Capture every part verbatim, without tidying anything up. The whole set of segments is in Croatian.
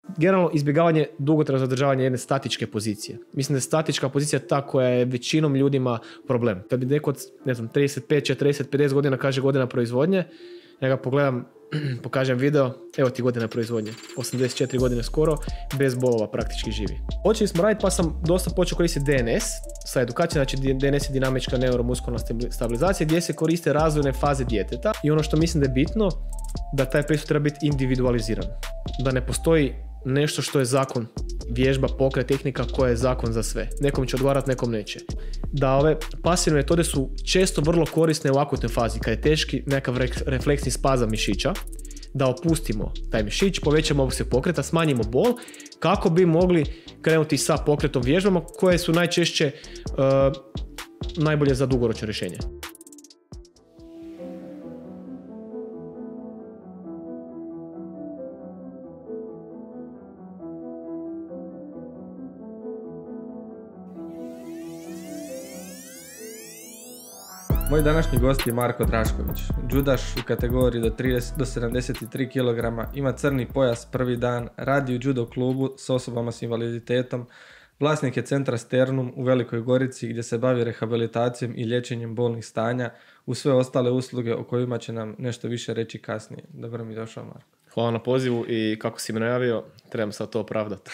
generalno izbjegavanje dugotrajnog zadržavanja jedne statičke pozicije. Mislim da je statička pozicija ta koja je većinom ljudima problem. Kad bi neko od, ne znam, trideset pet, četrdeset, pedeset godina kaže godina proizvodnje, ja ga pogledam, pokažem video, evo ti godina proizvodnje, osamdeset četiri godine skoro, bez bolova praktički živi. Počeli smo raditi pa sam dosta počeo koristiti D N S sa edukacijom, znači D N S je dinamička neuromuskulna stabilizacija gdje se koriste razvojne faze djeteta i ono što mislim da je bitno, da taj pristup treba biti individualiziran. Da ne postoji nešto što je zakon, vježba, pokret, tehnika koja je zakon za sve. Nekom će odgovarati, nekom neće. Da ove pasivne metode su često vrlo korisne u akutnoj fazi, kad je teški nekakav refleksni spazam mišića, da opustimo taj mišić, povećamo opseg pokreta, smanjimo bol, kako bi mogli krenuti sa pokretom vježbama koje su najčešće uh, najbolje za dugoročno rješenje. Moj današnji gost je Marko Drašković, judaš u kategoriji do, trideset do sedamdeset tri kilograma, ima crni pojas prvi dan, radi u judo klubu s osobama s invaliditetom, vlasnik je centra Sternum u Velikoj Gorici gdje se bavi rehabilitacijom i liječenjem bolnih stanja uz sve ostale usluge o kojima će nam nešto više reći kasnije. Dobro mi došao, Marko. Hvala na pozivu i kako si me najavio, trebam sad to opravdati.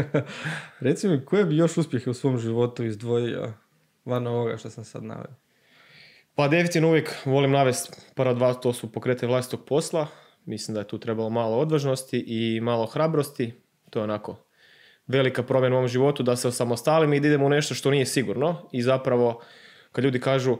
Reci mi, koje bi još uspjehe u svom životu izdvojio van ovoga što sam sad naveo? Pa definitivno uvijek volim navesti prva dva, to su pokretanje vlastitog posla. Mislim da je tu trebalo malo odvažnosti i malo hrabrosti. To je onako velika promjena u mom životu, da se osamostalim i da idemo u nešto što nije sigurno. I zapravo, kad ljudi kažu, uh,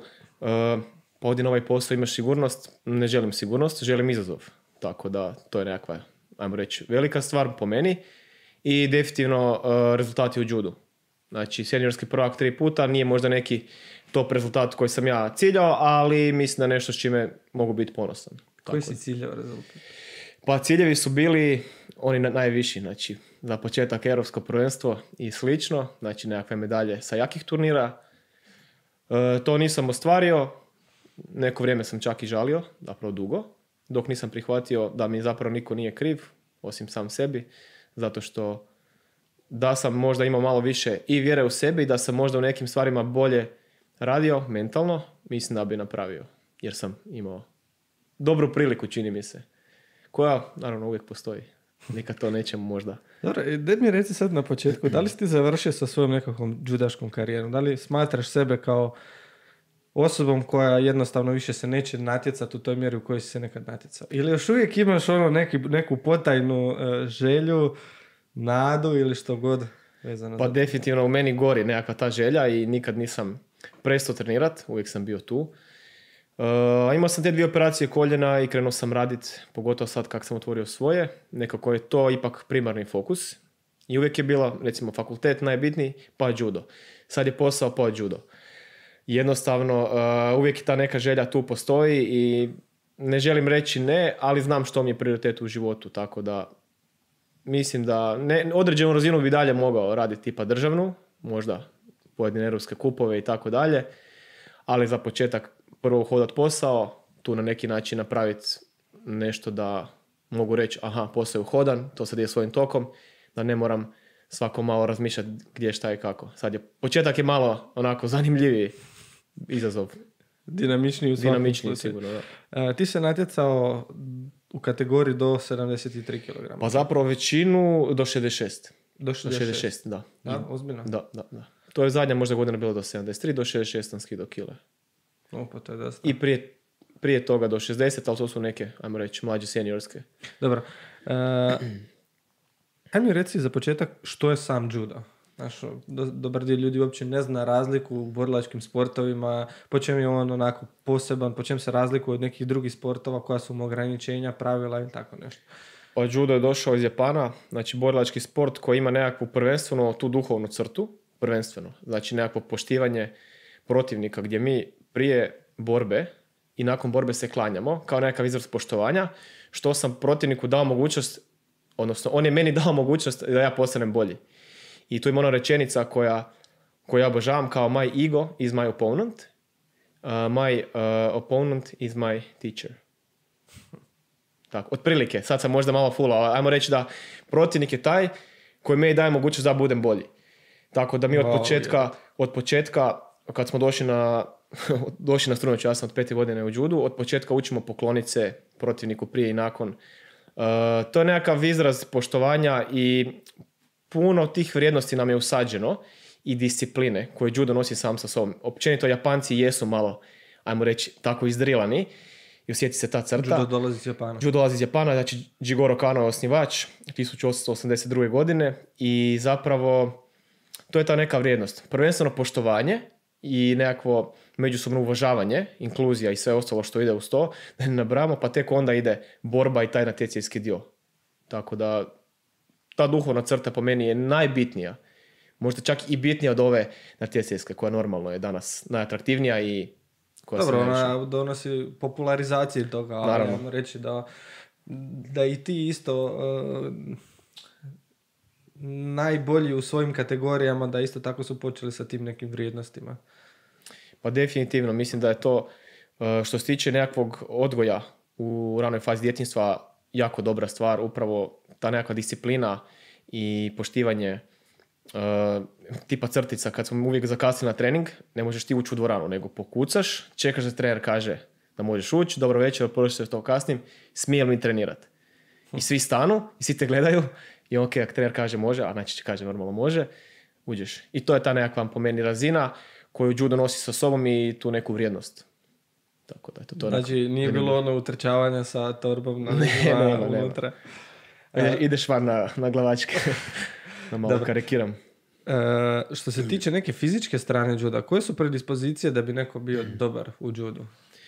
pa ovdje na ovaj posao imaš sigurnost, ne želim sigurnost, želim izazov. Tako da to je nekakva, ajmo reći, velika stvar po meni. I definitivno uh, rezultati u judu. Znači, seniorski prvak tri puta nije možda neki top rezultat koji sam ja ciljao, ali mislim da nešto s čime mogu biti ponosan. Koji si ciljao rezultat? Pa ciljevi su bili oni najviši, znači za početak europsko prvenstvo i slično, znači nekakve medalje sa jakih turnira. E, to nisam ostvario, neko vrijeme sam čak i žalio, zapravo dugo, dok nisam prihvatio da mi zapravo niko nije kriv, osim sam sebi, zato što da sam možda imao malo više i vjere u sebi i da sam možda u nekim stvarima bolje radio mentalno, mislim da bi napravio, jer sam imao dobru priliku, čini mi se, koja naravno uvijek postoji. Nikad to nećemo možda. Dobro, daj mi reci sad na početku, da li si ti završio sa svojom nekakvom judaškom karijerom? Da li smatraš sebe kao osobom koja jednostavno više se neće natjecati u toj mjeri u kojoj si se nekad natjecao? Ili još uvijek imaš ono neki, neku potajnu uh, želju, nadu ili što god vezano? Pa definitivno u meni gori nekakva ta želja i nikad nisam prestao trenirat, uvijek sam bio tu. Uh, imao sam te dvije operacije koljena i krenuo sam radit, pogotovo sad kako sam otvorio svoje. Nekako je to ipak primarni fokus. I uvijek je bila, recimo, fakultet najbitniji, pa judo. Sad je posao, pa judo. Jednostavno, uh, uvijek ta neka želja tu postoji i ne želim reći ne, ali znam što mi je prioritet u životu, tako da mislim da ne, određenu razinu bi dalje mogao raditi tipa državnu, možda pojedine europske kupove i tako dalje, ali za početak prvo hodat posao, tu na neki način napraviti nešto da mogu reći aha, posao je uhodan, to sad je svojim tokom, da ne moram svako malo razmišljati gdje, šta i kako. Sad je, početak je malo onako zanimljiviji izazov. Dinamičniji u svakom Dinamičniji sigurno, da. A, ti se natjecao u kategoriji do sedamdeset tri kilograma. Pa zapravo većinu do šezdeset šest. Do šezdeset šest, do šezdeset šest, da. Da, ozbiljno? Da, da, da. To je zadnja možda godina bilo do sedamdeset tri, do šezdeset šest sam skidao kile. O, pa to je dosta. I prije, prije toga do šezdeset, ali to su neke, ajmo reći, mlađe seniorske. Dobro. Uh, Kaj mi reci za početak što je sam judo? Znaš, do, dobar dio ljudi uopće ne zna razliku u borilačkim sportovima, po čem je on onako poseban, po čem se razlikuje od nekih drugih sportova koja su mu ograničenja, pravila i tako nešto. O, judo je došao iz Japana, znači borilački sport koji ima nekakvu prvenstveno tu duhovnu crtu, prvenstveno, znači nekakvo poštivanje protivnika gdje mi prije borbe i nakon borbe se klanjamo kao nekakav izraz poštovanja, što sam protivniku dao mogućnost, odnosno on je meni dao mogućnost da ja postanem bolji. I tu ima ona rečenica koja, koju ja obožavam kao my ego is my opponent, uh, my uh, opponent is my teacher. Tako, otprilike, sad sam možda malo fulao, ali ajmo reći da protivnik je taj koji meni daje mogućnost da budem bolji. Tako da mi od Wow, početka, je. od početka, kad smo došli na, došli na strunoću, ja sam od pete godine u judu, od početka učimo poklonice protivniku prije i nakon. Uh, to je nekakav izraz poštovanja i puno tih vrijednosti nam je usađeno i discipline koje judo nosi sam sa sobom. Općenito Japanci jesu malo, ajmo reći, tako izdrilani i osjeti se ta crta. Judo dolazi iz Japana. Judo dolazi iz Japana, znači Jigoro Kano je osnivač tisuću osamsto osamdeset druge godine i zapravo to je ta neka vrijednost. Prvenstveno poštovanje i nekakvo međusobno uvažavanje, inkluzija i sve ostalo što ide uz to, da ne nabramo, pa tek onda ide borba i taj natjecateljski dio. Tako da ta duhovna crta po meni je najbitnija. Možda čak i bitnija od ove natjecateljske koja normalno je danas najatraktivnija i koja Dobro, se najviše... ona donosi popularizaciju toga, ali Naravno. ajmo reći da, da i ti isto uh, najbolji u svojim kategorijama, da isto tako su počeli sa tim nekim vrijednostima. Pa definitivno, mislim da je to uh, što se tiče nekakvog odgoja u ranoj fazi djetinjstva jako dobra stvar, upravo ta nekakva disciplina i poštivanje uh, tipa crtica. Kad smo uvijek zakasnili na trening, ne možeš ti ući u dvoranu, nego pokucaš, čekaš da trener kaže da možeš ući, dobro večer, prošli se to kasnim, smijem li trenirati? I svi stanu i svi te gledaju i ok, ako trener kaže može, a najčešće kaže normalno može, uđeš. I to je ta nekakva po meni razina koju judo nosi sa sobom i tu neku vrijednost. Tako da, to, to Znači, onako, nije bilo ono utrčavanja sa torbom na leđima nema, nema. unutra. Ideš, ideš van na, na glavačke. Na malo Dobro. karikiram. E, što se tiče neke fizičke strane juda, koje su predispozicije da bi neko bio dobar u judu?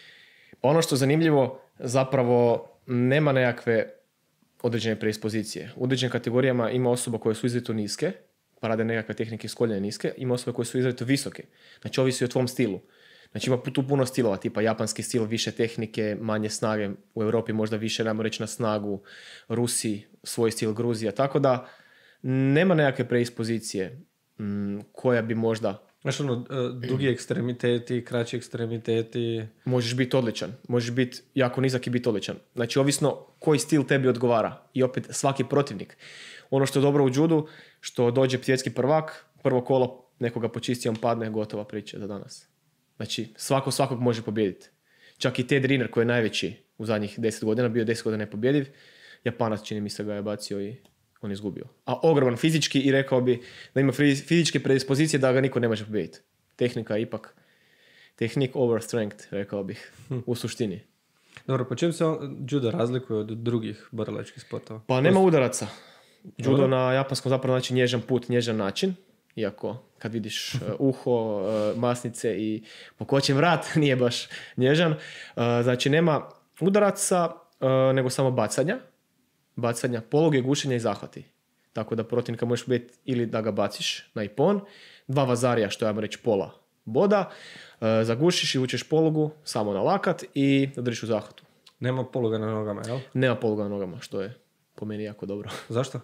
Ono što je zanimljivo, zapravo nema nekakve određene predispozicije. U određenim kategorijama ima osoba koje su izrazito niske, pa rade nekakve tehnike skoljene niske, ima osobe koje su izrazito visoke. Znači, ovisi o tvom stilu. Znači, ima tu puno stilova, tipa japanski stil, više tehnike, manje snage, u Europi možda više, najmo reći na snagu, Rusi, svoj stil, Gruzija, tako da nema nekakve predispozicije m, koja bi možda... Znaš ono, e, dugi ekstremiteti, kraći ekstremiteti... Možeš biti odličan, možeš biti jako nizak i biti odličan. Znači, ovisno koji stil tebi odgovara. I opet, svaki protivnik. Ono što je dobro u judu, što dođe svjetski prvak, prvo kolo nekoga počisti, on padne, gotova priča za danas. Znači, svako svakog može pobijediti. Čak i Ted Riner, koji je najveći u zadnjih deset godina, bio deset godina nepobjediv, Japanac, čini mi se, ga je bacio i on je izgubio. A ogroman fizički i rekao bi da ima fizičke predispozicije da ga niko ne može pobijediti. Tehnika je ipak tehnik over strength, rekao bih, hm. u suštini. Dobro, po čem se on, judo razlikuje od drugih borilačkih sportova? Pa nema udaraca. Judo Dobro. na japanskom zapravo znači nježan put, nježan način. Iako kad vidiš uh, uho, uh, masnice i pokočen vrat, nije baš nježan. Uh, znači nema udaraca, uh, nego samo bacanja. Bacanja, pologe, gušenja i zahvati. Tako da protivnika možeš biti ili da ga baciš na ipon, dva vazarija, što ja reći pola boda, uh, zagušiš i vučeš polugu samo na lakat i držiš u zahvatu. Nema poluga na nogama, jel? Nema poluga na nogama, što je po meni jako dobro. Zašto?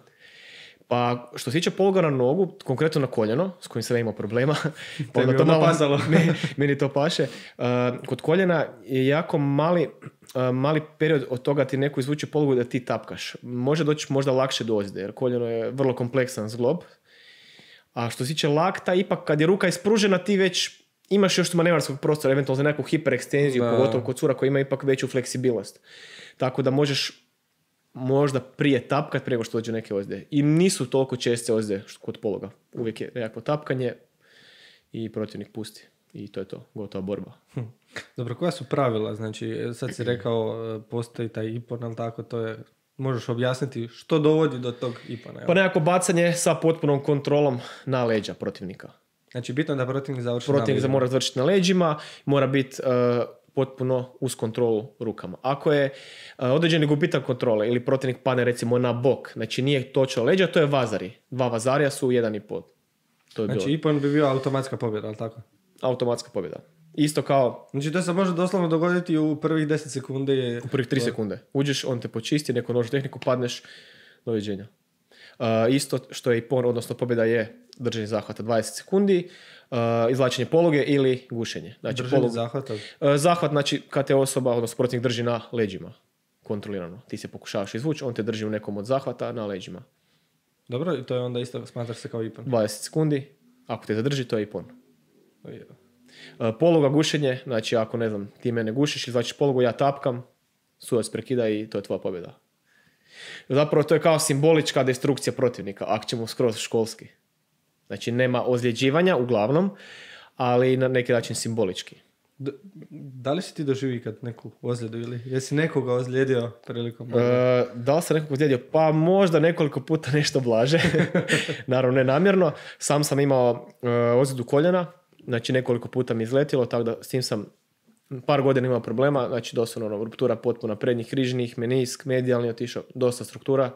Pa što se tiče poluga na nogu, konkretno na koljeno, s kojim sam imao problema, pa Tebi onda to onda malo, pasalo. meni, meni to paše. Uh, kod koljena je jako mali, uh, mali period od toga ti neko izvuče polugu da ti tapkaš. Može doći možda lakše do ozljede, jer koljeno je vrlo kompleksan zglob. A što se tiče lakta, ipak kad je ruka ispružena, ti već imaš još manevarskog prostora, eventualno za neku hiperekstenziju, Da. pogotovo kod cura koji ima ipak veću fleksibilnost. Tako da možeš možda prije tapkat prije nego što dođe neke ozljede. I nisu toliko česte ozljede kod pologa. Uvijek je nekako tapkanje i protivnik pusti. I to je to, gotova borba. Hm. Dobro, koja su pravila? Znači, sad si rekao, postoji taj ipon, ali tako, to je... Možeš objasniti što dovodi do tog ipona? Pa nekako bacanje sa potpunom kontrolom na leđa protivnika. Znači, bitno da protivnik završi Protivnik na mora završiti na leđima, mora biti uh, potpuno uz kontrolu rukama. Ako je uh, određeni gubitak kontrole ili protivnik padne recimo na bok, znači nije točno leđa, to je vazari. Dva vazarija su jedan i pol. To je Znači, bilo ipon bi bio automatska pobjeda, ali tako? automatska pobjeda. Isto kao Znači, to se može doslovno dogoditi u prvih deset sekundi. Je... u prvih tri sekunde. Uđeš, on te počisti, neko nožu tehniku, padneš, doviđenja. Uh, isto što je i pon, odnosno pobjeda je držanje zahvata dvadeset sekundi, uh, izvlačenje poluge ili gušenje. Znači, Držanje polug- zahvata. Uh, zahvat, znači kad te osoba, odnosno protivnik drži na leđima. kontrolirano. Ti se pokušavaš izvući, on te drži u nekom od zahvata na leđima. Dobro, i to je onda isto, smatraš se kao ipon. dvadeset sekundi, ako te zadrži, to je ipon. Poluga gušenje, znači ako ne znam, ti mene gušiš, izvačiš polugu, ja tapkam, sudac prekida i to je tvoja pobjeda. Zapravo to je kao simbolička destrukcija protivnika, ako ćemo skroz školski. Znači nema ozljeđivanja uglavnom, ali na neki način simbolički. D- da li si ti doživi kad neku ozljedu ili jesi nekoga ozlijedio prilikom? E, da li sam nekoga ozlijedio? Pa možda nekoliko puta nešto blaže. Naravno ne namjerno. Sam sam imao e, ozljedu koljena, znači nekoliko puta mi izletilo, tako da s tim sam par godina imao problema, znači doslovno ruptura potpuna prednjih križnih, menisk, medijalni otišao, dosta struktura.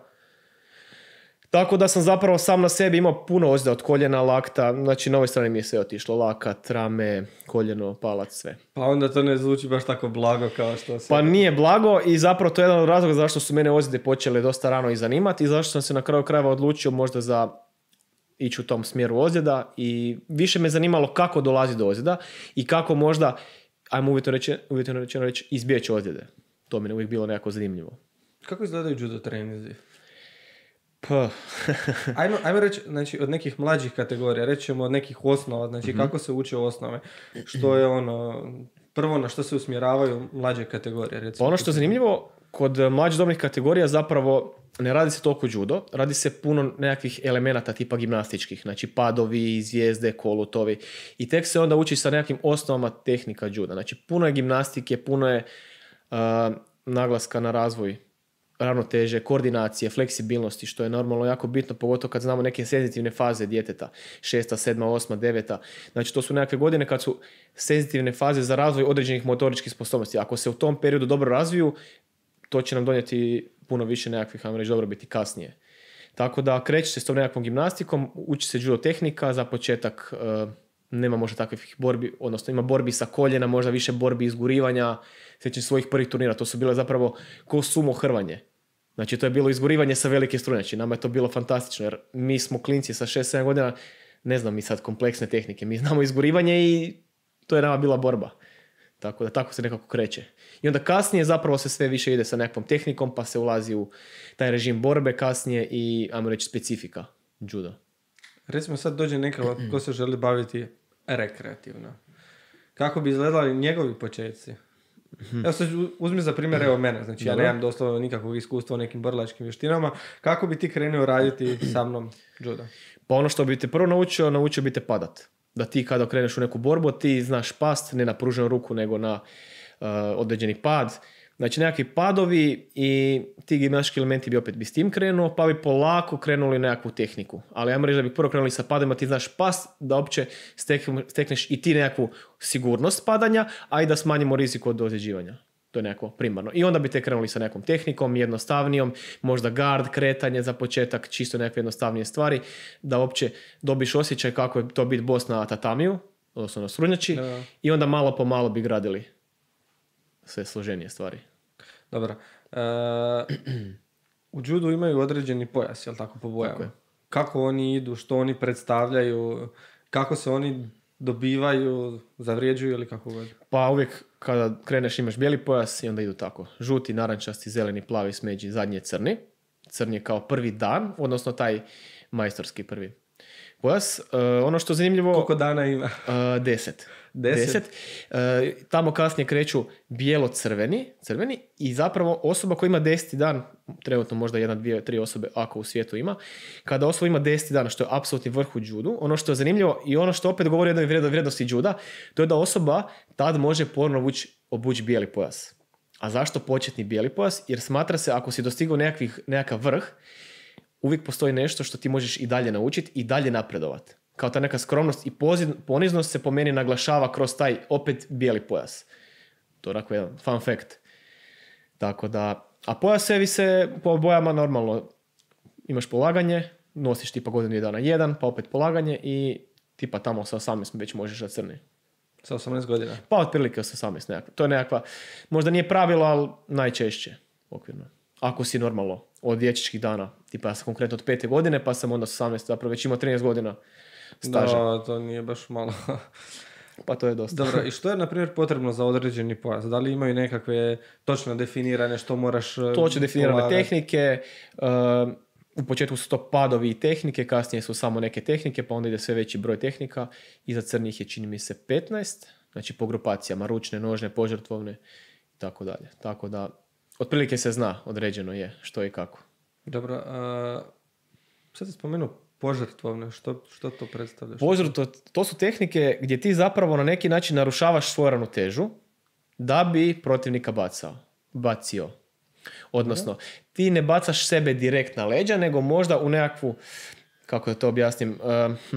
Tako da sam zapravo sam na sebi imao puno ozljeda od koljena, lakta, znači na ovoj strani mi je sve otišlo, lakat, rame, koljeno, palac, sve. Pa onda to ne zvuči baš tako blago kao što se... Pa nije blago i zapravo to je jedan od razloga zašto su mene ozljede počele dosta rano i zanimati i zašto sam se na kraju krajeva odlučio možda za ići u tom smjeru ozljeda i više me zanimalo kako dolazi do ozljeda i kako možda, ajmo uvjetno reći, uvjetno rečeno reći, izbjeći ozljede. To mi je uvijek bilo nekako zanimljivo. Kako izgledaju judo treninzi? Pa. ajmo, ajmo reći, znači, od nekih mlađih kategorija, rećemo od nekih osnova, znači mm-hmm. kako se uče osnove, što je ono, prvo na što se usmjeravaju mlađe kategorije. Recimo. Ono što je zanimljivo, kod mlađih dobnih kategorija zapravo ne radi se toliko judo, radi se puno nekakvih elemenata tipa gimnastičkih, znači padovi, zvijezde, kolutovi i tek se onda uči sa nekakvim osnovama tehnika juda. Znači puno je gimnastike, puno je uh, naglaska na razvoj ravnoteže, koordinacije, fleksibilnosti, što je normalno jako bitno, pogotovo kad znamo neke senzitivne faze djeteta, šesta, sedma, osma, deveta. Znači to su nekakve godine kad su senzitivne faze za razvoj određenih motoričkih sposobnosti. Ako se u tom periodu dobro razviju, to će nam donijeti puno više nekakvih, ajmo reći, dobrobiti kasnije. Tako da kreće se s tom nekakvom gimnastikom, uči se judo tehnika, za početak uh, nema možda takvih borbi, odnosno ima borbi sa koljena, možda više borbi izgurivanja, sjećam svojih prvih turnira, to su bile zapravo ko sumo hrvanje. Znači to je bilo izgurivanje sa velike strunjači, nama je to bilo fantastično, jer mi smo klinci sa šest sedam godina, ne znam mi sad kompleksne tehnike, mi znamo izgurivanje i to je nama bila borba. Tako da tako se nekako kreće. I onda kasnije zapravo se sve više ide sa nekakvom tehnikom, pa se ulazi u taj režim borbe kasnije i, ajmo reći, specifika judo. Recimo sad dođe neka ko se želi baviti rekreativno. Kako bi izgledali njegovi početci? Evo sad uzmi za primjer evo mene, znači ja nemam doslovno nikakvog iskustva u nekim borilačkim vještinama. Kako bi ti krenuo raditi sa mnom judo? Pa ono što bi te prvo naučio, naučio bi te padat. Da ti kada kreneš u neku borbu, ti znaš past, ne na pruženu ruku, nego na uh, određeni pad. Znači nekakvi padovi i ti gimnastički elementi bi opet bi s tim krenuo, pa bi polako krenuli nekakvu tehniku. Ali ajmo reći da bi prvo krenuli sa padima, ti znaš past, da opće stekneš i ti nekakvu sigurnost padanja, a i da smanjimo rizik od ozljeđivanja. To je nekako primarno. I onda bi te krenuli sa nekom tehnikom, jednostavnijom, možda guard, kretanje za početak, čisto nekakve jednostavnije stvari, da uopće dobiš osjećaj kako je to biti boss na tatamiju, odnosno na strunjači, da. I onda malo po malo bi gradili sve složenije stvari. Dobro. Uh, u judu imaju određeni pojas, jel tako, po bojama? Tako je. Kako oni idu, što oni predstavljaju, kako se oni dobivaju, zavrijeđuju ili kako god? Pa uvijek kada kreneš imaš bijeli pojas i onda idu tako. Žuti, narančasti, zeleni, plavi, smeđi, zadnji je crni. Crni je kao prvi dan, odnosno taj majstorski prvi pojas. Uh, ono što je zanimljivo... Koliko dana ima? Uh, deset. Deset. Deset. Uh, tamo kasnije kreću bijelo-crveni crveni, i zapravo osoba koja ima deseti dan, trenutno možda jedna, dvije, tri osobe ako u svijetu ima, kada osoba ima deseti dan, što je apsolutni vrh u judu, ono što je zanimljivo i ono što opet govori o jednoj vrijednosti juda, to je da osoba tad može ponovno obući bijeli pojas. A zašto početni bijeli pojas? Jer smatra se ako si dostigao nekakvih, nekakav vrh, uvijek postoji nešto što ti možeš i dalje naučiti i dalje napredovati. Kao ta neka skromnost i poniznost se po meni naglašava kroz taj opet bijeli pojas. To je tako jedan fun fact. Tako da, a pojasevi se po bojama normalno. Imaš polaganje, nosiš tipa godinu i dana jedan, pa opet polaganje i tipa tamo sa osamnaest već možeš na crni. Sa osamnaest godina? Pa otprilike sa osamnaest nekakva. To je nekakva, možda nije pravilo, ali najčešće okvirno. Ako si normalno od dječjičkih dana, tipa ja sam konkretno od pete godine, pa sam onda s osamnaest, zapravo već imao trinaest godina staža. Da, to nije baš malo. Pa to je dosta. Dobro, i što je, na primjer, potrebno za određeni pojas? Da li imaju nekakve točno definirane što moraš Točno definirane polagati? tehnike, uh, u početku su to padovi i tehnike, kasnije su samo neke tehnike, pa onda ide sve veći broj tehnika. Iza crnih je, čini mi se, petnaest, znači po grupacijama, ručne, nožne, požrtvovne i tako dalje. Tako da, otprilike se zna, određeno je što i kako. Dobro, uh, sad sam spomenuo požrtvovne, što, što to predstavlja? Požrtvo, to su tehnike gdje ti zapravo na neki način narušavaš svoju ravnotežu da bi protivnika bacao, bacio. Odnosno, ti ne bacaš sebe direkt na leđa, nego možda u nekakvu, kako da to objasnim, uh, hm,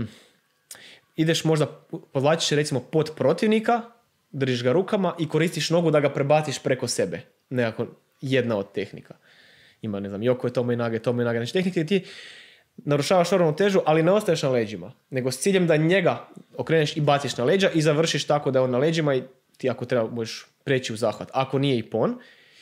ideš možda, podvlačiš recimo pod protivnika, držiš ga rukama i koristiš nogu da ga prebaciš preko sebe. Nekako jedna od tehnika. Ima, ne znam, Joko je tomo i nage, tomo i nage. Znači, tehnike gdje ti narušavaš ravnotežu, ali ne ostaješ na leđima, nego s ciljem da njega okreneš i baciš na leđa i završiš tako da je on na leđima i ti ako treba možeš preći u zahvat. Ako nije i pon,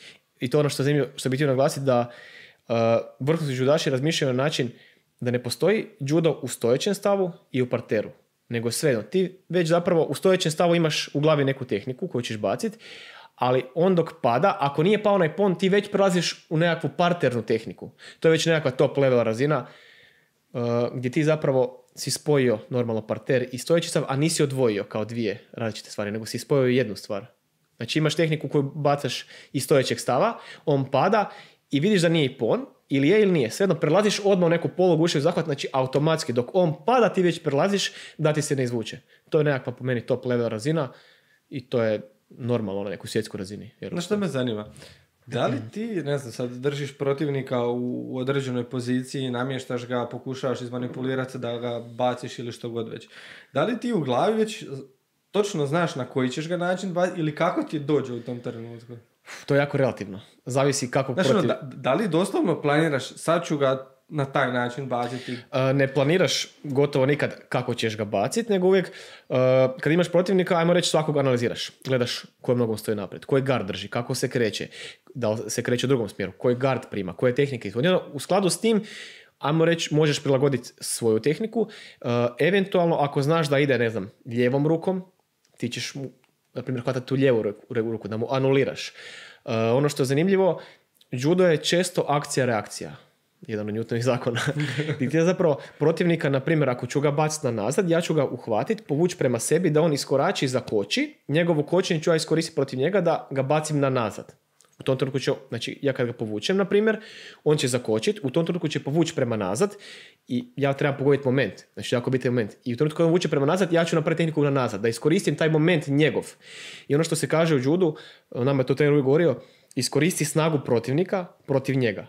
i to ono što, zanimljivo, što bih htio naglasiti, da uh, vrhunski judaši razmišljaju na način da ne postoji judo u stojećem stavu i u parteru, nego svejedno. Ti već zapravo u stojećem stavu imaš u glavi neku tehniku koju ćeš baciti, ali on dok pada, ako nije pao onaj pon, ti već prelaziš u nekakvu parternu tehniku. To je već nekakva top level razina uh, gdje ti zapravo si spojio normalno parter i stojeći stav, a nisi odvojio kao dvije različite stvari, nego si spojio jednu stvar. Znači imaš tehniku koju bacaš iz stojećeg stava, on pada i vidiš da nije i pon, ili je ili nije. Svejedno prelaziš odmah u neku polugušev zahvat, znači automatski dok on pada ti već prelaziš da ti se ne izvuče. To je nekakva po meni top level razina i to je normalno na nekoj svjetskoj razini. Znaš što me zanima? Da li ti, ne znam, sad držiš protivnika u, u određenoj poziciji, namještaš ga, pokušavaš izmanipulirati da ga baciš ili što god već. Da li ti u glavi već točno znaš na koji ćeš ga način baciti ili kako ti dođe u tom trenutku? To je jako relativno. Zavisi kako znaš, protiv... ono, da, da li doslovno planiraš, sad ću ga na taj način baciti? Uh, ne planiraš gotovo nikad kako ćeš ga baciti, nego uvijek uh, kad imaš protivnika, ajmo reći svakog analiziraš. Gledaš kojom nogom stoji naprijed, koji gard drži, kako se kreće, da li se kreće u drugom smjeru, koji gard prima, koje tehnike izvodi. U skladu s tim, ajmo reći, možeš prilagoditi svoju tehniku. Uh, eventualno, ako znaš da ide, ne znam, lijevom rukom, ti ćeš mu, na primjer, hvatati tu lijevu ruku, da mu anuliraš. Uh, ono što je zanimljivo, judo je često akcija-reakcija. Jedan od Newtonovih zakona. I ti je zapravo protivnika, na primjer, ako ću ga baciti na nazad, ja ću ga uhvatiti, povući prema sebi, da on iskorači i zakoči. Njegovo kočenje ću ja iskoristiti protiv njega da ga bacim na nazad. U tom trenutku će, znači ja kad ga povučem, na primjer, on će zakočiti, u tom trenutku će povući prema nazad i ja trebam pogoditi moment. Znači jako bitan moment. I u trenutku kad on vuče prema nazad, ja ću napraviti tehniku na nazad, da iskoristim taj moment njegov. I ono što se kaže u judu, nama je to trener uvijek govorio, iskoristi snagu protivnika protiv njega.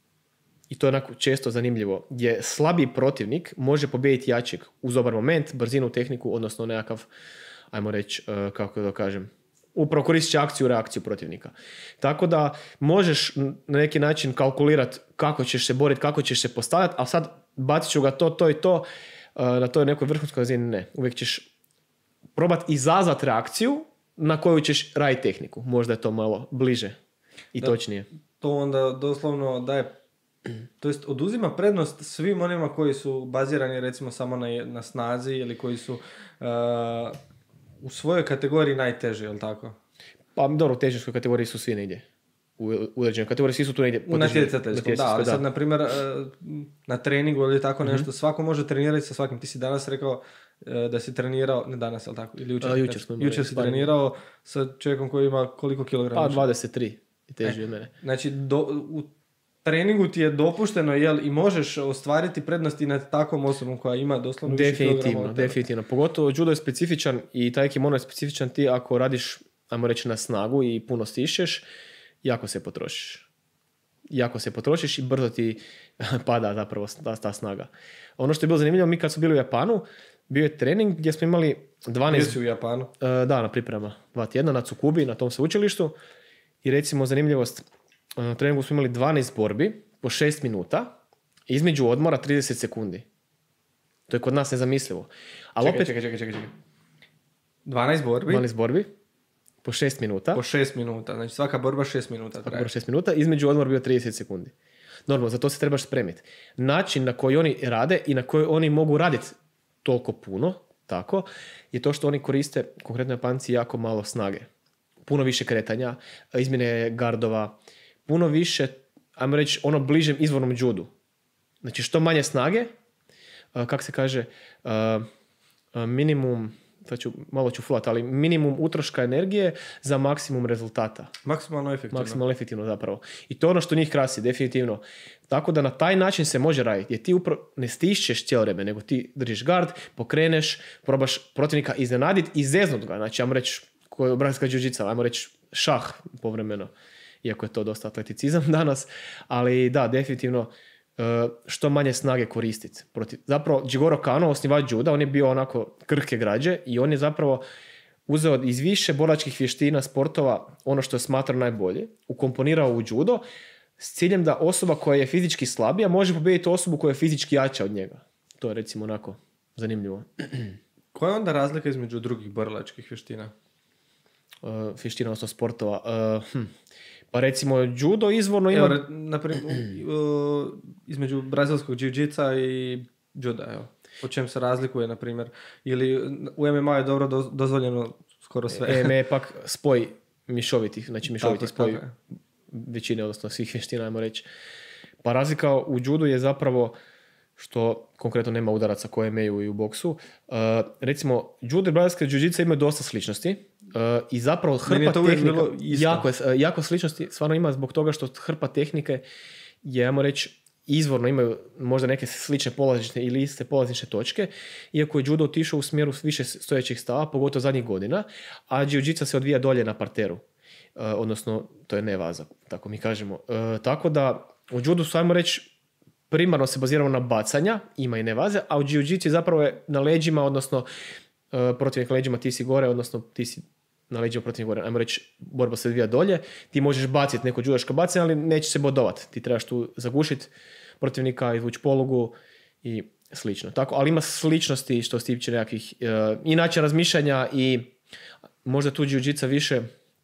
I to je onako često zanimljivo, gdje slabiji protivnik može pobijediti jačeg uz dobar moment, brzinu, tehniku, odnosno nekakav, ajmo reći, kako da kažem, upravo koristit će akciju, reakciju protivnika. Tako da možeš na neki način kalkulirati kako ćeš se boriti, kako ćeš se postavljati, a sad bacit ću ga to, to i to, na toj nekoj vrhunskoj razini ne. Uvijek ćeš probati izazvati reakciju na koju ćeš raditi tehniku. Možda je to malo bliže i da, točnije. To onda doslovno daje, to jest oduzima prednost svim onima koji su bazirani recimo samo na, na snazi ili koji su uh, u svojoj kategoriji najteži, je li tako? Pa dobro, u težinskoj kategoriji su svi negdje. U uređenoj kategoriji svi su tu negdje. U natjecateljskom, da, ali sad na primjer na treningu ili tako nešto, mm-hmm. svako može trenirati sa svakim. Ti si danas rekao da si trenirao, ne danas, ali tako? Ili jučer, A, jučer, smo imali, jučer si trenirao sa čovjekom koji ima koliko kilograma? Pa dvadeset tri i teži e, od mene. Znači, do, u treningu ti je dopušteno, jel, i možeš ostvariti prednosti nad takvom osobom koja ima doslovno više kilograma od tebe. Definitivno. Pogotovo judo je specifičan i taj kimono je specifičan ti ako radiš, ajmo reći, na snagu i puno stišćeš, jako se potrošiš. Jako se potrošiš i brzo ti pada zapravo ta, ta snaga. Ono što je bilo zanimljivo, mi kad smo bili u Japanu, bio je trening gdje smo imali dvanaest... Gdje si u Japanu? Uh, da, na priprema. Dva tjedna na Tsukubi, na tom sveučilištu. I recimo zanimljivost, na treningu smo imali dvanaest borbi po šest minuta, između odmora trideset sekundi. To je kod nas nezamislivo. Ali čekaj, opet... čekaj, čekaj, čekaj. dvanaest borbi? dvanaest borbi po šest minuta. Po šest minuta, znači svaka borba šest minuta traje. Svaka šest minuta, između odmora bio trideset sekundi. Normalno, za to se trebaš spremiti. Način na koji oni rade i na koji oni mogu raditi toliko puno, tako, je to što oni koriste, konkretno Japanci, jako malo snage. Puno više kretanja, izmjene gardova, puno više, ajmo reći, ono bližem izvornom judu. Znači, što manje snage, kako se kaže, minimum, sad ću, malo ću fulat, ali minimum utroška energije za maksimum rezultata. Maksimalno efektivno. Maksimalno efektivno zapravo. I to je ono što njih krasi, definitivno. Tako da na taj način se može raditi. Jer ti upravo ne stišćeš cijelo vreme, nego ti držiš gard, pokreneš, probaš protivnika iznenaditi i zeznut ga. Znači, ajmo reći, koji je brazilska džiu-džica, ajmo reći šah povremeno. Iako je to dosta atleticizam danas. Ali da, definitivno što manje snage koristiti. Protiv. Zapravo, Jigoro Kano, osnivač juda, on je bio onako krhke građe i on je zapravo uzeo iz više borilačkih vještina, sportova, ono što je smatrao najbolje, ukomponirao u judo s ciljem da osoba koja je fizički slabija može pobijediti osobu koja je fizički jača od njega. To je recimo onako zanimljivo. Koja je onda razlika između drugih borilačkih vještina? Uh, vještina, odnosno sportova. Uh, hm. Pa recimo judo izvorno ima... Evo, naprimjer, uh, između brazilskog jiu-jitsa i juda, evo. O čem se razlikuje, na primjer? Ili u em em a je dobro do, dozvoljeno skoro sve? em em a je pak spoj mišovitih, znači mišoviti tako, spoj tako većine, odnosno svih vještina, ajmo reći. Pa razlika u judu je zapravo što konkretno nema udaraca koje imaju i u boksu. Uh, recimo, judo i brazilska jiu-jitsa imaju dosta sličnosti uh, i zapravo hrpa tehnika... Jako, je, jako sličnosti stvarno ima zbog toga što hrpa tehnike je, ajmo reći, izvorno imaju možda neke slične polazišne ili iste polazišne točke, iako je judo otišao u smjeru više stojećih stava, pogotovo zadnjih godina, a jiu-jitsa se odvija dolje na parteru. Uh, odnosno, to je nevaza, tako mi kažemo. Uh, tako da, u judu su, ajmo reći, primarno se baziramo na bacanja, ima i nevaze, a u jiu-jitsu zapravo je na leđima, odnosno uh, protivnik na leđima, ti si gore, odnosno ti si na leđima protivnik gore. Ajmo reći, borba se odvija dolje, ti možeš baciti neko judaško bacanje, ali neće se bodovati. Ti trebaš tu zagušiti protivnika, izvući polugu i slično. Tako, ali ima sličnosti što se tiče nekakvih uh, i način razmišljanja i možda tu jiu-jitsa više,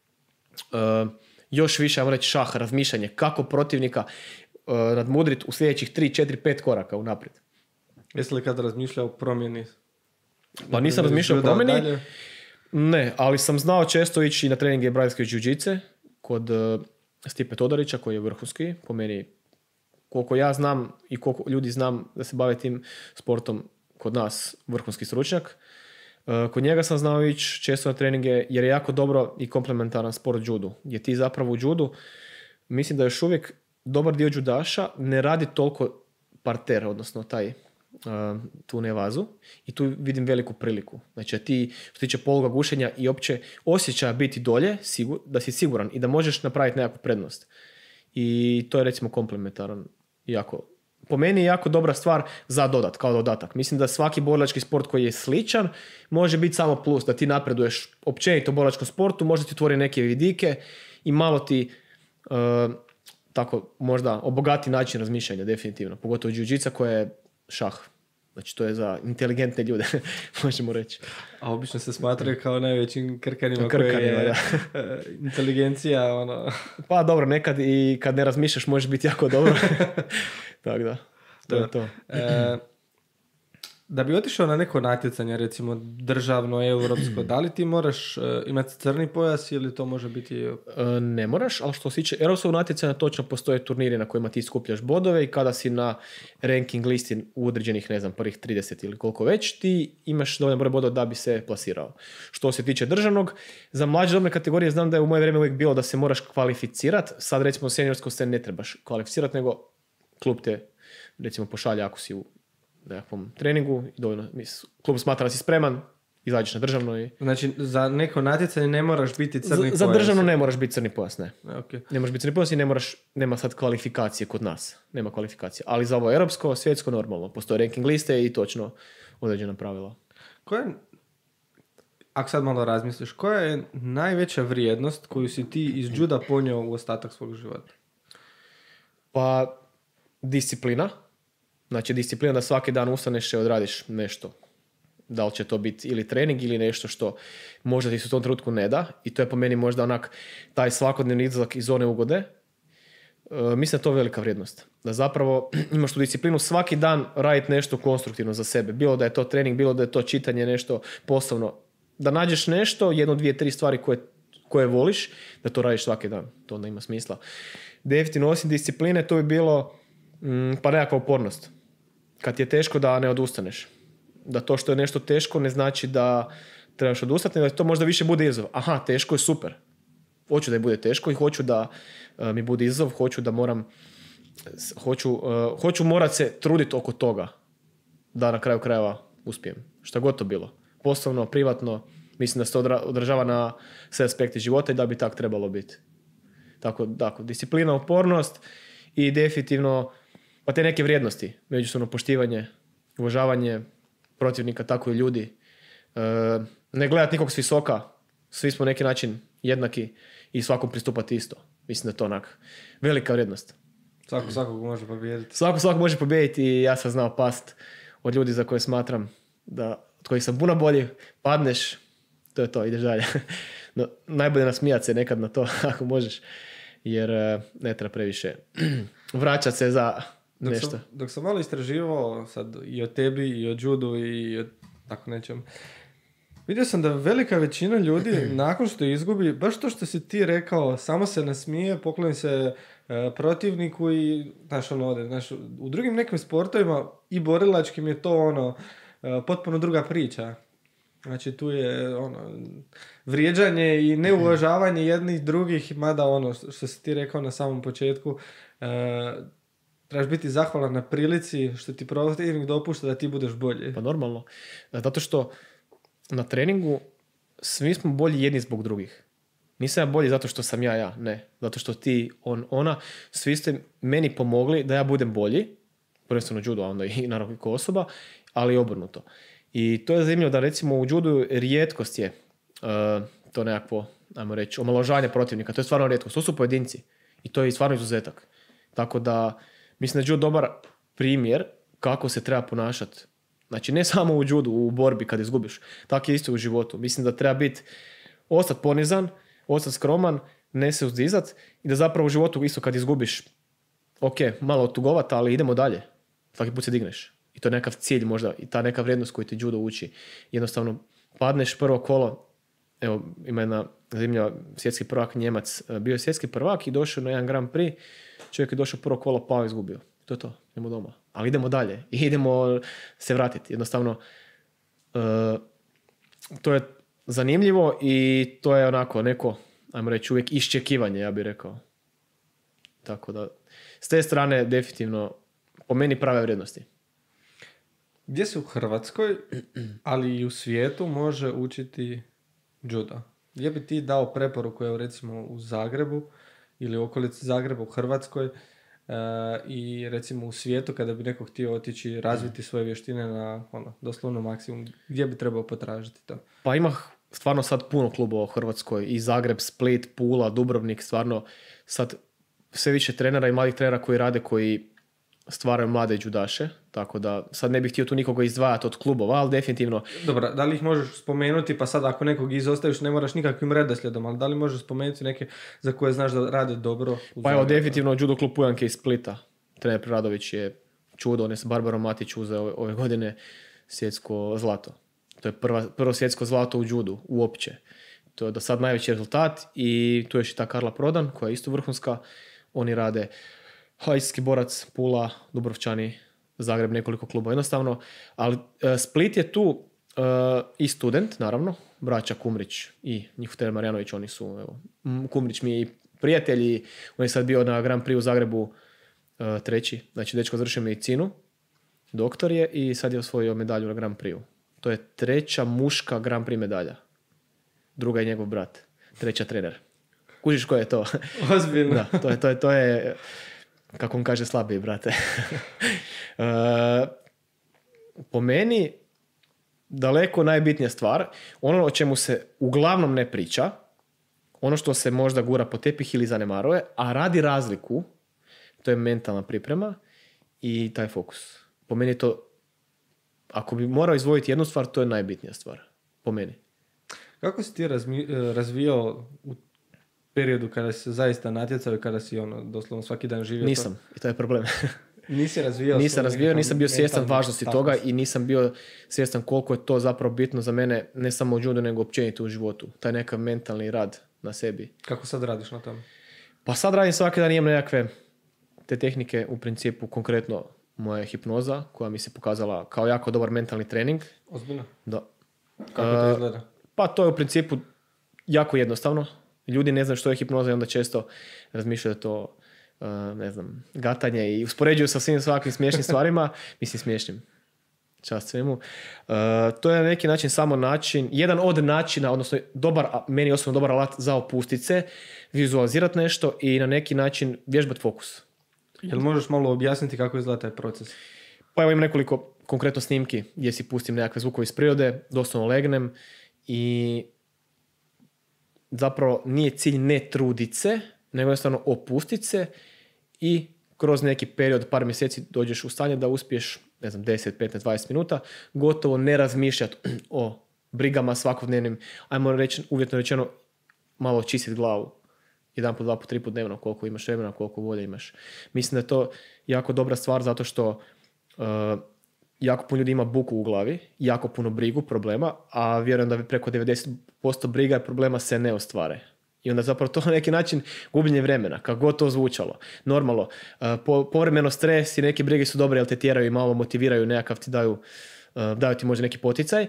uh, još više, ajmo reći, šah, razmišljanje, kako protivnika nadmudrit u sljedećih tri, četiri, pet koraka unaprijed. Jesi li kad razmišljao o promjeni? Pa nisam razmišljao o promjeni. Dalje? Ne, ali sam znao često ići na treninge brazilske jiu-jitse kod uh, Stipe Todorića, koji je vrhunski. Po meni, koliko ja znam i koliko ljudi znam da se bave tim sportom kod nas, vrhunski stručnjak. Uh, kod njega sam znao ići često na treninge jer je jako dobro i komplementaran sport judu. Jer ti zapravo u judu, mislim da još uvijek dobar dio judaša ne radi toliko parter, odnosno taj uh, tu nevazu, i tu vidim veliku priliku. Znači, ti što tiče poluga gušenja i opće osjećaja biti dolje, sigur, da si siguran i da možeš napraviti nekakvu prednost. I to je recimo komplementaran jako. Po meni je jako dobra stvar za dodat, kao dodatak. Mislim da svaki borilački sport koji je sličan može biti samo plus, da ti napreduješ općenito u borilačkom sportu, možda ti otvori neke vidike i malo ti uh, tako možda obogati način razmišljanja, definitivno. Pogotovo jiu-jitsa koja je šah. Znači, to je za inteligentne ljude, možemo reći. A obično se smatraju kao najvećim krkanima, krkanima koje je da. Inteligencija. Ono. Pa dobro, nekad i kad ne razmišljaš možeš biti jako dobro. Tako da, to da. je to. E, da bi otišao na neko natjecanje, recimo državno, europsko, da li ti moraš uh, imati crni pojas ili to može biti... Uh... Ne moraš, ali što se tiče europskog natjecanja, točno postoje turniri na kojima ti skupljaš bodove i kada si na ranking listi u određenih, ne znam, prvih trideset ili koliko već, ti imaš dovoljno broj bodova da bi se plasirao. Što se tiče državnog, za mlađe dobne kategorije znam da je u moje vrijeme uvijek bilo da se moraš kvalificirati. Sad recimo seniorsko se ne trebaš kvalificirati, nego klub te recimo pošalje ako si u nekakvom treningu i dovoljno, klub smatra da si spreman, izađeš na državno i... Znači, za neko natjecanje ne moraš biti crni pojas? Za, za državno ne moraš biti crni pojas, ne. Okay. Ne moraš biti crni pojas i ne moraš, nema sad kvalifikacije kod nas. Nema kvalifikacije. Ali za ovo europsko, svjetsko normalno. Postoje ranking liste i točno određena pravila. Koja je, ako sad malo razmisliš, koja je najveća vrijednost koju si ti iz juda ponio u ostatak svog života? Pa, disciplina. Znači, disciplina da svaki dan ustaneš i odradiš nešto. Da li će to biti ili trening ili nešto što možda ti se u tom trenutku ne da. I to je po meni možda onak taj svakodnevni izlazak iz zone ugode. Uh, mislim da je to velika vrijednost. Da zapravo imaš tu disciplinu svaki dan raditi nešto konstruktivno za sebe. Bilo da je to trening, bilo da je to čitanje, nešto poslovno. Da nađeš nešto, jedno, dvije, tri stvari koje, koje voliš, da to radiš svaki dan. To onda ima smisla. Definitivno osim discipline to bi bilo mm, pa nekakva upornost. Kad ti je teško da ne odustaneš. Da to što je nešto teško ne znači da trebaš odustati, nego da to možda više bude izazov. Aha, teško je super. Hoću da je bude teško i hoću da uh, mi bude izazov, hoću da moram hoću, uh, hoću morat se truditi oko toga da na kraju krajeva uspijem. Šta god to bilo. Poslovno, privatno, mislim da se to odra- odražava na sve aspekte života i da bi tak trebalo biti. Tako, tako, disciplina, upornost i definitivno pa te neke vrijednosti, međusobno poštivanje, uvažavanje protivnika, tako i ljudi. Uh, ne gledati nikog s visoka, svi smo na neki način jednaki i svakom pristupati isto. Mislim da je to onak velika vrijednost. Svako svakog može pobijediti. Svako svakog može pobijediti i ja sam znao past od ljudi za koje smatram da, od kojih sam puno bolji, padneš, to je to, ideš dalje. No, najbolje nasmijati se nekad na to, ako možeš, jer ne treba previše vraćati se za dok nešto. Sam, dok sam malo istraživao sad i o tebi, i o judu, i o tako nečem, vidio sam da velika većina ljudi nakon što izgubi, baš to što si ti rekao, samo se nasmije, pokloni se e, protivniku i, znaš, ono ode. Znaš, u drugim nekim sportovima i borilačkim je to ono, e, potpuno druga priča. Znači tu je ono, vrijeđanje i neuvažavanje jednih drugih, mada ono što si ti rekao na samom početku, e, trebaš biti zahvalan na prilici što ti protivnik dopušta da ti budeš bolji. Pa normalno. Zato što na treningu svi smo bolji jedni zbog drugih. Nisam ja bolji zato što sam ja ja, ne. Zato što ti, on, ona, svi ste meni pomogli da ja budem bolji, prvenstveno judo, a onda i naravno kao osoba, ali i obrnuto. I to je zanimljivo da recimo u judu rijetkost je uh, to nekakvo, ajmo reći, omalovažavanje protivnika. To je stvarno rijetkost. To su pojedinci. I to je stvarno izuzetak. Tako da mislim da je judo dobar primjer kako se treba ponašati. Znači ne samo u judu, u borbi kad izgubiš. Tako je isto u životu. Mislim da treba biti, ostati ponizan, ostati skroman, ne se uzdizat i da zapravo u životu isto kad izgubiš, ok, malo otugovat, ali idemo dalje. Svaki put se digneš. I to je nekav cilj možda i ta neka vrijednost koju ti judo uči. Jednostavno padneš prvo kolo, evo ima jedna zanimljiva svjetski prvak Njemac, bio je svjetski prvak i došao na jedan Grand Prix, čovjek je došao prvo kolo, pao i izgubio. To je to, idemo doma. Ali idemo dalje i idemo se vratiti. Jednostavno, uh, to je zanimljivo i to je onako neko, ajmo reći, uvijek iščekivanje, ja bih rekao. Tako da, s te strane definitivno po meni prave vrijednosti. Gdje se u Hrvatskoj, ali i u svijetu može učiti judo? Gdje bi ti dao preporuku, evo recimo u Zagrebu ili u okolici Zagreba u Hrvatskoj uh, i recimo u svijetu kada bi neko htio otići razviti svoje vještine na ono, doslovno maksimum, gdje bi trebao potražiti to? Pa ima stvarno sad puno klubova u Hrvatskoj i Zagreb, Split, Pula, Dubrovnik, stvarno sad sve više trenera i mladih trenera koji rade, koji stvaraju mlade judaše, tako da sad ne bih htio tu nikoga izdvajati od klubova, ali definitivno... Dobro, da li ih možeš spomenuti, pa sad ako nekog izostaviš ne moraš nikakvim redoslijedom, ali da li možeš spomenuti neke za koje znaš da rade dobro? Pa evo, definitivno judo klub Pujanke iz Splita. Trener Preradović je čudo, on je s Barbarom Matić uzeo ove, ove godine svjetsko zlato. To je prva, prvo svjetsko zlato u judu, uopće. To je do sad najveći rezultat i tu je još i ta Karla Prodan, koja je isto vrhunska. Oni rade Hajski borac, Pula, Dubrovčani, Zagreb, nekoliko klubova jednostavno. Ali uh, Split je tu uh, i student, naravno, braća Kumrić i njihov trener Marjanović, oni su, evo, Kumrić mi je i prijatelji, on je sad bio na Grand Prix u Zagrebu uh, treći, znači dečko završio medicinu, doktor je i sad je osvojio medalju na Grand Prix-u. To je treća muška Grand Prix medalja. Druga je njegov brat, treća trener. Kužiš ko je to? Ozbiljno. Da, to je, to je, to je kako on kaže, slabiji, brate. uh, po meni, daleko najbitnija stvar, ono o čemu se uglavnom ne priča, ono što se možda gura po tepih ili zanemaruje, a radi razliku, to je mentalna priprema i taj fokus. Po meni to, ako bi morao izdvojiti jednu stvar, to je najbitnija stvar. Po meni. Kako si ti razmi- razvijao u periodu kada si se zaista natjecao i kada si ono, doslovno svaki dan živio Nisam, to? i to je problem. Nisi razvijao Nisam razvijao, nisam bio svjestan mentalni važnosti status. toga i nisam bio svjestan koliko je to zapravo bitno za mene, ne samo u judu, nego općenito u životu. Taj nekav mentalni rad na sebi. Kako sad radiš na tome? Pa sad radim svaki dan, imam nekakve te tehnike, u principu konkretno moja hipnoza, koja mi se pokazala kao jako dobar mentalni trening. Ozbiljno? Da. Kako to izgleda? Pa to je u principu jako jednostavno. Ljudi ne znaju što je hipnoza i onda često razmišljaju da je to uh, ne znam, gatanje i uspoređuju sa svim svakvim smiješnim stvarima. Mislim smiješnim. Čast svemu. Uh, to je na neki način samo način, jedan od načina, odnosno dobar, meni osobno dobar alat za opustit se, vizualizirati nešto i na neki način vježbati fokus. Jel možeš malo objasniti kako izgleda taj proces? Pa evo imam nekoliko konkretno snimki gdje si pustim nekakve zvukove iz prirode, doslovno legnem i zapravo nije cilj ne trudit se, nego jednostavno opustit se i kroz neki period, par mjeseci dođeš u stanje da uspiješ, ne znam, deset, petnaest, dvadeset minuta, gotovo ne razmišljati o brigama svakodnevnim, ajmo reći, uvjetno rečeno, malo očistiti glavu. Jedan put, dva put, tri put dnevno, koliko imaš vremena, koliko volje imaš. Mislim da je to jako dobra stvar zato što uh, jako puno ljudi ima buku u glavi, jako puno brigu, problema, a vjerujem da preko devedeset posto briga i problema se ne ostvare. I onda zapravo to na neki način gubljenje vremena, kako god to zvučalo. Normalno, uh, po, povremeno stres i neke brige su dobre jer te tjeraju i malo motiviraju, nekakav ti daju, uh, daju ti možda neki poticaj,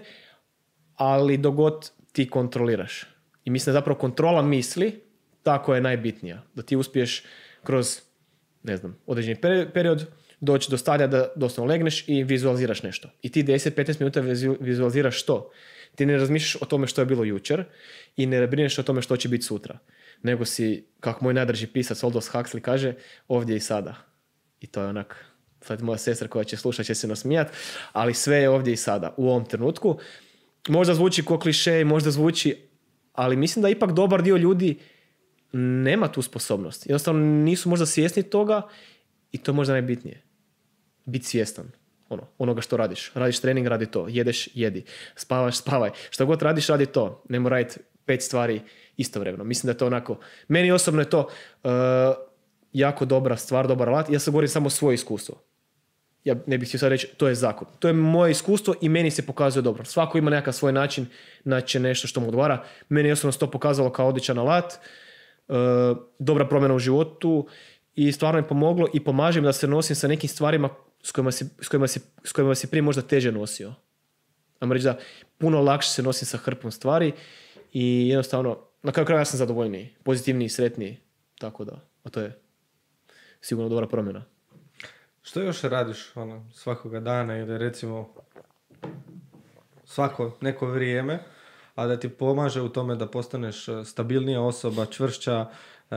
ali dok god ti kontroliraš. I mislim da zapravo kontrola misli tako je najbitnija. Da ti uspiješ kroz, ne znam, određeni period doći do stadija da doslovno legneš i vizualiziraš nešto. I ti deset do petnaest minuta vizualiziraš što? Ti ne razmišljaš o tome što je bilo jučer i ne brineš o tome što će biti sutra. Nego si, kako moj najdraži pisac Aldous Huxley kaže, ovdje i sada. I to je onak, sad moja sestra koja će slušati će se nasmijat, ali sve je ovdje i sada, u ovom trenutku. Možda zvuči ko klišej, možda zvuči, ali mislim da ipak dobar dio ljudi nema tu sposobnost. Jednostavno nisu možda svjesni toga i to je možda najbitnije. Biti svjestan ono, onoga što radiš. Radiš trening, radi to. Jedeš, jedi. Spavaš, spavaj. Što god radiš, radi to. Nemo raditi pet stvari istovremeno. Mislim da je to onako... Meni osobno je to uh, jako dobra stvar, dobar alat. Ja sad govorim samo svoje iskustvo. Ja ne bih htio sad reći, to je zakon. To je moje iskustvo i meni se pokazuje dobro. Svako ima nekakav svoj način, naći nešto što mu odgovara. Meni osobno se to pokazalo kao odličan alat. Uh, dobra promjena u životu i stvarno mi pomoglo i pomaže mi da se nosim sa nekim stvarima s kojima si, s kojima si, s kojima si prije možda teže nosio. Ajmo reći da puno lakše se nosim sa hrpom stvari i jednostavno na kraju kraja ja sam zadovoljniji, pozitivniji, sretniji, tako da, a to je sigurno dobra promjena. Što još radiš ono, svakoga dana ili recimo svako neko vrijeme, a da ti pomaže u tome da postaneš stabilnija osoba, čvršća? Uh...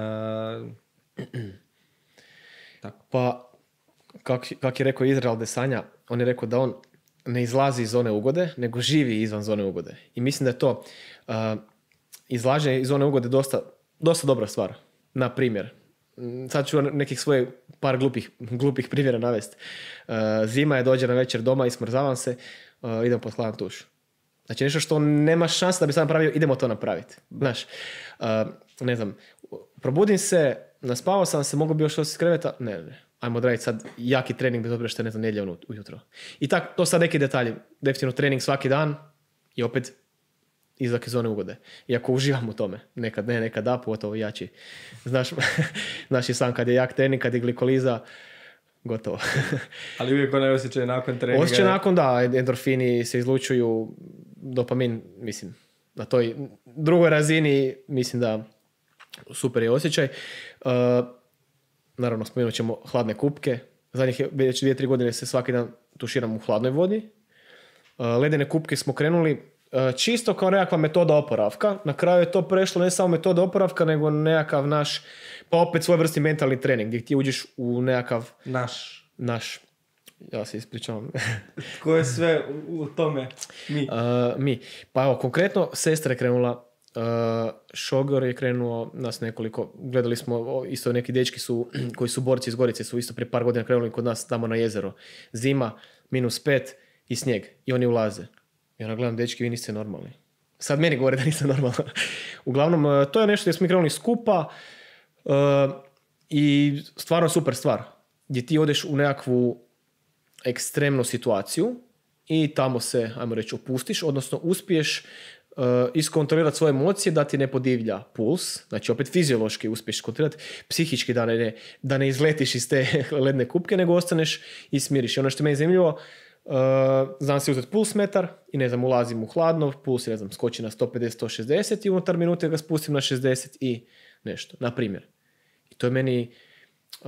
Tako. Pa, kako kak je rekao Izrael Desanja, on je rekao da on ne izlazi iz zone ugode, nego živi izvan zone ugode. I mislim da je to uh, izlaženje iz zone ugode dosta, dosta dobra stvar. Na primjer, sad ću nekih svojih par glupih, glupih primjera navesti. Uh, zima je, dođe na večer doma i smrzavam se, uh, idem pod hladan tuš. Znači nešto što nema šanse da bi sam napravio, idemo to napraviti. Znaš, uh, ne znam, probudim se, naspavao sam se, mogu bi još što iz kreveta, ne, ne, ajmo odraditi sad jaki trening bez obzira što je, ne znam, nedjelja ujutro. I tako, to sad neki detalji, definitivno trening svaki dan i opet izlak iz zone ugode. Iako uživam u tome, nekad ne, nekad da, pogotovo jači. Znaš, znaš i sam kad je jak trening, kad je glikoliza, gotovo. Ali uvijek onaj osjećaj nakon treninga. Osjećaj nakon, da, endorfini se izlučuju, dopamin, mislim, na toj drugoj razini, mislim da super je osjećaj. Uh, naravno, spomenut ćemo hladne kupke. Zadnjih već dvije, tri godine se svaki dan tuširam u hladnoj vodi. Uh, ledene kupke smo krenuli uh, čisto kao nekakva metoda oporavka. Na kraju je to prešlo ne samo metoda oporavka, nego nekakav naš, pa opet svoj vrsti mentalni trening, gdje ti uđeš u nekakav... Naš. Naš. Ja se ispričavam. Tko je sve u, u tome? Mi. Uh, mi. Pa evo, konkretno, sestra je krenula, uh, šogor je krenuo, nas nekoliko, gledali smo, isto neki dečki su, koji su borci iz Gorice, su isto prije par godina krenuli kod nas tamo na jezero. Zima, minus pet i snijeg. I oni ulaze. I ona gledam, dečki, vi niste normalni. sad meni govore da nisam normalan. Uglavnom, to je nešto gdje smo mi krenuli skupa uh, i stvarno super stvar. Gdje ti odeš u nekakvu ekstremnu situaciju i tamo se, ajmo reći, opustiš, odnosno uspiješ uh, iskontrolirati svoje emocije da ti ne podivlja puls, znači opet fiziološki uspiješ kontrolirati, psihički da ne, da ne izletiš iz te ledne kupke, nego ostaneš i smiriš. I ono što je meni zanimljivo, Uh, znam se uzeti puls metar i ne znam, ulazim u hladno, puls ne znam, skoči na sto pedeset do sto šezdeset i unutar minute ga spustim na šezdeset i nešto, na primjer. I to je meni uh,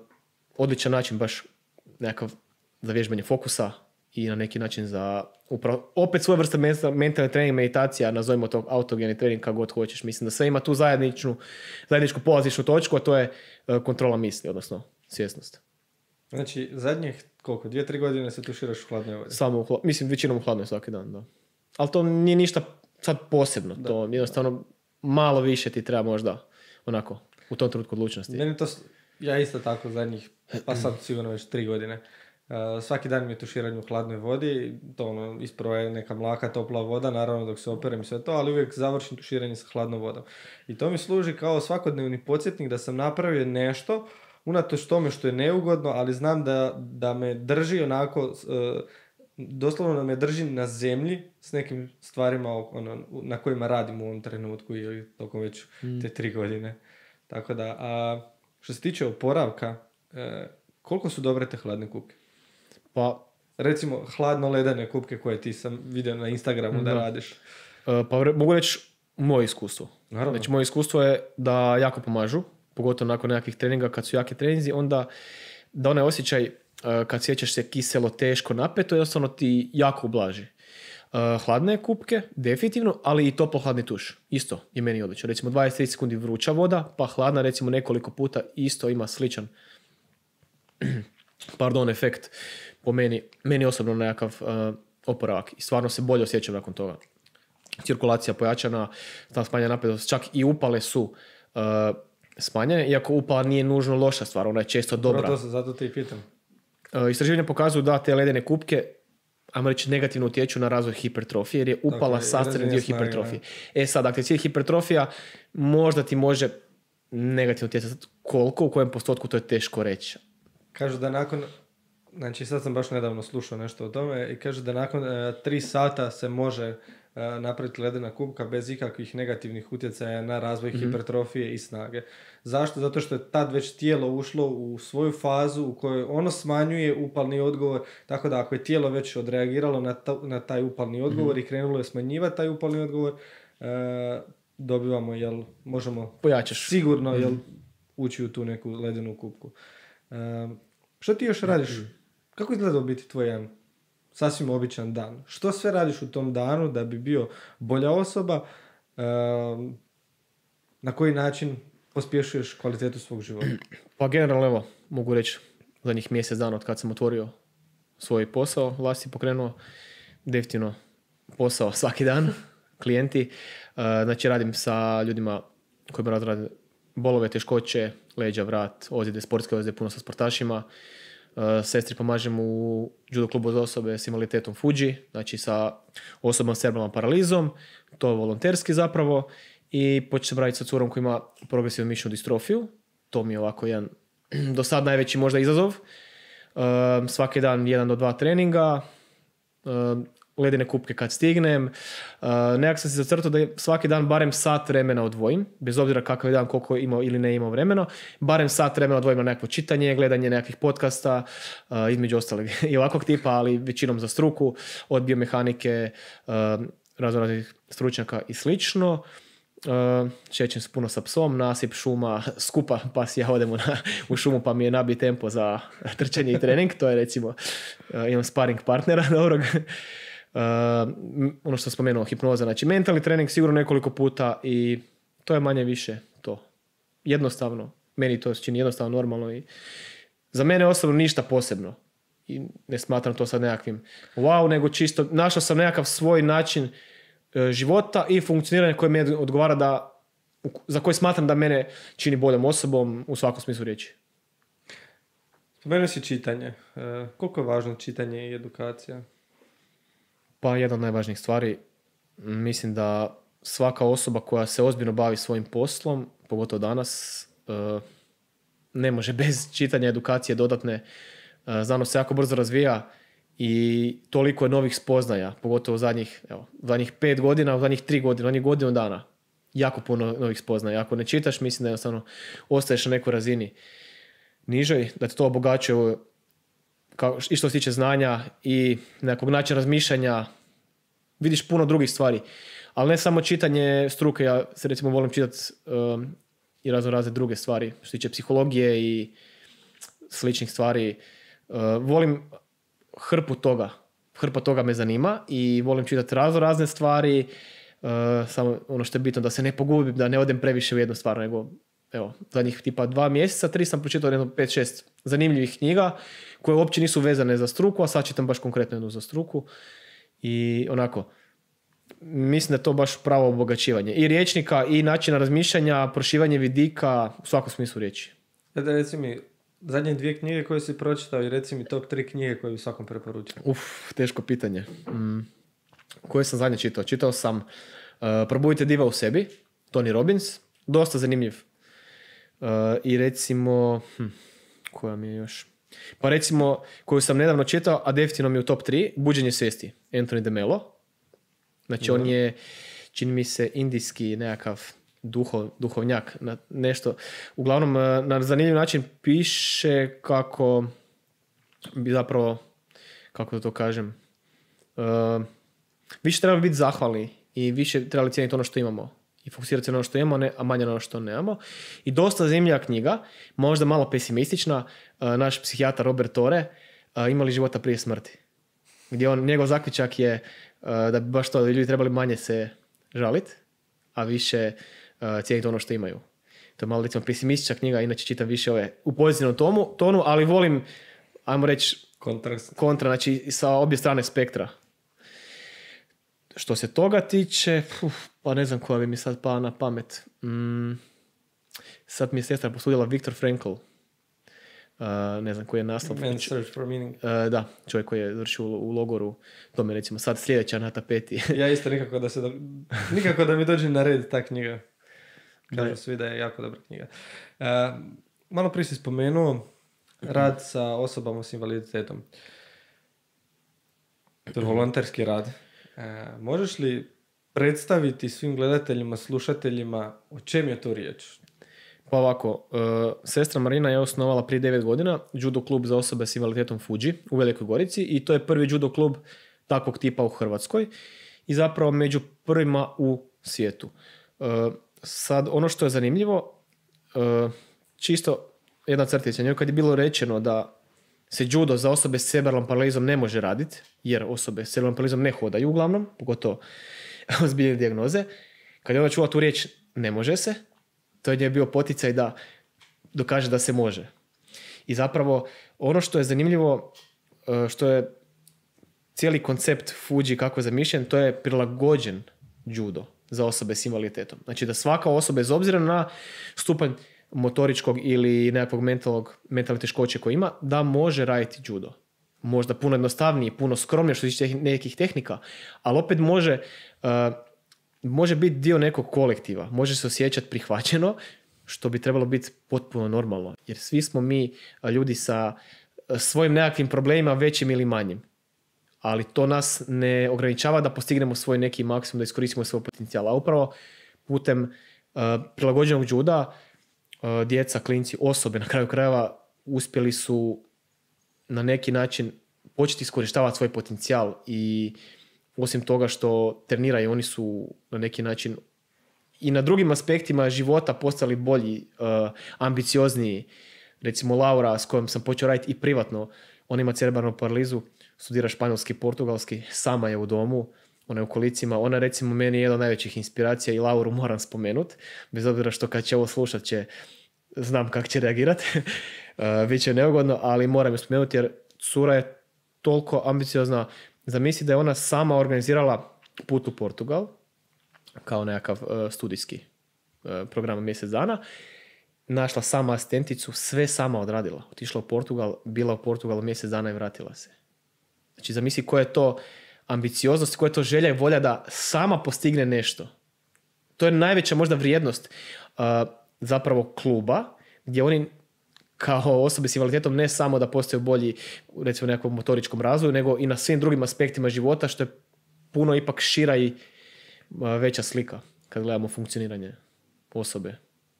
odličan način baš nekakav za vježbanje fokusa i na neki način za upravo, opet svoje vrste mentalni trening, meditacija, nazovimo to autogeni trening kako god hoćeš. Mislim da sve ima tu zajedničnu, zajedničku polazišnu točku, a to je uh, kontrola misli, odnosno svjesnost. Znači, zadnjih koliko, dvije, tri godine se tuširaš u hladnoj vodi? Samo u hladnoj, mislim, većinom u hladnoj svaki dan, da. Ali to nije ništa sad posebno, da, to jednostavno malo više ti treba možda, onako, u tom trenutku odlučnosti. Meni to, ja isto tako zadnjih, pa sad sigurno već tri godine. Uh, svaki dan mi je tuširanje u hladnoj vodi, to ono, isprva je neka mlaka, topla voda, naravno dok se operem i sve to, ali uvijek završim tuširanje sa hladnom vodom. I to mi služi kao svakodnevni podsjetnik da sam napravio nešto, unatoč tome što je neugodno, ali znam da, da me drži onako, uh, doslovno da me drži na zemlji s nekim stvarima ono, na kojima radim u ovom trenutku ili tokom već mm. te tri godine. Tako da, a što se tiče oporavka, uh, koliko su dobre te hladne kupke? Pa, recimo, hladno-ledene kupke koje ti sam vidio na Instagramu da, da radiš. Uh, pa mogu reći moje iskustvo. Naravno. Znači, moje iskustvo je da jako pomažu, pogotovo nakon nekakvih treninga, kad su jaki treninzi, onda da onaj osjećaj uh, kad sjećaš se kiselo, teško, napeto, jednostavno ti jako ublaži. Uh, hladne kupke, definitivno, ali i toplo hladni tuš. Isto je meni odlično. Recimo dvadeset do trideset sekundi vruća voda, pa hladna recimo nekoliko puta isto ima sličan pardon, efekt po meni, meni osobno nekakav uh, oporavak. I stvarno se bolje osjećam nakon toga. Cirkulacija pojačana, tam smanjena napetost, čak i upale su uh, smanjene, iako upala nije nužno loša stvar, ona je često dobra. Zato, zato te i pitam. Uh, istraživanja pokazuju da te ledene kupke, ajmo reći, negativno utječu na razvoj hipertrofije, jer je upala dakle, sastavni dio hipertrofije. Ne. E sad, dakle, cijeli hipertrofija možda ti može negativno utjecati. Koliko, u kojem postotku, to je teško reći. Kažu da nakon, znači sad sam baš nedavno slušao nešto o tome i kažu da nakon uh, tri sata se može uh, napraviti ledena kupka bez ikakvih negativnih utjecaja na razvoj mm-hmm. hipertrofije i snage. Zašto? Zato što je tad već tijelo ušlo u svoju fazu u kojoj ono smanjuje upalni odgovor, tako da ako je tijelo već odreagiralo na, ta, na taj upalni odgovor mm-hmm. i krenulo je smanjivati taj upalni odgovor, uh, dobivamo, jel, možemo pojačaš sigurno jel, ući u tu neku ledenu kupku. Um, što ti još radiš? Kako izgleda biti tvoj jedan sasvim običan dan? Što sve radiš u tom danu da bi bio bolja osoba? Um, na koji način pospješuješ kvalitetu svog života? Pa generalno, evo, mogu reći zadnjih mjesec dana od kad sam otvorio svoj posao, vlasti pokrenuo, definitivno posao svaki dan, klijenti. Uh, znači radim sa ljudima koji me razrade bolove, teškoće, leđa, vrat, ozljede, sportske ozljede, puno sa sportašima. Uh, sestri pomažem u judo klubu za osobe s invaliditetom Fuji, znači sa osobom s cerebralnom paralizom, to je volonterski zapravo, i počnem raditi sa curom koja ima progresivnu mišićnu distrofiju, to mi je ovako jedan do sad najveći možda izazov. Uh, svaki dan jedan do dva treninga, uh, ledene kupke kad stignem. Uh, nekak sam se zacrtao da svaki dan barem sat vremena odvojim, bez obzira kakav je dan, koliko imao ili ne imao vremena, barem sat vremena odvojim na nekakvo čitanje, gledanje nekakvih podcasta, uh, između ostalog i ovakvog tipa, ali većinom za struku, od biomehanike, uh, raznoraznih stručnjaka i slično. Uh, šećem se puno sa psom, nasip, šuma, skupa, pa si ja odemo na, u šumu pa mi je nabije tempo za trčanje i trening, to je recimo, uh, imam sparing partnera dobrog. Uh, ono što sam spomenuo, hipnoza, znači mentalni trening sigurno nekoliko puta i to je manje više to. Jednostavno, meni to se čini jednostavno normalno i za mene osobno ništa posebno i ne smatram to sad nekakvim wow, nego čisto našao sam nekakav svoj način uh, života i funkcioniranja koje mi odgovara da, za koji smatram da mene čini boljom osobom u svakom smislu riječi. Spomenuo si čitanje. Uh, koliko je važno čitanje i edukacija? Pa jedna od najvažnijih stvari, Mislim da svaka osoba koja se ozbiljno bavi svojim poslom, pogotovo danas, ne može bez čitanja edukacije dodatne. Znanost se jako brzo razvija i toliko je novih spoznaja, pogotovo u zadnjih, evo, zadnjih pet godina, u zadnjih tri godine, u zadnjih godinu dana. Jako puno novih spoznaja. Ako ne čitaš, mislim da jednostavno ostaješ na nekoj razini nižoj, da te to obogaćuje kao, i što se tiče znanja i nekog načina razmišljanja. Vidiš puno drugih stvari. Ali ne samo čitanje struke, ja se recimo volim čitati um, i razno razne druge stvari, što se tiče psihologije i sličnih stvari. Uh, volim hrpu toga. Hrpa toga me zanima i volim čitati razno razne stvari. Uh, samo ono što je bitno da se ne pogubim, da ne odem previše u jednu stvar, nego evo, zadnjih tipa dva mjeseca, tri sam pročitao jedno pet šest zanimljivih knjiga koje uopće nisu vezane za struku, a sad čitam baš konkretno jednu za struku. I onako, mislim da je to baš pravo obogaćivanje. I rječnika, i načina razmišljanja, prošivanje vidika, u svakom smislu riječi. Da, da reci mi, zadnje dvije knjige koje si pročitao i reci mi top tri knjige koje bi svakom preporučio. Uf, teško pitanje. Mm. Koje sam zadnje čitao? Čitao sam uh, Probudite diva u sebi, Tony Robbins, dosta zanimljiv. Uh, I recimo, hm, koja mi je još? Pa recimo, koju sam nedavno čitao, a definitivno mi je u top tri, Buđenje svijesti, Anthony de Mello. Znači, mm. on je, čini mi se, indijski nekakav duhov, duhovnjak, na nešto. Uglavnom, na zanimljiv način piše kako bi zapravo, kako da to kažem, uh, više trebali biti zahvalni i više trebali cijeniti ono što imamo i fokusirati se na ono što imamo, a manje na ono što nemamo. I dosta zanimljiva knjiga, možda malo pesimistična, uh, naš psihijatar Robert Torre, uh, Ima li života prije smrti? Gdje on, njegov zaključak je uh, da bi baš to, da ljudi trebali manje se žaliti, a više uh, cijeniti ono što imaju. To je malo, recimo, pesimistična knjiga, inače čitam više ove u pozitivnom tomu, tonu, ali volim, ajmo reći, Kontrast. kontra, znači sa obje strane spektra. Što se toga tiče, uf, pa ne znam koja bi mi sad pala na pamet. Mm, sad mi je sestra posudila Viktor Frankl. Uh, ne znam koji je naslov. Man's Search for Meaning. Uh, da, čovjek koji je završio u, u logoru. To mi je recimo sad sljedeća na tapeti. Ja isto nikako da, se do... nikako da mi dođe na red ta knjiga. Kažu svi da je jako dobra knjiga. Uh, malo prije si spomenuo rad sa osobama s invaliditetom. To je volonterski rad. E, možeš li predstaviti svim gledateljima, slušateljima o čem je to riječ? Pa ovako, uh, sestra Marina je osnovala prije devet godina judo klub za osobe s invaliditetom Fuji u Velikoj Gorici i to je prvi judo klub takvog tipa u Hrvatskoj i zapravo među prvima u svijetu. Uh, sad, ono što je zanimljivo, uh, čisto jedna crtica, njoj kad je bilo rečeno da se judo za osobe s cerebralnom paralizom ne može raditi, jer osobe s cerebralnom paralizom ne hodaju uglavnom, pogotovo ozbiljne dijagnoze. Kad je ona čula tu riječ ne može se, to je bio poticaj da dokaže da se može. I zapravo ono što je zanimljivo, što je cijeli koncept Fuji kako je zamišljen, to je prilagođen judo za osobe s invaliditetom. Znači da svaka osoba, bez obzira na stupanj motoričkog ili nekakvog mentalnog, mentalne teškoće koje ima, da može raditi judo. Možda puno jednostavnije, puno skromnije što se tiče nekih tehnika, ali opet može, uh, može biti dio nekog kolektiva, može se osjećati prihvaćeno, što bi trebalo biti potpuno normalno. Jer svi smo mi ljudi sa svojim nekakvim problemima, većim ili manjim. Ali to nas ne ograničava da postignemo svoj neki maksimum, da iskoristimo svoj potencijal. A upravo putem uh, prilagođenog juda djeca, klinci, osobe na kraju krajeva uspjeli su na neki način početi iskorištavati svoj potencijal i osim toga što treniraju, oni su na neki način i na drugim aspektima života postali bolji, uh, ambiciozniji. Recimo Laura s kojom sam počeo raditi i privatno, ona ima cerebralnu paralizu, studira španjolski, portugalski, sama je u domu, ona je u kolicima, ona recimo meni je jedna od najvećih inspiracija i Lauru moram spomenuti, bez obzira što kad će ovo slušat će, znam kako će reagirati, uh, bit će neugodno, ali moram je spomenuti jer cura je toliko ambiciozna. Zamisli da je ona sama organizirala put u Portugal, kao nekakav uh, studijski uh, program mjesec dana, našla sama asistenticu, sve sama odradila. Otišla u Portugal, bila u Portugalu mjesec dana i vratila se. Znači zamisli koja je to ambicioznost, koja je to želja i volja da sama postigne nešto. To je najveća možda vrijednost uh, zapravo kluba, gdje oni kao osobe s invaliditetom ne samo da postaju bolji recimo u nekakvom motoričkom razvoju, nego i na svim drugim aspektima života, što je puno ipak šira i uh, veća slika kad gledamo funkcioniranje osobe.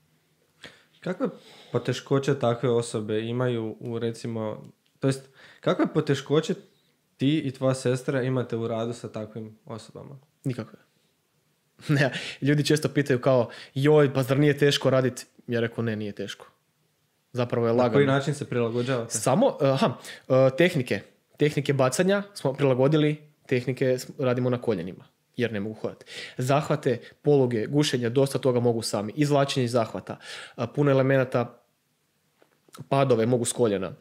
Kakve poteškoće takve osobe imaju u recimo, to jest kakve poteškoće ti i tvoja sestra imate u radu sa takvim osobama? Nikakve. Ne, ljudi često pitaju kao, joj, pa zar nije teško raditi? Ja rekao, ne, nije teško. Zapravo je lagano. Na koji način se prilagođavate? Samo, aha, tehnike. Tehnike bacanja smo prilagodili, tehnike radimo na koljenima, jer ne mogu hodati. Zahvate, poluge, gušenja, dosta toga mogu sami. Izvlačenje iz zahvata. Puno elemenata, padove mogu s koljena.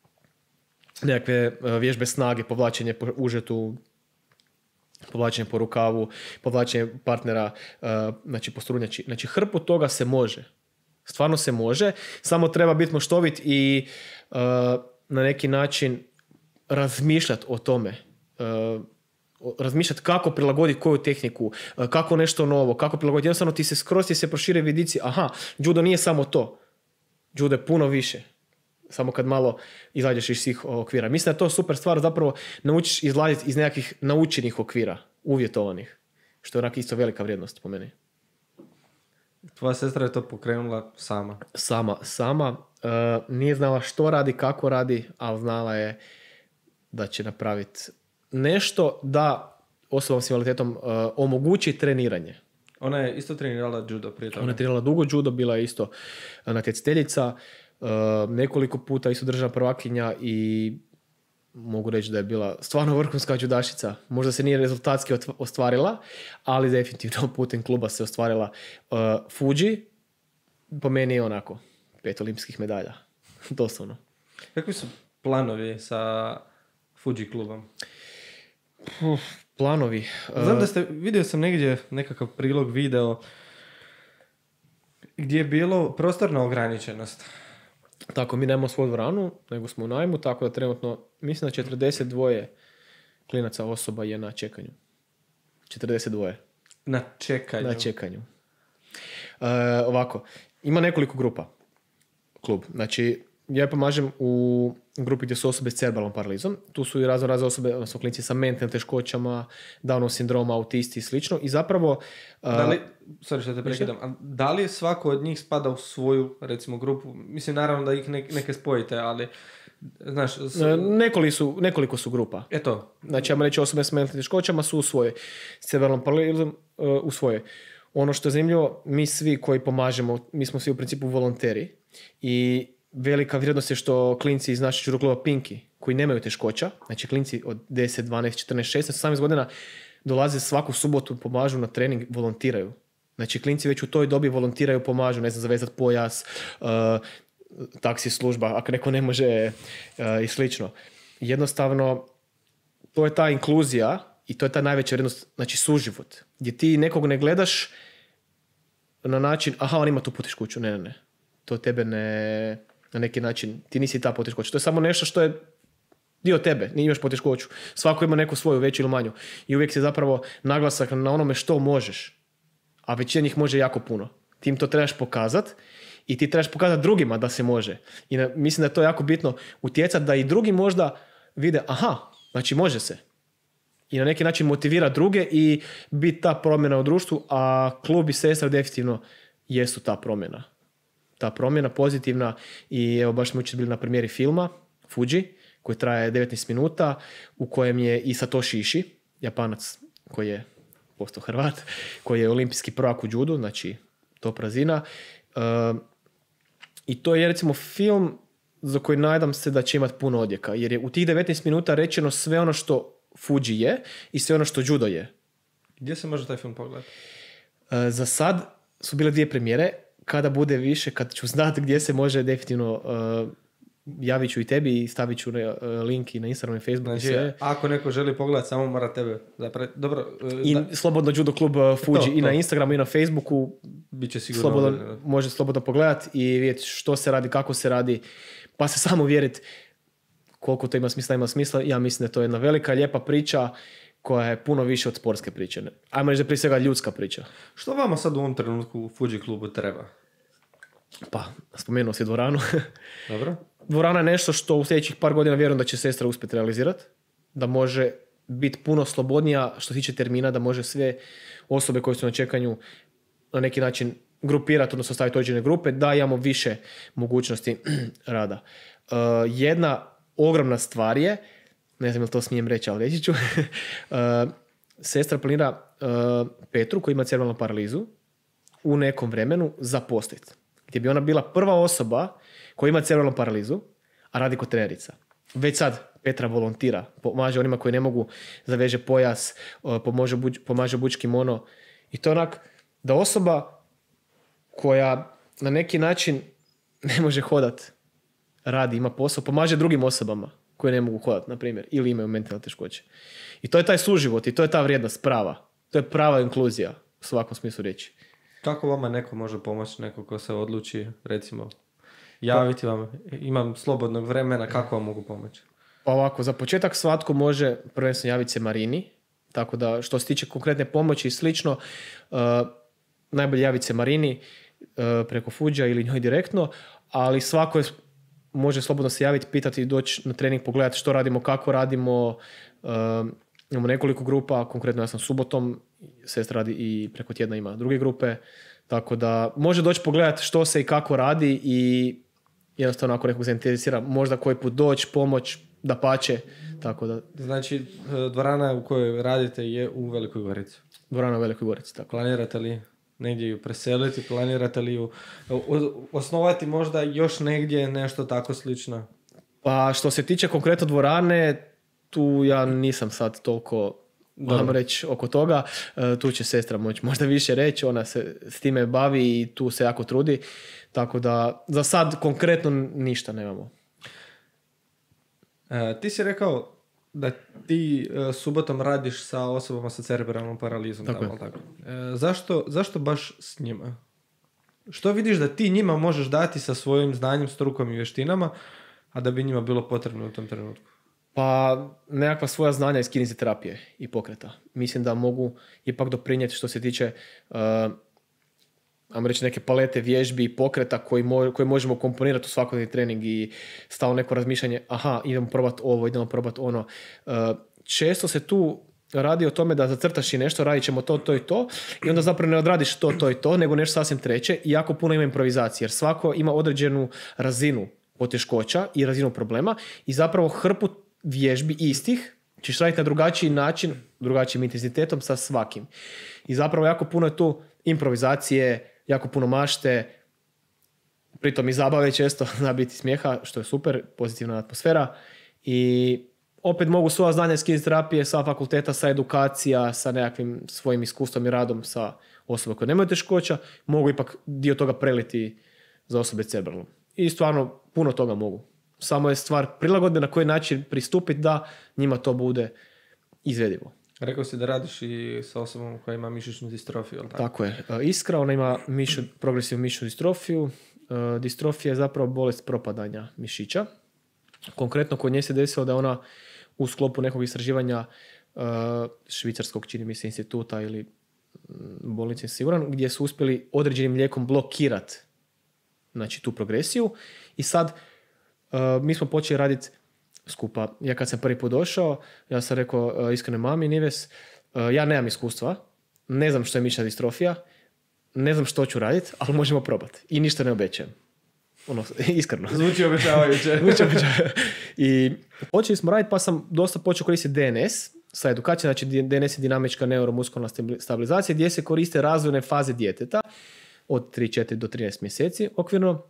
Nekakve vježbe snage, povlačenje po užetu, povlačenje po rukavu, povlačenje partnera, znači po strunjači. Znači hrpu toga se može. Stvarno se može. Samo treba biti moštovit i na neki način razmišljati o tome. Razmišljati kako prilagoditi koju tehniku, kako nešto novo, kako prilagoditi. Jednostavno ti se skroz ti se prošire vidici. Aha, judo nije samo to. Judo je puno više. Samo kad malo izađeš iz svih okvira. Mislim da je to super stvar, zapravo naučiš izlaziti iz nekakvih naučenih okvira, uvjetovanih. Što je onak isto velika vrijednost po meni. Tvoja sestra je to pokrenula sama? Sama, sama. Uh, nije znala što radi, kako radi, ali znala je da će napraviti nešto da osobom s invaliditetom uh, omogući treniranje. Ona je isto trenirala judo prije toga? Ona je trenirala dugo judo, bila je isto natjecateljica. Uh, nekoliko puta isto državna prvakinja i mogu reći da je bila stvarno vrhunska judašica. Možda se nije rezultatski ostvarila, ali definitivno putem kluba se ostvarila. Uh, Fuji, po meni je onako, pet olimpijskih medalja. Doslovno. Kakvi su planovi sa Fuji klubom? Uf, planovi? Uh, Znam da ste, vidio sam negdje nekakav prilog, video, gdje je bilo prostorna ograničenost. Tako, mi nemamo svoju dvoranu, nego smo u najmu, tako da trenutno, mislim da četrdeset dva klinaca osoba je na čekanju. četrdeset dva. Na čekanju? Na čekanju. Uh, ovako, ima nekoliko grupa, klub. Znači, ja pomažem u grupi gdje su osobe s cerebralnom paralizom. Tu su i razno razne osobe, odnosno klinici sa mentalnim teškoćama, Downov sindroma, autisti i slično. I zapravo... Uh, da li, sorry što te prekidam, a da li svako od njih spada u svoju, recimo, grupu? Mislim, naravno da ih ne, neke spojite, ali... Znaš, s... nekoliko, su, nekoliko su grupa. Eto. Znači, ja reći, osobe s mentalnim teškoćama su u svojoj. S cerebralnom paralizom uh, u svojoj. Ono što je zanimljivo, mi svi koji pomažemo, mi smo svi u principu volonteri i velika vrijednost je što klinci iz našeg judo kluba Pinky, koji nemaju teškoća, znači klinci od deset, dvanaest, četrnaest, šesnaest, osamnaest godina dolaze svaku subotu, pomažu na trening, volontiraju. Znači klinci već u toj dobi volontiraju, pomažu, ne znam, zavezati pojas, uh, taksi služba, ako neko ne može uh, i slično. Jednostavno, to je ta inkluzija i to je ta najveća vrijednost, znači suživot, gdje ti nekog ne gledaš na način, aha, on ima tu poteškoću, ne, ne, ne. To tebe ne, na neki način, ti nisi ta poteškoća. To je samo nešto što je dio tebe, nije imaš poteškoću. Svako ima neku svoju, veću ili manju. I uvijek se zapravo naglasak na onome što možeš. A većina njih može jako puno. Ti im to trebaš pokazati i ti trebaš pokazati drugima da se može. I na, mislim da je to jako bitno utjecati da i drugi možda vide, aha, znači može se. I na neki način motivira druge i biti ta promjena u društvu, a klub i sestra definitivno jesu ta promjena. Ta promjena pozitivna i evo baš smo učili bili na premijeri filma Fuji, koji traje devetnaest minuta, u kojem je i Satoshi Ishii, Japanac koji je postao Hrvat, koji je olimpijski prvak u judu, znači top razina. Uh, I to je recimo film za koji nadam se da će imati puno odjeka, jer je u tih devetnaest minuta rečeno sve ono što Fuji je i sve ono što judo je. Gdje se može taj film pogledati? Uh, za sad su bile dvije premijere. Kada bude više, kad ću znati gdje se može, definitivno uh, javit ću i tebi i stavit ću uh, link i na Instagram i Facebook. Znači, i sve. Ako neko želi pogledati, samo mora tebe. Zapre... Dobro, uh, I da... slobodno judo klub uh, Fuji to, i to. Na Instagramu i na Facebooku. Biće sigurno. Slobodno, može slobodno pogledati i vidjeti što se radi, kako se radi, pa se samo uvjeriti koliko to ima smisla, ima smisla. Ja mislim da je to jedna velika, lijepa priča koja je puno više od sportske priče. Ajmo reći da je prije svega ljudska priča. Što vama sad u ovom trenutku u Fuji klubu treba? Pa, spomenuo si dvoranu. Dobro. Dvorana je nešto što u sljedećih par godina vjerujem da će sestra uspjeti realizirati. Da može biti puno slobodnija što se tiče termina, da može sve osobe koje su na čekanju na neki način grupirati, odnosno staviti određene grupe, da imamo više mogućnosti rada. Uh, jedna ogromna stvar je, ne znam li to smijem reći, ali reći ću, uh, sestra planira uh, Petru koji ima cerebralnu paralizu u nekom vremenu zaposliti. Gdje bi ona bila prva osoba koja ima cerebralnu paralizu, a radi kod trenerica. Već sad Petra volontira, pomaže onima koji ne mogu, zaveže pojas, pomaže, buč, pomaže obući kimono. I to onak da osoba koja na neki način ne može hodat, radi, ima posao, pomaže drugim osobama koje ne mogu hodat, na primjer, ili imaju mentalne teškoće. I to je taj suživot i to je ta vrijednost prava. To je prava inkluzija u svakom smislu riječi. Kako vama neko može pomoći, neko ko se odluči, recimo, javiti vam, imam slobodnog vremena, kako vam mogu pomoći? Pa ovako, za početak svatko može prvenstveno javiti se Marini, tako da što se tiče konkretne pomoći i slično, uh, najbolje javiti se Marini uh, preko Fuđa ili njoj direktno, ali svako je, može slobodno se javiti, pitati, doći na trening, pogledati što radimo, kako radimo. Uh, imamo nekoliko grupa, konkretno ja sam subotom, sestra radi i preko tjedna ima druge grupe, tako da može doći pogledati što se i kako radi i jednostavno ako nekog zainteresira, možda koji put doći, pomoć, da pače, tako da... Znači, dvorana u kojoj radite je u Velikoj Gorici? Dvorana u Velikoj Gorici, tako. Planirate li negdje ju preseliti, planirate li ju osnovati možda još negdje nešto tako slično? Pa što se tiče konkretno dvorane, tu ja nisam sad toliko, moram reći, oko toga. Tu će sestra moći možda više reći, ona se s time bavi i tu se jako trudi, tako da za sad konkretno ništa nemamo. E, ti si rekao da ti e, subotom radiš sa osobama sa cerebralnom paralizom. Tako tamo, tako. E, zašto, zašto baš s njima? Što vidiš da ti njima možeš dati sa svojim znanjem, strukom i vještinama, a da bi njima bilo potrebno u tom trenutku? Pa nekakva svoja znanja iz kineziterapije i pokreta. Mislim da mogu ipak doprinijeti što se tiče uh, ajmo reći neke palete vježbi i pokreta koji, mo- koji možemo komponirati u svakodnevni trening i stalno neko razmišljanje, aha, idemo probati ovo, idemo probati ono. Uh, često se tu radi o tome da zacrtaš i nešto, radit ćemo to, to i to i onda zapravo ne odradiš to, to i to, nego nešto sasvim treće i jako puno ima improvizacije, jer svako ima određenu razinu poteškoća i razinu problema i zapravo hrpu vježbi istih ćeš raditi na drugačiji način, drugačijim intenzitetom sa svakim. I zapravo jako puno je tu improvizacije, jako puno mašte, pritom i zabave često, zna biti smijeha, što je super, pozitivna atmosfera. I opet mogu svoja znanja iz kineziterapije, sa fakulteta, sa edukacija, sa nekakvim svojim iskustvom i radom sa osobama koje nemaju teškoća, mogu ipak dio toga preliti za osobe s cerebralnom. I stvarno puno toga mogu. Samo je stvar prilagodbe na koji način pristupiti da njima to bude izvedivo. Rekao si da radiš i sa osobom koja ima mišićnu distrofiju, ali tako? Tako je. Iskra, ona ima mišu, progresivnu mišićnu distrofiju. Distrofija je zapravo bolest propadanja mišića. Konkretno kod nje se desilo da je ona u sklopu nekog istraživanja švicarskog, čini mi se, instituta ili bolnice siguran, gdje su uspjeli određenim lijekom blokirati znači, tu progresiju. I sad Uh, mi smo počeli raditi skupa. Ja kad sam prvi put došao, ja sam rekao uh, iskreno mami Nives, uh, ja nemam iskustva, ne znam što je mišićna distrofija, ne znam što ću raditi, ali možemo probati. I ništa ne obećajem. Ono, iskreno. Zvuči obećavajuće. Zvuči obećavajuće. I počeli smo raditi, pa sam dosta počeo koristiti D N S sa edukacijom, znači D N S je dinamička neuromuskulna stabilizacija, gdje se koriste razvojne faze djeteta od tri četiri do trinaest mjeseci okvirno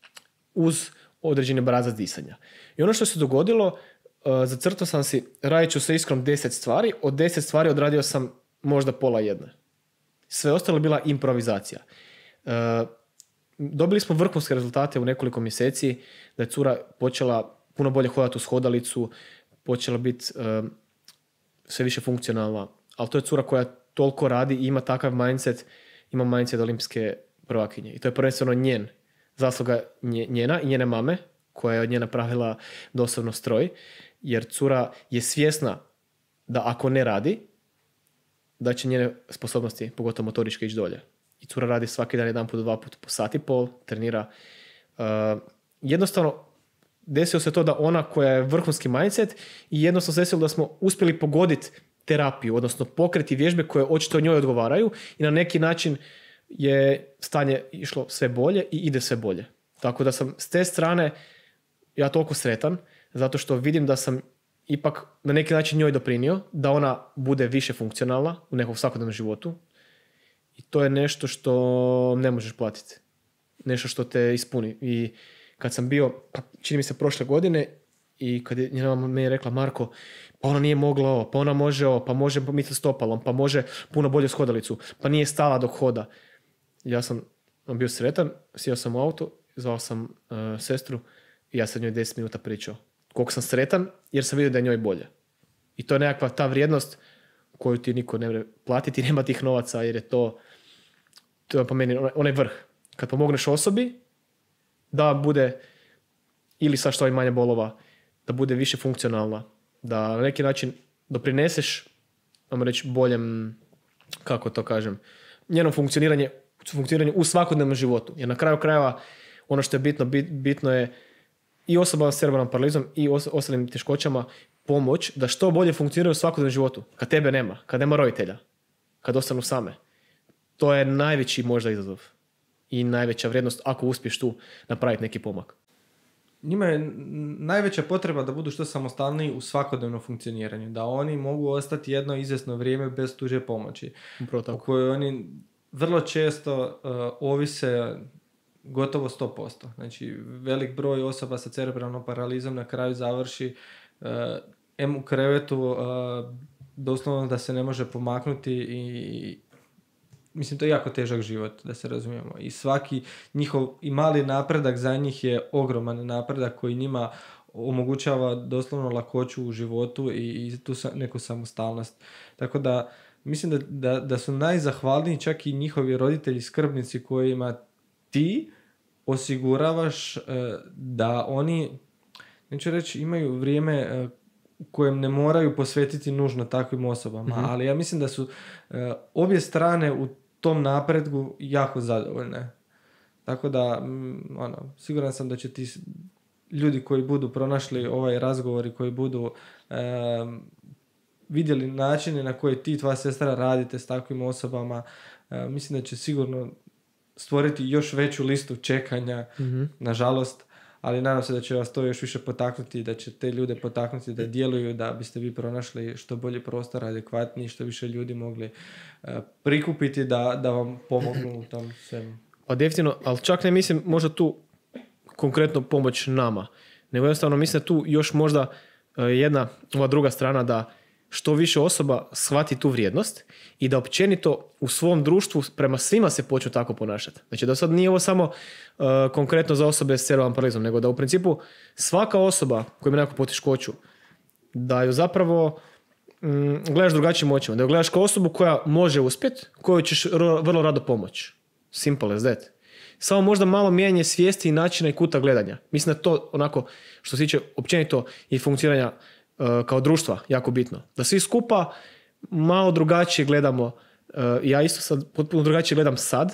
uz određeni obrazac disanja. I ono što se dogodilo, uh, zacrtao sam si, radit ću sa Iskrom deset stvari, od deset stvari odradio sam možda pola jedne. Sve ostalo je bila improvizacija. Uh, dobili smo vrhunske rezultate u nekoliko mjeseci, da je cura počela puno bolje hodati uz hodalicu, počela biti uh, sve više funkcionalna, ali to je cura koja toliko radi i ima takav mindset, ima mindset olimpijske prvakinje. I to je prvenstveno njen zasluga njena i njene mame, koja je od nje napravila doslovno stroj, jer cura je svjesna da ako ne radi, da će njene sposobnosti, pogotovo motoričke, ići dolje. I cura radi svaki dan, jedan put, dva put po sat i pol, trenira. Uh, jednostavno, desilo se to da ona koja je vrhunski mindset i jednostavno se desilo da smo uspjeli pogoditi terapiju, odnosno pokreti vježbe koje očito njoj odgovaraju i na neki način je stanje išlo sve bolje i ide sve bolje. Tako da sam s te strane ja toliko sretan, zato što vidim da sam ipak na neki način njoj doprinio, da ona bude više funkcionalna u nekom svakodnevnom životu. I to je nešto što ne možeš platiti. Nešto što te ispuni. I kad sam bio, čini mi se prošle godine, i kad je njena mama meni rekla, Marko, pa ona nije mogla ovo, pa ona može ovo, pa može pomicati stopalom, pa može puno bolje shodalicu, pa nije stala dok hoda. Ja sam bio sretan, sjeo sam u auto, zvao sam uh, sestru i ja sam njoj deset minuta pričao. Koliko sam sretan, jer sam vidio da je njoj bolje. I to je nekakva ta vrijednost koju ti niko ne može platiti, nema tih novaca, jer je to, to je po meni onaj vrh. Kad pomogneš osobi, da bude, ili sa što manje bolova, da bude više funkcionalna, da na neki način doprineseš, ajmo reći, boljem, kako to kažem, njeno funkcioniranje, funkcioniranje u svakodnevnom životu. Jer na kraju krajeva, ono što je bitno, bit, bitno je i osobama s cerebralnom paralizom i os- ostalim teškoćama pomoć da što bolje funkcioniraju u svakodnevnom životu. Kad tebe nema, kad nema roditelja, kad ostanu same. To je najveći možda izazov i najveća vrijednost ako uspiješ tu napraviti neki pomak. Njima je najveća potreba da budu što samostalniji u svakodnevnom funkcioniranju. Da oni mogu ostati jedno izvjesno vrijeme bez tuđe pomoći. U kojoj oni vrlo često uh, ovise gotovo sto posto. Znači, velik broj osoba sa cerebralnom paralizom na kraju završi uh, em u krevetu, uh, doslovno da se ne može pomaknuti i mislim, to je jako težak život, da se razumijemo. I svaki njihov i mali napredak za njih je ogroman napredak koji njima omogućava doslovno lakoću u životu i, i tu neku samostalnost. Tako da mislim da, da, da su najzahvalniji čak i njihovi roditelji, skrbnici kojima ti osiguravaš uh, da oni, neću reći, imaju vrijeme uh, u kojem ne moraju posvetiti nužno takvim osobama, mm-hmm. ali ja mislim da su uh, obje strane u tom napretku jako zadovoljne. Tako da, m, ono, siguran sam da će ti ljudi koji budu pronašli ovaj razgovor i koji budu um, vidjeli načine na koje ti i tvoja sestra radite s takvim osobama, uh, mislim da će sigurno stvoriti još veću listu čekanja, mm-hmm. nažalost, ali nadam se da će vas to još više potaknuti i da će te ljude potaknuti da djeluju, da biste vi pronašli što bolji prostor, adekvatniji, što više ljudi mogli uh, prikupiti da, da vam pomognu u tom svemu. Pa definitivno, ali čak ne mislim možda tu konkretno pomoć nama, nego jednostavno mislim da tu još možda uh, jedna, ova druga strana, da što više osoba shvati tu vrijednost i da općenito u svom društvu prema svima se počnu tako ponašati. Znači da sad nije ovo samo uh, konkretno za osobe s cerebralnom paralizom, nego da u principu svaka osoba koja ima nekakvu poteškoću, da ju zapravo um, gledaš drugačijim očima, da ju gledaš kao osobu koja može uspjeti, koju ćeš r- vrlo rado pomoći. Simple as that. Samo možda malo mijenjanje svijesti i načina i kuta gledanja. Mislim da to onako što se tiče općenito i funkcioniranja kao društva jako bitno. Da svi skupa malo drugačije gledamo. Ja isto sad potpuno drugačije gledam sad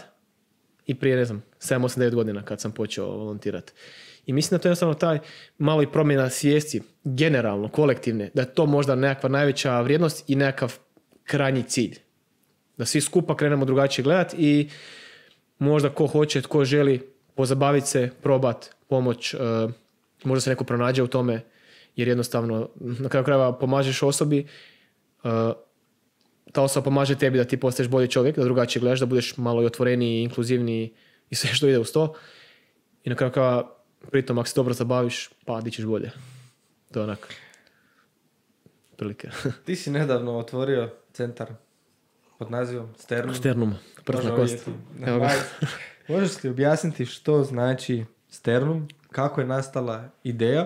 i prije, ne znam, sedam, osam, devet godina kad sam počeo volontirati. I mislim da to je jednostavno taj malo i promjena svijesti, generalno, kolektivne, da je to možda nekakva najveća vrijednost i nekakav krajnji cilj. Da svi skupa krenemo drugačije gledati i možda ko hoće, tko želi pozabaviti se, probati, pomoć, možda se neko pronađe u tome, jer jednostavno na kraju krajeva pomažeš osobi, uh, ta osoba pomaže tebi da ti postaješ bolji čovjek, da drugačije gledaš, da budeš malo i otvoreniji, inkluzivniji i sve što ide uz to. I na kraju krajeva, pritom ako se dobro zabaviš, pa di ćeš bolje. To je onak prilike. Ti si nedavno otvorio centar pod nazivom Sternum. Sternum, prsna kost. Možeš li objasniti što znači Sternum, kako je nastala ideja,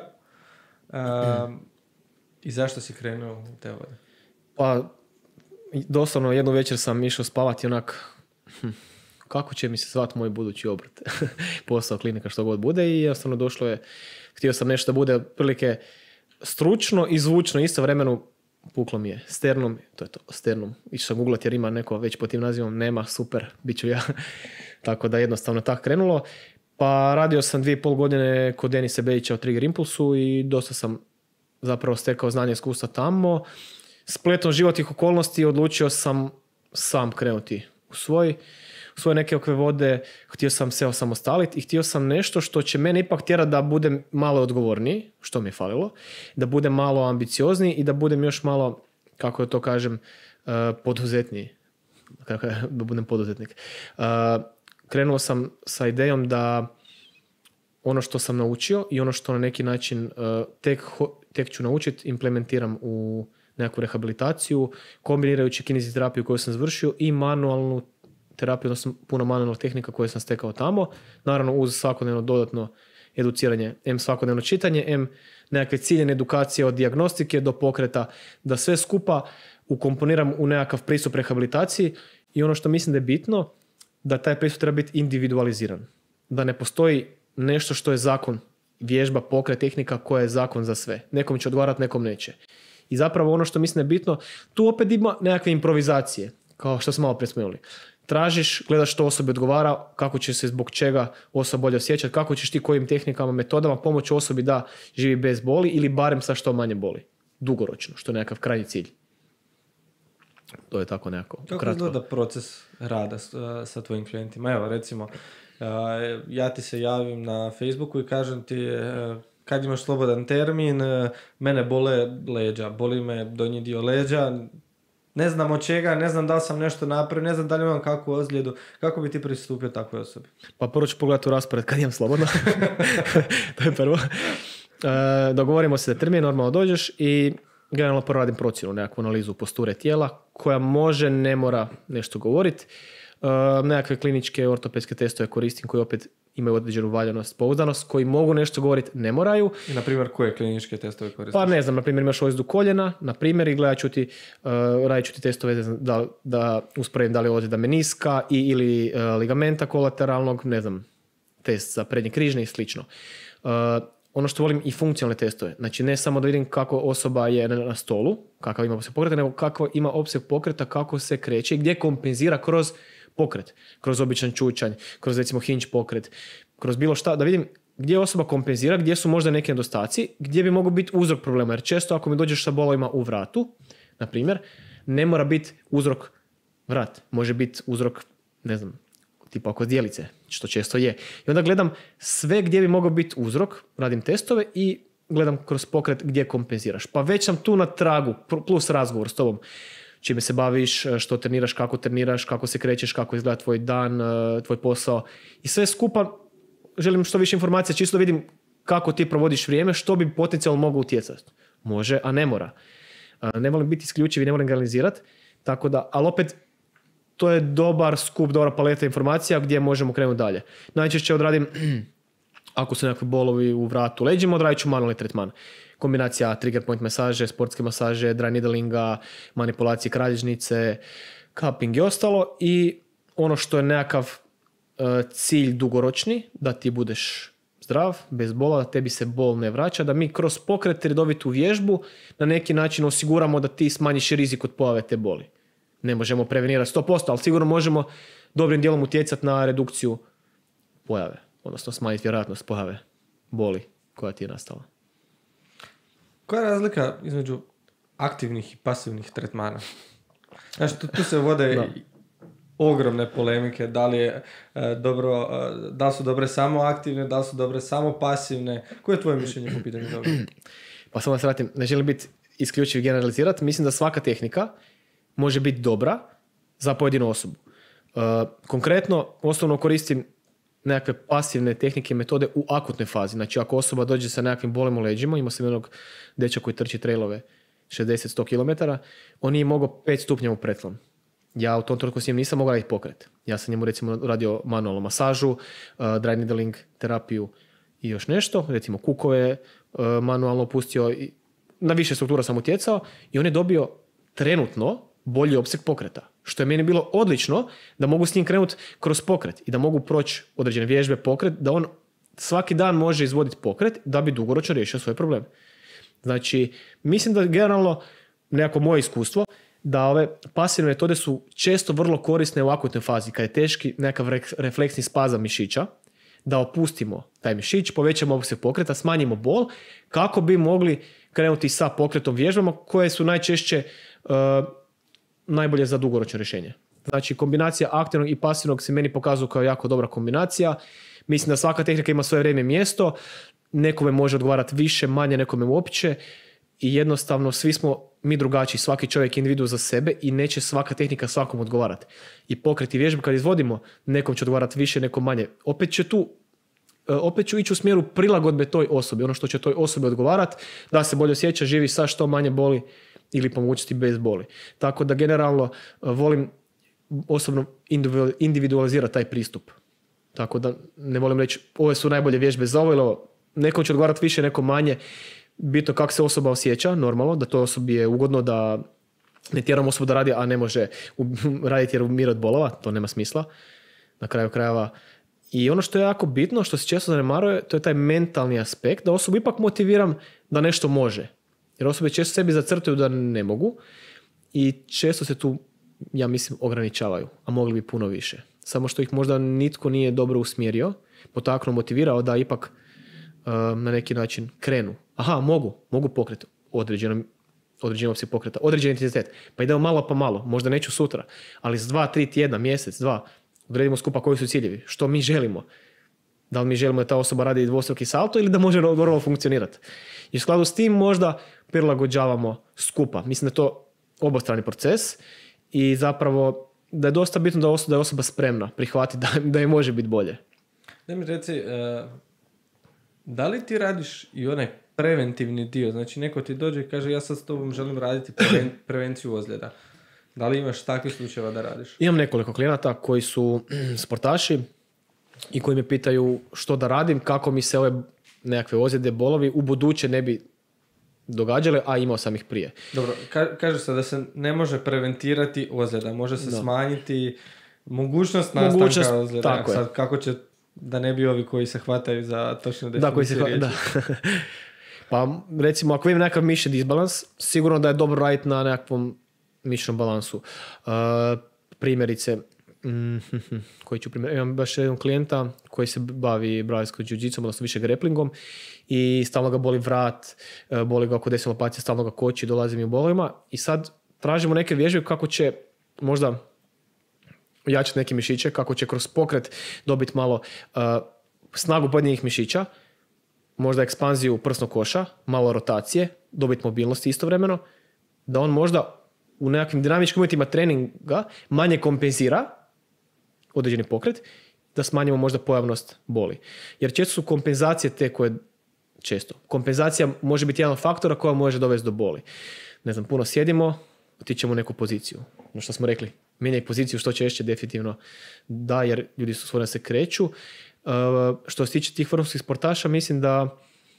Um, i zašto si krenuo u te vode? Pa, doslovno jednu večer sam išao spavati onak, hm, kako će mi se zvati moj budući obrt, posao, klinika, što god bude, i jednostavno došlo je, htio sam nešto da bude prilike stručno i zvučno istovremeno puklo mi je sternum, to je to, sternum. Išao sam googlat jer ima neko već po tim nazivom, nema, super, bit ću ja. Tako da jednostavno tako krenulo. Pa radio sam dvije i pol godine kod Denisa Bejića u Trigger Impulsu i dosta sam zapravo stekao znanje i iskustva tamo. Spletom životnih okolnosti odlučio sam sam krenuti u svoj, u svoje neke okve vode, htio sam se osamostaliti i htio sam nešto što će mene ipak tjerati da budem malo odgovorniji, što mi je falilo, da budem malo ambiciozniji i da budem još malo, kako to kažem, uh, poduzetniji. Kako da budem poduzetnik. Uh, krenuo sam sa idejom da ono što sam naučio i ono što na neki način uh, tek, tek ću naučiti, implementiram u nekakvu rehabilitaciju, kombinirajući kineziterapiju koju sam završio i manualnu terapiju, odnosno puno manualna tehnika koju sam stekao tamo. Naravno uz svakodnevno dodatno educiranje, em svakodnevno čitanje, em nekakve ciljene edukacije od dijagnostike do pokreta, da sve skupa ukomponiram u nekakav pristup rehabilitaciji i ono što mislim da je bitno, da taj pristup treba biti individualiziran. Da ne postoji nešto što je zakon, vježba, pokret, tehnika koja je zakon za sve. Nekom će odgovarati, nekom neće. I zapravo ono što mislim da je bitno, tu opet ima nekakve improvizacije, kao što smo malo prije spomenuli. Tražiš, gledaš što osobi odgovara, kako će se zbog čega osoba bolje osjećati, kako ćeš ti kojim tehnikama, metodama pomoći osobi da živi bez boli ili barem sa što manje boli. Dugoročno, što je nekakav krajnji cilj. To je tako nekako. Kako izgleda proces rada sa tvojim klijentima? Evo, recimo, ja ti se javim na Facebooku i kažem ti kad imaš slobodan termin, mene bole leđa, boli me donji dio leđa, ne znam od čega, ne znam da li sam nešto napravio, ne znam da li imam kakvu ozljedu, kako bi ti pristupio takvoj osobi? Pa prvo ću pogledati u raspored kad imam slobodno. To je prvo. E, dogovorimo se da termin, normalno dođeš i generalno prvo radim procjenu, nekakvu analizu posture tijela koja može, ne mora nešto govoriti. E, nekakve kliničke ortopedske testove koristim koji opet imaju određenu valjanost, pouzdanost, koji mogu nešto govoriti, ne moraju. I na primjer, koje kliničke testove koristiš? Pa ne znam, na primjer imaš ozljedu koljena, na primjer, i gledat ću ti, uh, radit ću ti testove da, da usporedim da li je ozljeda meniska i, ili uh, ligamenta kolateralnog, ne znam, test za prednje križne i slično. Uh, ono što volim i funkcionalne testove, znači ne samo da vidim kako osoba je na, na stolu, kakav ima opseg pokreta, nego kako ima opseg pokreta, kako se kreće i gdje kompenzira kroz pokret, kroz običan čučanj, kroz recimo hinge pokret, kroz bilo šta, da vidim gdje osoba kompenzira, gdje su možda neki nedostaci, gdje bi mogao biti uzrok problema. Jer često ako mi dođeš sa bolovima u vratu, na primjer, ne mora biti uzrok vrat. Može biti uzrok, ne znam, tipa kod dijelice, što često je. I onda gledam sve gdje bi mogao biti uzrok, radim testove i gledam kroz pokret gdje kompenziraš. Pa već sam tu na tragu, plus razgovor s tobom. Čime se baviš, što treniraš, kako treniraš, kako se krećeš, kako izgleda tvoj dan, tvoj posao. I sve skupa želim što više informacija, čisto vidim kako ti provodiš vrijeme, što bi potencijalno moglo utjecati. Može, a ne mora. Ne volim biti isključiv i ne volim generalizirati, tako da, ali opet to je dobar skup, dobra paleta informacija gdje možemo krenuti dalje. Najčešće odradim, ako su nekakvi bolovi u vratu, leđima, odradit ću manualni tretman. Kombinacija trigger point masaže, sportske masaže, dry needlinga, manipulacije kralježnice, cupping i ostalo. I ono što je nekakav uh, cilj dugoročni, da ti budeš zdrav, bez bola, da tebi se bol ne vraća, da mi kroz pokret, redovitu vježbu na neki način osiguramo da ti smanjiš rizik od pojave te boli. Ne možemo prevenirati sto posto, ali sigurno možemo dobrim dijelom utjecati na redukciju pojave, odnosno smanjiti vjerojatnost pojave boli koja ti je nastala. Koja je razlika između aktivnih i pasivnih tretmana? Znači, tu, tu se vode no. ogromne polemike, da li, je, e, dobro, e, da li su dobre samo aktivne, da li su dobre samo pasivne. Koje je tvoje mišljenje po pitanju toga? Pa samo da se vratim, ne želim biti isključiv i generalizirati. Mislim da svaka tehnika može biti dobra za pojedinu osobu. E, konkretno, osnovno koristim nekakve pasivne tehnike i metode u akutnoj fazi. Znači, ako osoba dođe sa nekakvim bolem u leđima, imao sam jednog dečka koji trči trailove šezdeset do sto kilometara, on nije mogao pet stupnjeva u pretlom. Ja u tom trenutku s njim nisam mogao raditi pokret. Ja sam njemu recimo radio manualnu masažu, uh, dry needling terapiju i još nešto, recimo kukove uh, manualno pustio, i na više struktura sam utjecao i on je dobio trenutno bolji opseg pokreta. Što je meni bilo odlično da mogu s njim krenuti kroz pokret i da mogu proći određene vježbe pokret, da on svaki dan može izvoditi pokret da bi dugoročno riješio svoj problem. Znači, mislim da generalno nekako moje iskustvo, da ove pasivne metode su često vrlo korisne u akutnoj fazi, kad je teški nekakav refleksni spazam mišića, da opustimo taj mišić, povećamo opseg pokreta, smanjimo bol, kako bi mogli krenuti sa pokretom vježbama koje su najčešće uh, najbolje za dugoročno rješenje. Znači, kombinacija aktivnog i pasivnog se meni pokazuje kao jako dobra kombinacija. Mislim da svaka tehnika ima svoje vrijeme i mjesto, nekome može odgovarati više, manje, nekome uopće i jednostavno svi smo mi drugačiji, svaki čovjek individu za sebe i neće svaka tehnika svakom odgovarati. I pokret i vježbe kad izvodimo, nekom će odgovarati više, nekom manje. Opet će tu, opet ću ići u smjeru prilagodbe toj osobi, ono što će toj osobi odgovarati, da se bolje osjeća, živi sa što manje boli ili pomogućiti bez boli. Tako da generalno volim osobno individualizirati taj pristup. Tako da ne volim reći ove su najbolje vježbe za ovo ili ovo. Nekom će odgovarati više, nekom manje. Bitno kako se osoba osjeća, normalno, da to osobi je ugodno, da ne tjeram osobu da radi, a ne može raditi jer umire od bolova, to nema smisla, na kraju krajeva. I ono što je jako bitno, što se često zanemaruje, to je taj mentalni aspekt, da osobu ipak motiviram da nešto može. Jer osobe često sebi zacrtaju da ne mogu i često se tu, ja mislim, ograničavaju, a mogli bi puno više. Samo što ih možda nitko nije dobro usmjerio, potaknuo, motivirao da ipak uh, na neki način krenu. Aha, mogu, mogu pokret određenom, određenom opseg pokreta, određen intenzitet. Pa idemo malo pa malo, možda neću sutra, ali s dva, tri tjedna, mjesec, dva, odredimo skupa koji su ciljevi, što mi želimo. Da li mi želimo da ta osoba radi dvostruki salto ili da može normalno funkcionirati. I u skladu s tim možda prilagođavamo skupa. Mislim da je to obostrani proces i zapravo da je dosta bitno da, osoba, da je osoba spremna prihvatiti da, da je može biti bolje. Da mi reci, uh, da li ti radiš i onaj preventivni dio? Znači neko ti dođe i kaže ja sad s tobom želim raditi preven, prevenciju ozljeda. Da li imaš takvih slučajeva da radiš? Imam nekoliko klijenata koji su sportaši i koji me pitaju što da radim, kako mi se ove nekakve ozljede, bolovi u buduće ne bi događale, a imao sam ih prije. Dobro, ka- kaže se da se ne može preventirati ozljeda, može se no. smanjiti mogućnost nastanka mogućnost, ozljeda. Tako sad, je. Kako će, da ne bi ovi koji se hvataju za točno definiciju riječi. Da. Pa recimo, ako imam nekakav mišićni disbalans, sigurno da je dobro raditi na nekakvom mišićnom balansu. Uh, primjerice, mm, koji ću primjer, imam baš jednog klijenta koji se bavi brazilskom jiu-jitsom, odnosno više graplingom i stalno ga boli vrat, boli ga oko desne lopacije, stalno ga koči, dolazi mi u bolovima i sad tražimo neke vježbe kako će možda ojačati neke mišiće, kako će kroz pokret dobiti malo uh, snagu pojedinih mišića, možda ekspanziju prsnog koša, malo rotacije, dobiti mobilnosti istovremeno, da on možda u nekakvim dinamičkim uvjetima treninga manje kompenzira određeni pokret, da smanjimo možda pojavnost boli. Jer često su kompenzacije te koje često. Kompenzacija može biti jedan faktora koja može dovesti do boli. Ne znam, puno sjedimo, otićemo u neku poziciju. No što smo rekli, mijenjaj poziciju što češće definitivno da, jer ljudi su svojno se kreću. Uh, što se tiče tih vrhunskih sportaša, mislim da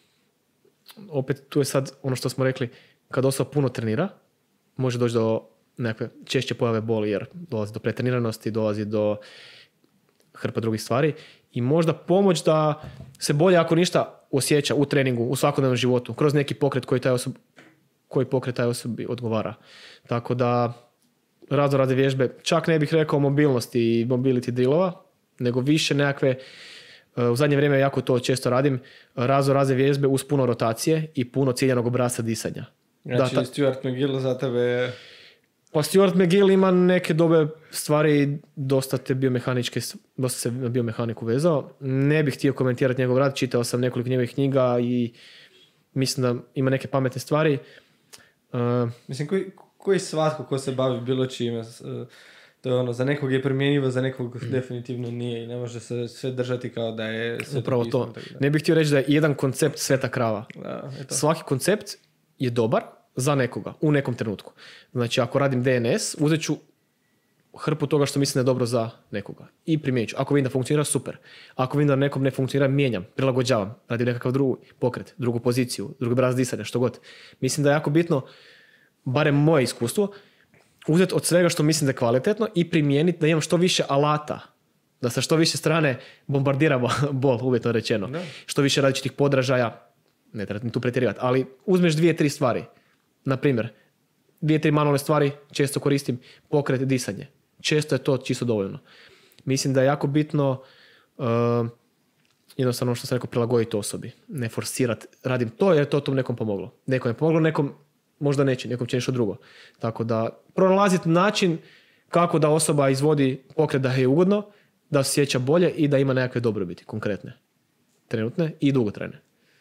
opet tu je sad ono što smo rekli, kad osoba puno trenira, može doći do nekakve češće pojave boli, jer dolazi do pretreniranosti, dolazi do hrpa drugih stvari i možda pomoć da se bolje ako ništa osjeća u treningu, u svakodnevnom životu, kroz neki pokret koji taj osob, koji pokret taj osobi odgovara. Tako da razno razne vježbe, čak ne bih rekao mobilnosti i mobility drillova, nego više nekakve, u zadnje vrijeme jako to često radim, razno razne vježbe uz puno rotacije i puno ciljanog obrasca disanja. Znači, da, ta... Stuart McGill za tebe... Pa Stuart McGill ima neke dobre stvari, dosta te biomehaničke, dosta se na biomehaniku vezao. Ne bih htio komentirati njegov rad, čitao sam nekoliko njegovih knjiga i mislim da ima neke pametne stvari. Uh, mislim, koji, koji svatko ko se bavi bilo čime, to je ono, za nekog je primjenjivo, za nekog mm. definitivno nije i ne može se sve držati kao da je sve upravo to. to. Ne bih htio reći da je jedan koncept sveta krava. Da, svaki koncept je dobar za nekoga u nekom trenutku. Znači, ako radim D N S, uzet ću hrpu toga što mislim da je dobro za nekoga i primijenit ću. Ako vidim da funkcionira, super. Ako vidim da nekom ne funkcionira, mijenjam, prilagođavam, radim nekakav drugi pokret, drugu poziciju, drugi obraz disanja, što god. Mislim da je jako bitno, barem moje iskustvo, uzeti od svega što mislim da je kvalitetno i primijeniti da imam što više alata, da sa što više strane bombardiramo bol, uvjetno rečeno. Ne. Što više različitih podražaja, ne treba tu pretjerivati, ali uzmeš dvije, tri stvari. Na primjer, dvije, tri manualne stvari često koristim, pokret, disanje. Često je to čisto dovoljno. Mislim da je jako bitno uh, jednostavno što sam rekao, prilagoditi osobi. Ne forsirati, radim to jer to tom nekom pomoglo. Nekom je pomoglo, nekom možda neće, nekom će nešto drugo. Tako da pronalaziti način kako da osoba izvodi pokret da je ugodno, da se sjeća bolje i da ima nekakve dobrobiti, konkretne, trenutne i dugotrajne.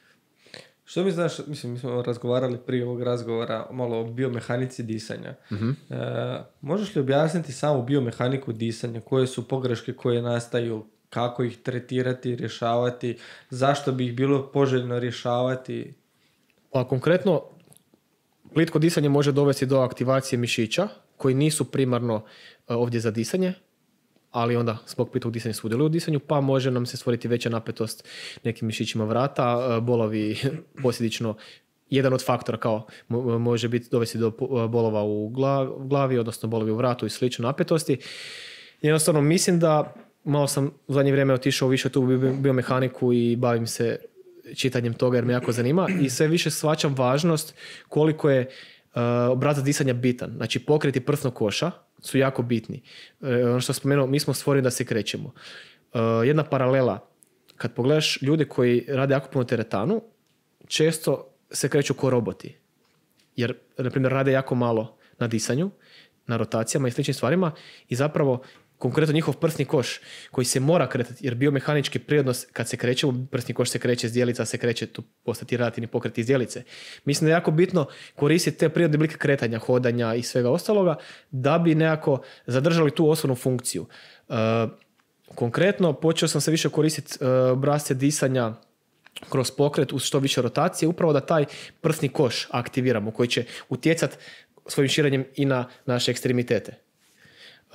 Što mi znaš, mislim, mi smo razgovarali prije ovog razgovora malo o biomehanici disanja. Uh-huh. E, možeš li objasniti samu biomehaniku disanja? Koje su pogreške koje nastaju? Kako ih tretirati, rješavati? Zašto bi ih bilo poželjno rješavati? Pa konkretno, plitko disanje može dovesti do aktivacije mišića koji nisu primarno uh, ovdje za disanje, ali onda zbog plitkog disanja sudjeluju u disanju, pa može nam se stvoriti veća napetost nekim mišićima vrata, bolovi posljedično, jedan od faktora kao može biti dovesti do bolova u glavi, odnosno bolovi u vratu i slično napetosti. Jednostavno mislim da, malo sam u zadnje vrijeme otišao više tu biomehaniku i bavim se čitanjem toga jer me jako zanima i sve više shvaćam važnost koliko je uh, obrazac disanja bitan. Znači pokreti prsnog koša su jako bitni. Uh, ono što sam spomenuo, mi smo stvoreni da se krećemo. Uh, jedna paralela, kad pogledaš ljude koji rade jako puno teretanu, često se kreću ko roboti. Jer, na primjer, rade jako malo na disanju, na rotacijama i sličnim stvarima i zapravo konkretno njihov prsni koš koji se mora kretati, jer biomehanički prirodnost kad se kreće, prsni koš se kreće, zdjelica se kreće, tu postati relativni pokret iz zdjelice. Mislim da je jako bitno koristiti te prirodne oblike kretanja, hodanja i svega ostaloga da bi nekako zadržali tu osnovnu funkciju. Uh, konkretno počeo sam se više koristiti uh, obrasce disanja kroz pokret uz što više rotacije, upravo da taj prsni koš aktiviramo koji će utjecati svojim širenjem i na naše ekstremitete. Uh,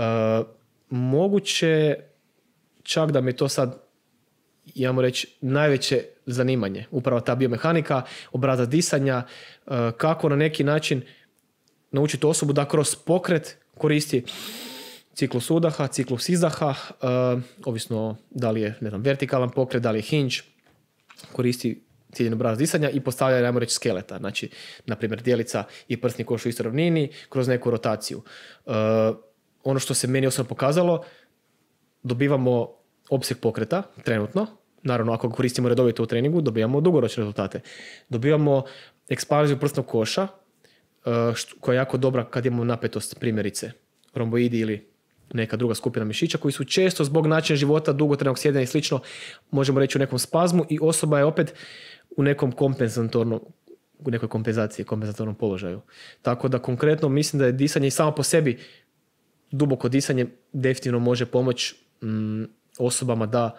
moguće čak da mi to sad, imamo reći, najveće zanimanje, upravo ta biomehanika, obrazac disanja, uh, kako na neki način naučiti osobu da kroz pokret koristi ciklus udaha, ciklus izdaha, uh, ovisno da li je, ne znam, vertikalan pokret, da li je hinge, koristi ciljeni obrazac disanja i postavlja, ajmo reći, skeleta. Znači, na primjer, djelica i prsni koš u istoj ravnini kroz neku rotaciju. Uh, ono što se meni osobno pokazalo, dobivamo opseg pokreta trenutno. Naravno, ako koristimo redovito u treningu, dobivamo dugoročne rezultate. Dobivamo ekspanziju prsnog koša, uh, što, koja je jako dobra kad imamo napetost, primjerice, romboidi ili neka druga skupina mišića koji su često zbog načina života, dugotrajnog sjedenja i slično, možemo reći u nekom spazmu i osoba je opet u nekom kompenzatornom, u nekoj kompenzaciji, kompenzatornom položaju. Tako da konkretno mislim da je disanje i samo po sebi duboko disanje definitivno može pomoći mm, osobama da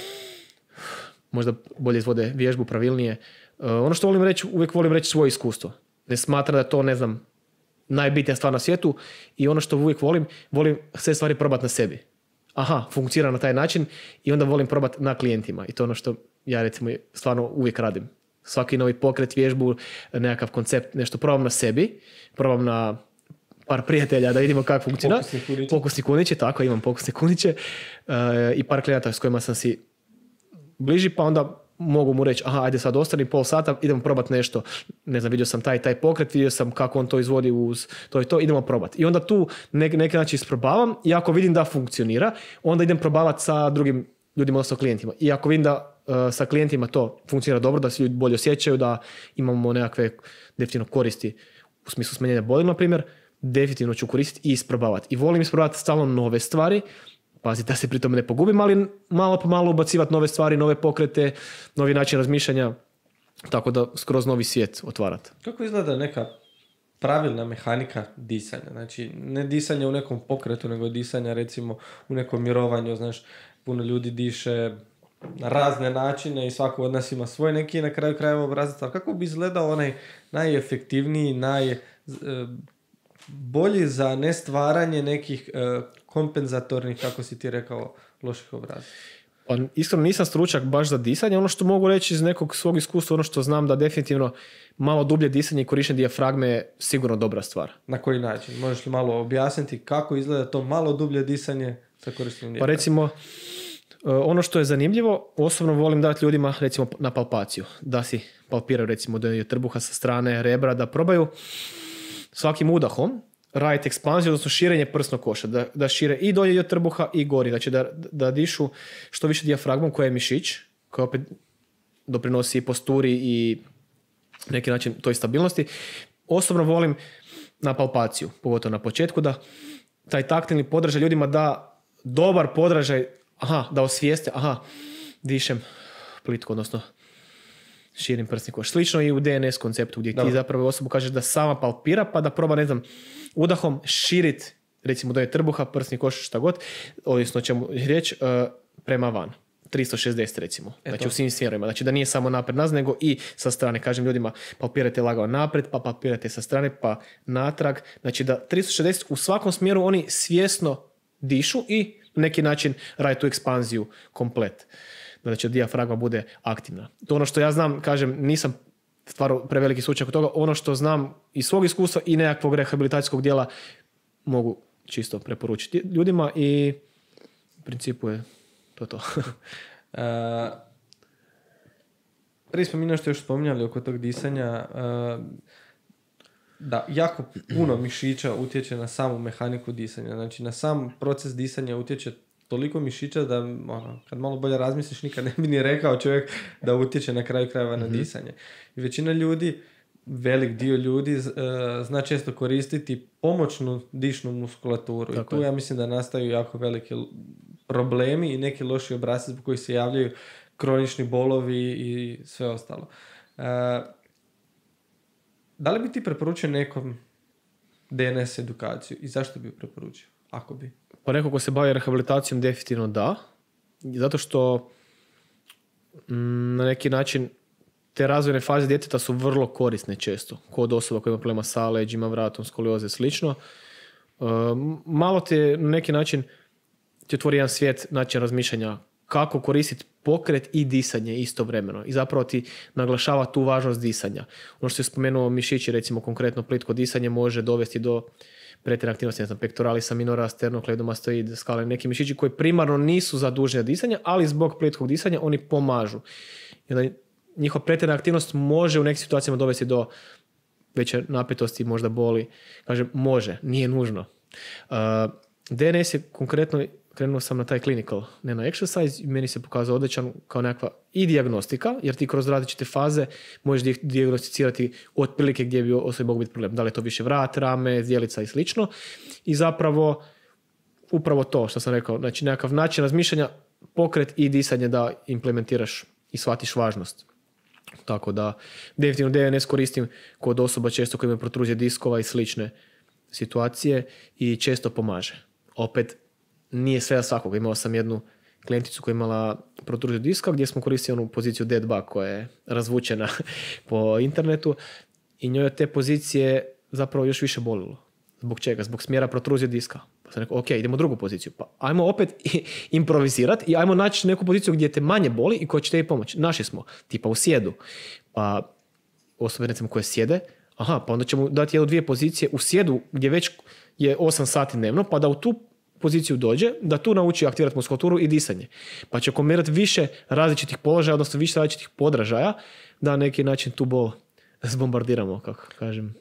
možda bolje izvode vježbu, pravilnije. Uh, ono što volim reći, uvijek volim reći svoje iskustvo. Ne smatram da to, ne znam, najbitnija stvar na svijetu i ono što uvijek volim, volim sve stvari probati na sebi. Aha, funkcionira na taj način i onda volim probati na klijentima i to je ono što ja recimo stvarno uvijek radim. Svaki novi pokret, vježbu, nekakav koncept, nešto probam na sebi, probam na par prijatelja da vidimo kako funkcionira. Pokusni kuniće. Pokusni kuniće, tako, imam pokusne kuniće uh, i par klijenata s kojima sam si bliži, pa onda mogu mu reći, aha, ajde sad ostani pol sata, idemo probati nešto. Ne znam, vidio sam taj taj pokret, vidio sam kako on to izvodi uz to i to, idemo probati. I onda tu neki neki način isprobavam i ako vidim da funkcionira, onda idem probavati sa drugim ljudima, odnosno klijentima. I ako vidim da uh, sa klijentima to funkcionira dobro, da se ljudi bolje osjećaju, da imamo nekakve definitivno koristi u smislu smanjenja boli, na primjer, definitivno ću koristiti i isprobavati. I volim isprobavati stalno nove stvari, pazite da se pri tome ne pogubim, ali malo po malo ubacivati nove stvari, nove pokrete, novi način razmišljanja, tako da skroz novi svijet otvarati. Kako izgleda neka pravilna mehanika disanja? Znači, ne disanje u nekom pokretu, nego disanja recimo u nekom mirovanju, znaš, puno ljudi diše na razne načine i svako od nas ima svoj neki na kraju krajeva obrazac, ali kako bi izgledao onaj najefektivniji, naj... bolji za nestvaranje nekih uh, kompenzatornih, kako si ti rekao, loših obraza? Pa iskreno nisam stručak baš za disanje. Ono što mogu reći iz nekog svog iskustva, ono što znam da definitivno malo dublje disanje i korištenje dijafragme je sigurno dobra stvar. Na koji način? Možeš li malo objasniti kako izgleda to malo dublje disanje sa korištenjem dijafragme? Pa recimo, ono što je zanimljivo, osobno volim dati ljudima recimo na palpaciju. Da si palpiraju recimo do trbuha sa strane, rebra, da probaju svakim udahom raditi ekspanziju, odnosno širenje prsnog koša, da, da šire i dolje dio trbuha i gori, znači da, da dišu što više dijafragmom koja je mišić, koja opet doprinosi i posturi i neki način toj stabilnosti. Osobno volim na palpaciju, pogotovo na početku, da taj taktilni podražaj ljudima da dobar podražaj, aha, da osvijeste, aha, dišem plitko, odnosno širim prsni koš. Slično i u D N S konceptu gdje Dobre. Ti zapravo osobu kažeš da sama palpira pa da proba, ne znam, udahom širit, recimo do je trbuha, prsni koš, šta god, odnosno o čemu je riječ, uh, prema van. tristo šezdeset recimo. Eto. Znači u svim smjerovima. Znači da nije samo napred nazad, nego i sa strane. Kažem ljudima, palpirajte lagano napred, pa palpirajte sa strane, pa natrag. Znači da tristo šezdeset u svakom smjeru oni svjesno dišu i na neki način rade tu ekspanziju komplet. Znači da dijafragma bude aktivna. To ono što ja znam, kažem, nisam stvarno preveliki slučaj od toga, ono što znam iz svog iskustva i nekakvog rehabilitacijskog dijela mogu čisto preporučiti ljudima i u principu je to to. uh, prije smo mi nešto još spominjali oko tog disanja, uh, da jako puno mišića utječe na samu mehaniku disanja. Znači na sam proces disanja utječe toliko mišića da ono, kad malo bolje razmisliš nikad ne bi ni rekao čovjek da utječe na kraju krajeva na mm-hmm. disanje. I većina ljudi, velik dio ljudi uh, zna često koristiti pomoćnu dišnu muskulaturu. Tako I tu je. Ja mislim da nastaju jako veliki problemi i neki loši obrasci zbog koji se javljaju kronični bolovi i sve ostalo. Uh, da li bi ti preporučio nekom D N S edukaciju i zašto bi ju preporučio? Ako bi. Pa neko ko se bavi rehabilitacijom definitivno da. Zato što m, na neki način te razvojne faze djeteta su vrlo korisne često. Kod osoba koja ima problema sa leđima, vratom, skolioze i slično. Uh, malo te na neki način ti otvori jedan svijet način razmišljanja kako koristiti pokret i disanje istovremeno. I zapravo ti naglašava tu važnost disanja. Ono što je spomenuo mišići, recimo konkretno plitko disanje može dovesti do pretjerane aktivnosti, ne znam, pectoralisa minora, sternokleidomastoid, skale, neki mišići koji primarno nisu zaduženi za disanje, ali zbog plitkog disanja oni pomažu. I onda njihova pretjerana aktivnost može u nekim situacijama dovesti do veće napetosti, možda boli. Kažem, može, nije nužno. Uh, D N S je konkretno, krenuo sam na taj clinical, ne na exercise, i meni se pokazao odličan kao nekakva i dijagnostika, jer ti kroz različite faze možeš dijagnosticirati otprilike gdje bi osobi mogu biti problem. Da li je to više vrat, rame, zdjelica i slično. I zapravo upravo to što sam rekao, znači nekakav način razmišljanja, pokret i disanje da implementiraš i shvatiš važnost. Tako da definitivno D N S koristim kod osoba često koji imaju protruzije diskova i slične situacije i često pomaže. Opet nije sve za svakog. Imao sam jednu klijenticu koja je imala protruziju diska gdje smo koristili onu poziciju dead bug koja je razvučena po internetu i njoj te pozicije zapravo još više bolilo. Zbog čega? Zbog smjera protruzije diska. Pa sam rekao, ok, idemo u drugu poziciju. Pa ajmo opet improvizirati i ajmo naći neku poziciju gdje te manje boli i koja će tebi pomoći. Našli smo, tipa u sjedu. Pa osobe recimo koje sjede, aha, pa onda ćemo dati jednu dvije pozicije u sjedu gdje već je osam sati dnevno, pa da u tu poziciju dođe, da tu nauči aktivirati muskulaturu i disanje. Pa će kombinirati više različitih položaja, odnosno više različitih podražaja, da na neki način tu bol zbombardiramo, kako kažem.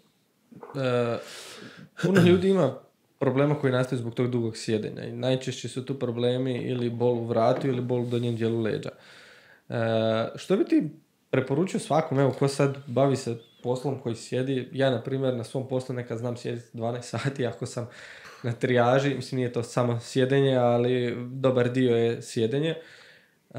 E, puno ljudi ima problema koji nastaju zbog tog dugog sjedenja. I najčešće su tu problemi ili bol u vratu ili bol u donjem dijelu leđa. E, što bi ti preporučio svakom, evo, ko sad bavi se poslom koji sjedi, ja na primjer na svom poslu nekad znam sjediti dvanaest sati ako sam na trijaži, mislim nije to samo sjedenje, ali dobar dio je sjedenje. Uh,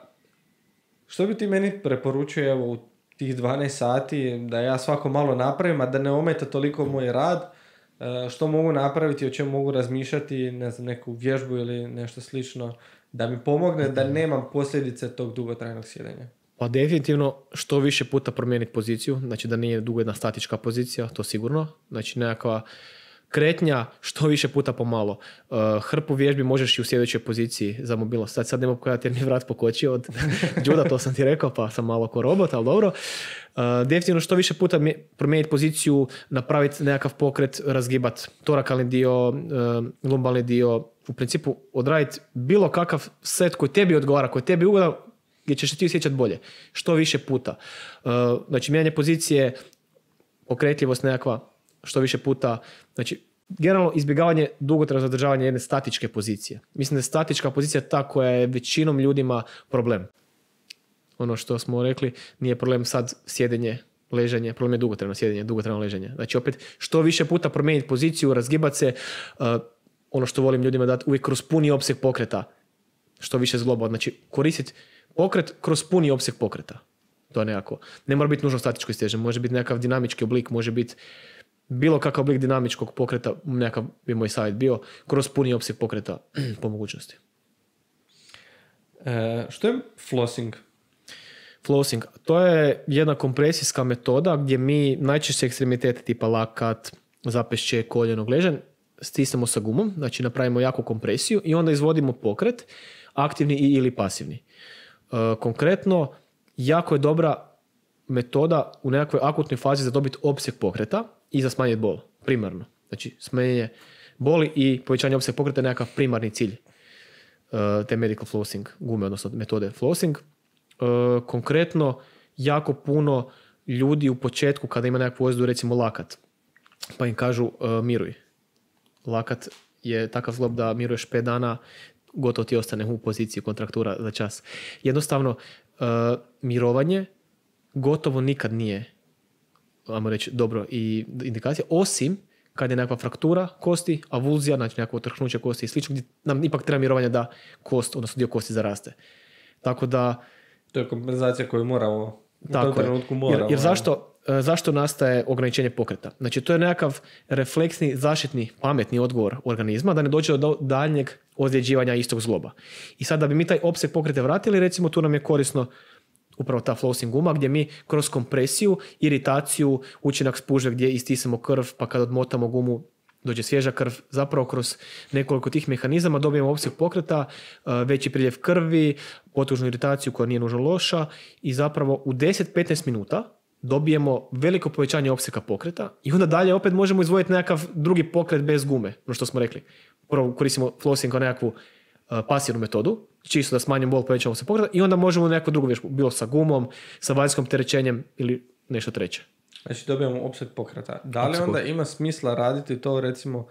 što bi ti meni preporučio evo, u tih dvanaest sati da ja svako malo napravim, a da ne ometa toliko moj rad, uh, što mogu napraviti, o čemu mogu razmišljati, ne znam, neku vježbu ili nešto slično, da mi pomogne da nemam posljedice tog dugotrajnog sjedenja? Pa definitivno što više puta promijeniti poziciju, znači da nije dugo jedna statička pozicija, to sigurno, znači nekakva kretnja što više puta pomalo. Uh, hrpu vježbi možeš i u sljedećoj poziciji za mobilnost. Sad, sad nema pojavati jer mi je vrat pokočio od juda, to sam ti rekao, pa sam malo ko robot, ali dobro. Uh, definitivno što više puta promijeniti poziciju, napraviti nekakav pokret, razgibati torakalni dio, uh, lumbalni dio, u principu odraditi bilo kakav set koji tebi odgovara, koji tebi ugodan, gdje ćeš se ti osjećati bolje. Što više puta. Uh, znači, mijenjanje pozicije, pokretljivost nekakva, što više puta, znači generalno izbjegavanje dugotrajnog zadržavanja jedne statičke pozicije. Mislim da je statička pozicija ta koja je većinom ljudima problem. Ono što smo rekli, nije problem sad sjedenje, leženje, problem je dugotrajno sjedenje, dugotrajno leženje. Znači opet, što više puta promijeniti poziciju, razgibat se, uh, ono što volim ljudima dati, uvijek kroz puni opseg pokreta, što više zgloba. Znači koristiti pokret kroz puni opseg pokreta. To je nekako. Ne mora biti nužno statičko isteženje, može biti nekakav dinamički oblik, može biti bilo kakav oblik dinamičkog pokreta, nekakav bi moj savjet bio, kroz puni opseg pokreta po mogućnosti. E, što je flossing? Flossing, to je jedna kompresijska metoda gdje mi najčešće ekstremitete tipa lakat, zapešće, koljeno, gležanj stisnemo sa gumom, znači napravimo jaku kompresiju i onda izvodimo pokret, aktivni i ili pasivni. E, konkretno, jako je dobra metoda u nekakvoj akutnoj fazi za dobiti opseg pokreta i za smanjiti bol, primarno. Znači smanjenje boli i povećanje opseg pokreta je nekakav primarni cilj uh, te medical flossing gume, odnosno metode flossing. Uh, konkretno, jako puno ljudi u početku kada ima nekakvu ozljedu, recimo lakat, pa im kažu uh, miruj. Lakat je takav zglob da miruješ pet dana, gotovo ti ostane u poziciji kontraktura za čas. Jednostavno, uh, mirovanje gotovo nikad nije, ajmo reći, dobro i indikacija, osim kad je nekakva fraktura kosti, avulzija, znači nekakvo otrknuće kosti i slično, gdje nam ipak treba mirovanje da kost, odnosno dio kosti zaraste. Tako da... To je kompenzacija koju moramo, u tom trenutku moramo. Jer, jer zašto, zašto nastaje ograničenje pokreta? Znači, to je nekakav refleksni, zaštitni, pametni odgovor organizma da ne dođe do daljnjeg ozljeđivanja istog zgloba. I sad da bi mi taj opseg pokreta vratili, recimo tu nam je korisno upravo ta flossing guma gdje mi kroz kompresiju, iritaciju, učinak spužve gdje istisamo krv, pa kad odmotamo gumu dođe svježa krv, zapravo kroz nekoliko tih mehanizama dobijemo opseg pokreta, veći priljev krvi, potužnu iritaciju koja nije nužno loša i zapravo u deset do petnaest minuta dobijemo veliko povećanje opsega pokreta i onda dalje opet možemo izvojiti nekakav drugi pokret bez gume, ono što smo rekli. Prvo koristimo flossing kao nekakvu pasivnu metodu, čisto da smanjimo bol, povećamo se pokreta i onda možemo neku drugu vježbu, bilo sa gumom, sa vanjskom terećenjem ili nešto treće. Znači dobijamo opseg pokreta. Da li onda ima smisla raditi to, recimo,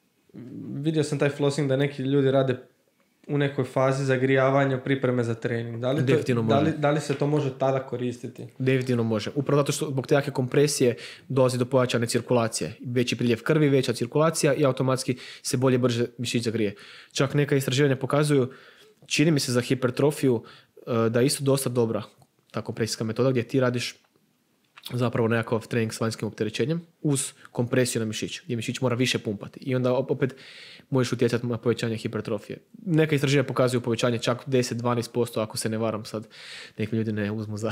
vidio sam taj flossing da neki ljudi rade u nekoj fazi zagrijavanja, pripreme za trening. Da li, to, da li, da li se to može tada koristiti? Definitivno može. Upravo zato što zbog te jake kompresije dolazi do pojačane cirkulacije. Veći priljev krvi, veća cirkulacija i automatski se bolje, brže mišić zagrije. Čak neka istraživanja pokazuju, čini mi se za hipertrofiju, da je isto dosta dobra ta kompresijska metoda gdje ti radiš zapravo nekakav trening s vanjskim opterećenjem uz kompresiju na mišić, gdje mišić mora više pumpati i onda opet možeš utjecati na povećanje hipertrofije. Neka istraživanja pokazuju povećanje čak deset do dvanaest posto, ako se ne varam, sad neki ljudi ne uzmu za...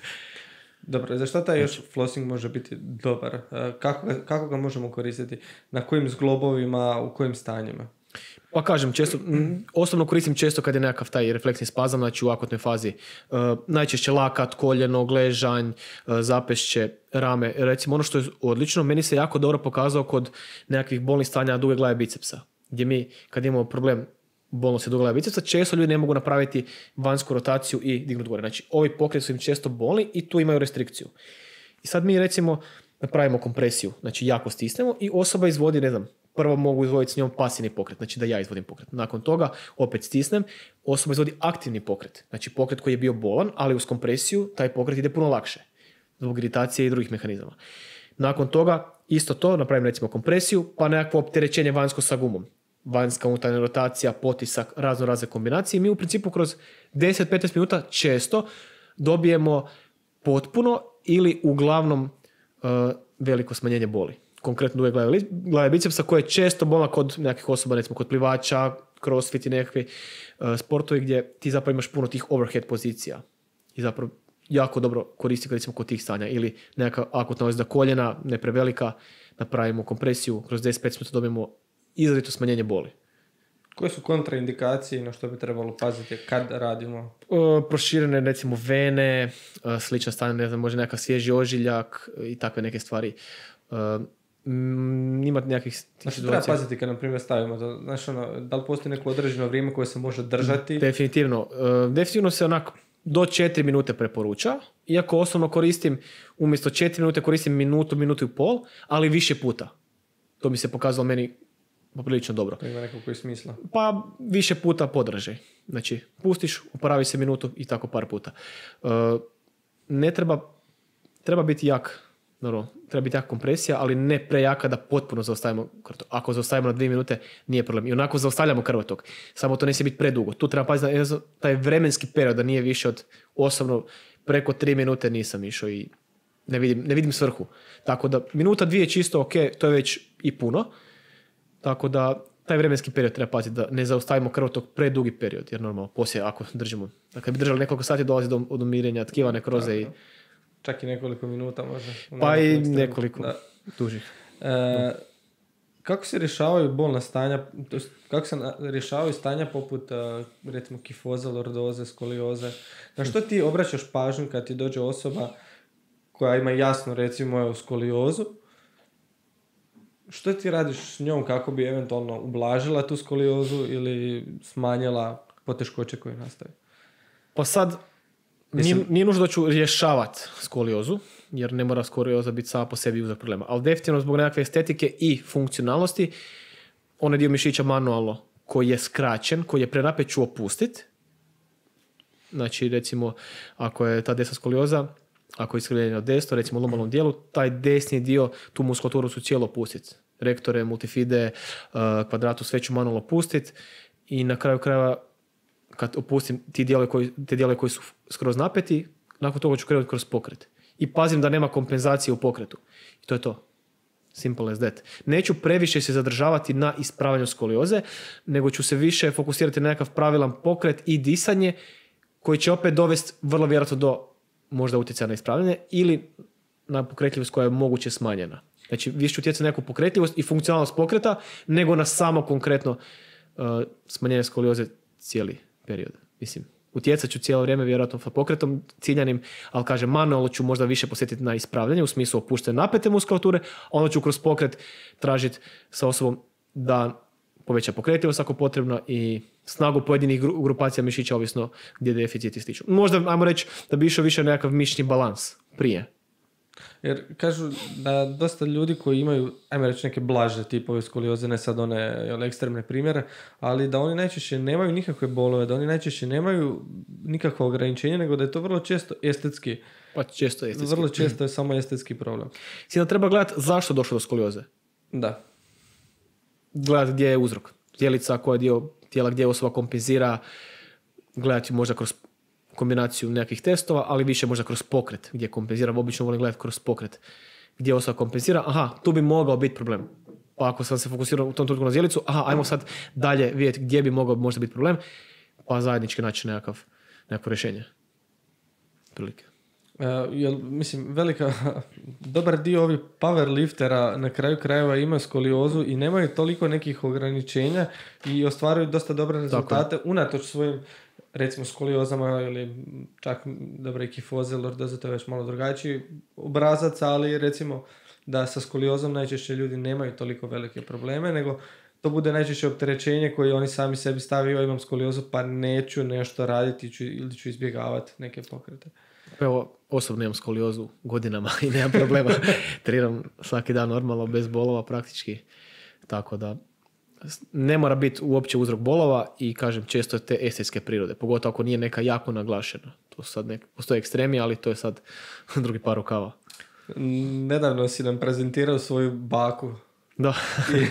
Dobro, za što taj još flossing može biti dobar? Kako ga, kako ga možemo koristiti? Na kojim zglobovima, u kojim stanjima? Pa kažem, često, osobno koristim često kad je nekakav taj refleksni spazam, znači u akutnoj fazi. Uh, najčešće lakat, koljeno, gležanj, uh, zapešće, rame. Recimo ono što je odlično, meni se jako dobro pokazao kod nekakvih bolnih stanja duge glave bicepsa. Gdje mi, kad imamo problem bolnosti duge glave bicepsa, često ljudi ne mogu napraviti vanjsku rotaciju i dignuti gore. Znači, ovi pokreti su im često bolni i tu imaju restrikciju. I sad mi recimo napravimo kompresiju, znači jako stisnemo i osoba izvodi, ne znam, prvo mogu izvoditi s njom pasivni pokret, znači da ja izvodim pokret. Nakon toga opet stisnem, osoba izvodi aktivni pokret, znači pokret koji je bio bolan, ali uz kompresiju taj pokret ide puno lakše, zbog iritacije i drugih mehanizama. Nakon toga isto to, napravim recimo kompresiju, pa nekakvo opterećenje vanjsko sa gumom. Vanjska unutarnja rotacija, potisak, razno razne kombinacije. Mi u principu kroz deset do petnaest minuta često dobijemo potpuno ili uglavnom uh, veliko smanjenje boli. Konkretno duge glave, glave bicepsa koje je često bolna kod nekakvih osoba, recimo kod plivača, crossfit i nekakvi uh, sportovi gdje ti zapravo imaš puno tih overhead pozicija i zapravo jako dobro koristi recimo kod tih stanja ili neka akutna ozljeda koljena, ne prevelika, napravimo kompresiju, kroz deset do petnaest minuta dobijemo izrazito smanjenje boli. Koje su kontraindikacije na što bi trebalo paziti kad radimo? Uh, proširene recimo vene, uh, slična stanja, ne znam, može nekakav svježi ožiljak i takve neke stvari. Uh, Nima nekakvih situacija. Znači treba paziti kad na primjer stavimo to, znači ono, da li postoji neko određeno vrijeme koje se može držati? Definitivno. Uh, definitivno se onak do četiri minute preporuča, iako osobno koristim, umjesto četiri minute koristim minutu, minutu i pol, ali više puta. To mi se pokazalo meni poprilično dobro. To ima nekog koji smisla. Pa više puta podražaj. Znači, pustiš, oporavi se minutu i tako par puta. Uh, ne treba, treba biti jak, naravno, treba biti jaka kompresija, ali ne prejaka da potpuno zaustavimo krvotok. Ako zaustavimo na dvije minute, nije problem. I onako zaustavljamo krvotok. Samo to ne smije biti predugo. Tu treba paziti na taj vremenski period, da nije više od, osobno, preko tri minute nisam išao i ne vidim, ne vidim svrhu. Tako da, minuta dvije je čisto ok, to je već i puno. Tako da, taj vremenski period treba paziti da ne zaustavimo krvotok predugi period, jer normalno, poslije ako držimo, dakle bi držali nekoliko sati, dolazi do odumirenja tkiva, nekroze i... Čak i nekoliko minuta može. Pa i nekoliko da. dužih. E, kako se rješavaju bolna stanja, to jest, kako se rješavaju stanja poput recimo kifoza, lordoze, skolioze? Na što ti obraćaš pažnju kad ti dođe osoba koja ima jasno recimo skoliozu? Što ti radiš s njom kako bi eventualno ublažila tu skoliozu ili smanjila poteškoće koje nastaju? Pa sad, nije, nije nužno da ću rješavati skoliozu, jer ne mora skolioza biti sama po sebi uzrok problema. Ali definitivno zbog nekakve estetike i funkcionalnosti, onaj dio mišića manualno koji je skraćen, koji je prenapet ću opustiti. Znači, recimo, ako je ta desna skolioza, ako je iskrivljenje na desno, recimo u lumbalnom dijelu, taj desni dio, tu muskulaturu su cijelo pustiti. Rektore, multifide, kvadratu, sve ću manualno pustiti i na kraju krajeva kad opustim ti dijelove koji, te dijelove koji su skroz napeti, nakon toga ću krenuti kroz pokret. I pazim da nema kompenzacije u pokretu. I to je to. Simple as that. Neću previše se zadržavati na ispravljanju skolioze, nego ću se više fokusirati na nekakav pravilan pokret i disanje koji će opet dovesti vrlo vjerojatno do možda utjecaja na ispravljanje ili na pokretljivost koja je moguće smanjena. Znači, više ću utjecati na neku pokretljivost i funkcionalnost pokreta, nego na samo konkretno uh, smanjenje skolioze cijeli period. Mislim, utjecat ću cijelo vrijeme vjerojatno pokretom ciljanim, ali kažem, manualno ću možda više posjetiti na ispravljanje u smislu opuštene napete muskulature, a onda ću kroz pokret tražiti sa osobom da poveća pokretljivost ako potrebno i snagu pojedinih grupacija mišića ovisno gdje deficiti stiču. Možda, ajmo reći, da bi išao više nekakav mišićni balans prije. Jer kažu da dosta ljudi koji imaju, ajmo reći, neke blaže tipove skolioze, ne sad one jel, ekstremne primjere, ali da oni najčešće nemaju nikakve bolove, da oni najčešće nemaju nikakva ograničenja, nego da je to vrlo često estetski. Pa često estetski. Vrlo često je samo estetski problem. Sada treba gledati zašto došlo do skolioze. Da. Gledati gdje je uzrok. Tijelica, koja dio tijela gdje osoba kompenzira, gledati možda kroz kombinaciju nekakvih testova, ali više možda kroz pokret gdje kompenzira. Obično volim gledati kroz pokret gdje osoba kompenzira. Aha, tu bi mogao biti problem. Pa ako sam se fokusirao u tom trenutku na zdjelicu, aha, ajmo sad dalje vidjeti gdje bi mogao možda biti problem, pa zajednički naći nekakav, nekakvo rješenje. Prilike. Uh, jel, mislim, velika, dobar dio ovih powerliftera na kraju krajeva imaju skoliozu i nemaju toliko nekih ograničenja i ostvaruju dosta dobre rezultate unatoč svojim, recimo, skoliozama ili čak dobre kifoze, lordoze, to je već malo drugačiji obrazac, ali recimo da sa skoliozom najčešće ljudi nemaju toliko velike probleme, nego to bude najčešće opterećenje koje oni sami sebi stavio, imam skoliozu pa neću nešto raditi ću, ili ću izbjegavati neke pokrete. Evo, osobno imam skoliozu godinama i nemam problema. Treniram svaki dan normalno, bez bolova praktički. Tako da ne mora biti uopće uzrok bolova i kažem često te estetske prirode. Pogotovo ako nije neka jako naglašena. To sad nek, postoje ekstremi, ali to je sad drugi par rukava. Nedavno si nam prezentirao svoju baku. Da. I,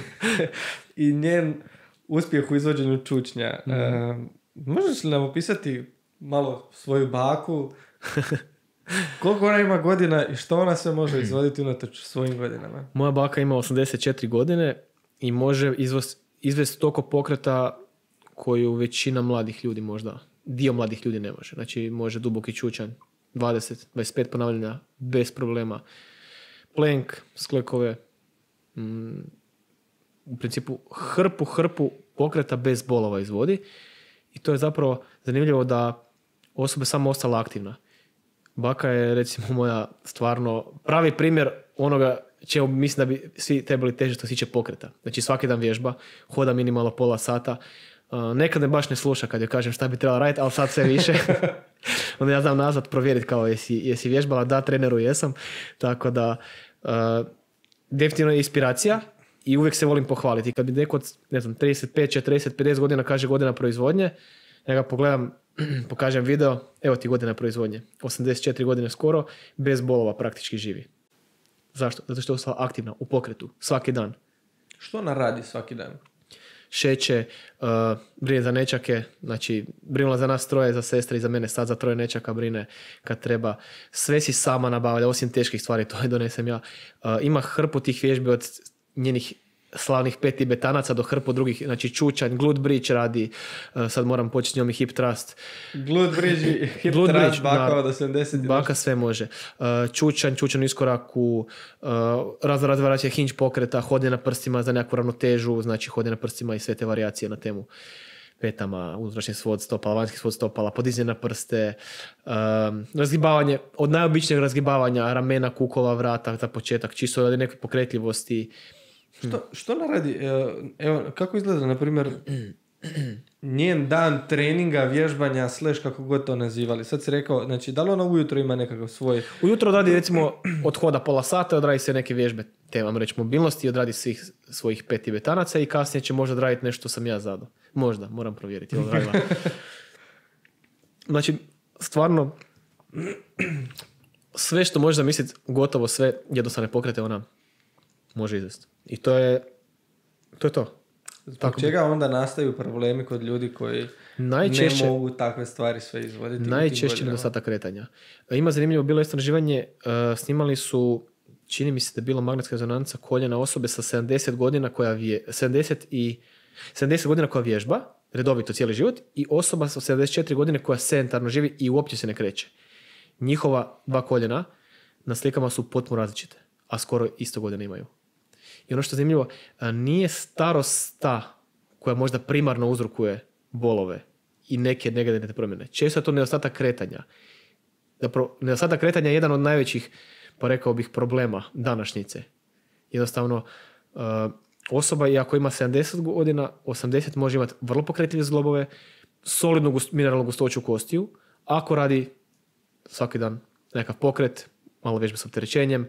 i njen uspjeh u izvođenju čučnja. Mm. E, možeš li nam opisati malo svoju baku? Koliko ona ima godina i što ona sve može izvoditi unatoč svojim godinama? Moja baka ima osamdeset četiri godine i može izvoz, izvesti toliko pokreta koju većina mladih ljudi možda, dio mladih ljudi ne može. Znači može duboki čučanj, dvadeset dvadeset pet ponavljanja bez problema. Plank, sklekove, mm, u principu hrpu, hrpu pokreta bez bolova izvodi i to je zapravo zanimljivo da osoba samo ostala aktivna. Baka je, recimo, moja stvarno pravi primjer onoga čemu mislim da bi svi trebali težiti što se tiče pokreta. Znači svaki dan vježba, hoda minimalno pola sata, Uh, nekad me baš ne sluša kad joj kažem šta bi trebala raditi, ali sad sve više. Onda ja znam nazad provjeriti kao jesi, jesi vježbala, da, treneru jesam. Tako da, uh, definitivno je inspiracija i uvijek se volim pohvaliti. Kad bi neko od, ne znam, trideset pet, četrdeset, pedeset godina kaže godina proizvodnje, ja ga pogledam, pokažem video, evo ti godina proizvodnje. osamdeset četiri godine skoro, bez bolova praktički živi. Zašto? Zato što je ostala aktivna, u pokretu, svaki dan. Što ona radi svaki dan? Šeće, uh, brine za nečake, znači brinula za nas troje, za sestre i za mene, sad za troje nečaka brine kad treba. Sve si sama nabavlja, osim teških stvari, to je donesem ja. Uh, ima hrpu tih vježbi od njenih slavnih pet tibetanaca do hrpu drugih, znači čučanj, glute bridge radi, uh, sad moram početi s njom i hip thrust. Glute bridge i hip Glute thrust, bridge, baka da, od osamdeset. Baka sve može. Uh, čučanj, čučanj u iskoraku, uh, razno razne varijacije hinge pokreta, hodnje na prstima za nekakvu ravnotežu, znači hodnje na prstima i sve te varijacije na temu petama, unutrašnji svod stopala, vanjski svod stopala, podizanje na prste, um, razgibavanje, od najobičnijeg razgibavanja ramena, kukova, vrata za početak, čisto od neke pokretljivosti. Što, što ona radi? Evo, kako izgleda, na primjer, njen dan treninga, vježbanja, slash kako god to nazivali? Sad si rekao, znači, da li ona ujutro ima nekakav svoj... Ujutro odradi, recimo, od hoda pola sata, odradi se neke vježbe, te vam reći mobilnosti, odradi svih svojih pet tibetanaca i kasnije će možda odraditi nešto sam ja zadao. Možda, moram provjeriti. Znači, stvarno, sve što možeš zamisliti, gotovo sve jednostavne pokrete ona može izvesti. I to je to. Je to. Zbog Tako čega onda nastaju problemi kod ljudi koji najčešće, ne mogu takve stvari sve izvoditi? Najčešće nedostatak kretanja. Ima zanimljivo bilo istraživanje, uh, snimali su, čini mi se da je bilo magnetska rezonanca koljena osobe sa sedamdeset godina koja vje, sedamdeset i sedamdeset godina koja vježba redovito cijeli život i osoba sa sedamdeset četiri godine koja sedentarno živi i uopće se ne kreće. Njihova dva koljena na slikama su potpuno različite, a skoro isto godine imaju. I ono što je zanimljivo, nije starost ta koja možda primarno uzrokuje bolove i neke negativne promjene. Često je to nedostatak kretanja. Zapravo, nedostatak kretanja je jedan od najvećih, pa rekao bih, problema današnjice. Jednostavno, osoba, iako ima sedamdeset godina, osamdeset može imati vrlo pokretljive zglobove, solidnu gust, mineralnu gustoću kostiju, ako radi svaki dan nekakav pokret, malo vježbe s opterećenjem,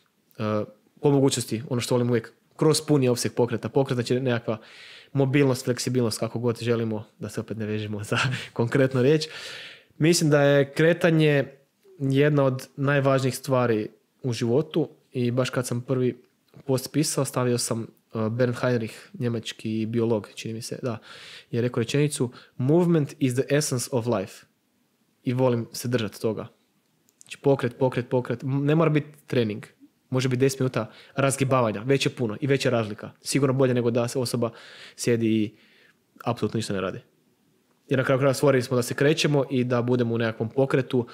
po mogućnosti, ono što volim uvijek, kroz puni opseg pokreta. Pokret znači nekakva mobilnost, fleksibilnost, kako god želimo, da se opet ne vežemo za konkretnu riječ. Mislim da je kretanje jedna od najvažnijih stvari u životu i baš kad sam prvi post pisao, stavio sam Bernd Heinrich, njemački biolog, čini mi se, da, je rekao rečenicu movement is the essence of life. I volim se držati toga. Znači pokret, pokret, pokret. Ne mora biti trening. Može biti deset minuta razgibavanja, već je puno i već je razlika. Sigurno bolje nego da se osoba sjedi i apsolutno ništa ne radi. Jer na kraju kraja stvorili smo da se krećemo i da budemo u nekakvom pokretu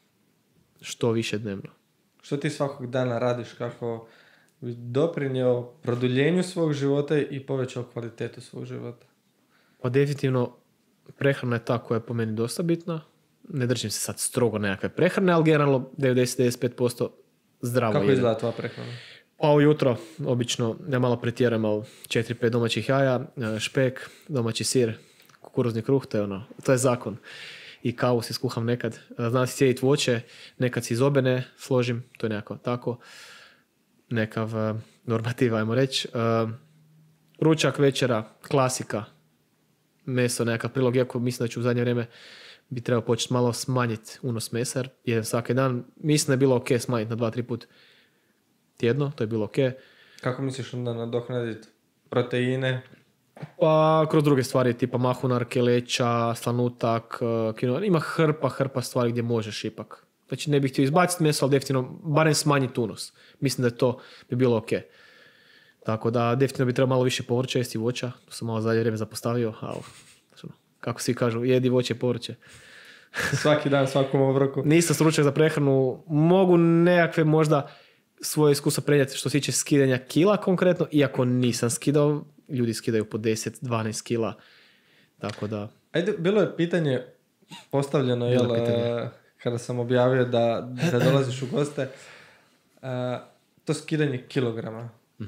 što više dnevno. Što ti svakog dana radiš kako bi doprinio produljenju svog života i povećao kvalitetu svog života? Pa definitivno prehrana je ta koja je po meni dosta bitna. Ne držim se sad strogo nekakve prehrane, ali generalno devedeset do devedeset pet posto zdravo Kako jedem. izgleda tvoja prehrana? Pa ujutro, obično, ja malo pretjeram, ali četiri pet domaćih jaja, špek, domaći sir, kukuruzni kruh, to je ono, to je zakon. I kavu si skuham nekad. Znam si cijediti voće, nekad si iz obene složim, to je nekako tako. Nekav uh, normativ, ajmo reći. Uh, ručak, večera, klasika, meso, nekakav prilog, iako mislim da ću u zadnje vrijeme bi trebao početi malo smanjiti unos mesa, jer jedan svaki dan. Mislim da je bilo ok smanjiti na dva, tri put tjedno, to je bilo ok. Kako misliš onda nadoknaditi proteine? Pa kroz druge stvari, tipa mahunarke, leća, slanutak, kino. Ima hrpa, hrpa stvari gdje možeš ipak. Znači ne bih htio izbaciti meso, ali definitivno barem smanjiti unos. Mislim da je to bi bilo ok. Tako da definitivno bi trebalo malo više povrća, jesti voća. To sam malo zadnje vrijeme zapostavio, ali kako svi kažu, jedi voće i povrće. Svaki dan, svakom obroku. Nisam stručnjak za prehranu. Mogu nekakve možda svoje iskustvo prenijeti što se tiče skidanja kila konkretno, iako nisam skidao. Ljudi skidaju po deset do dvanaest kila. Tako da... Ajde, bilo je pitanje postavljeno, jel, pitanje. Kada sam objavio da, da dolaziš u goste. Uh, to skidanje kilograma. Uh-huh.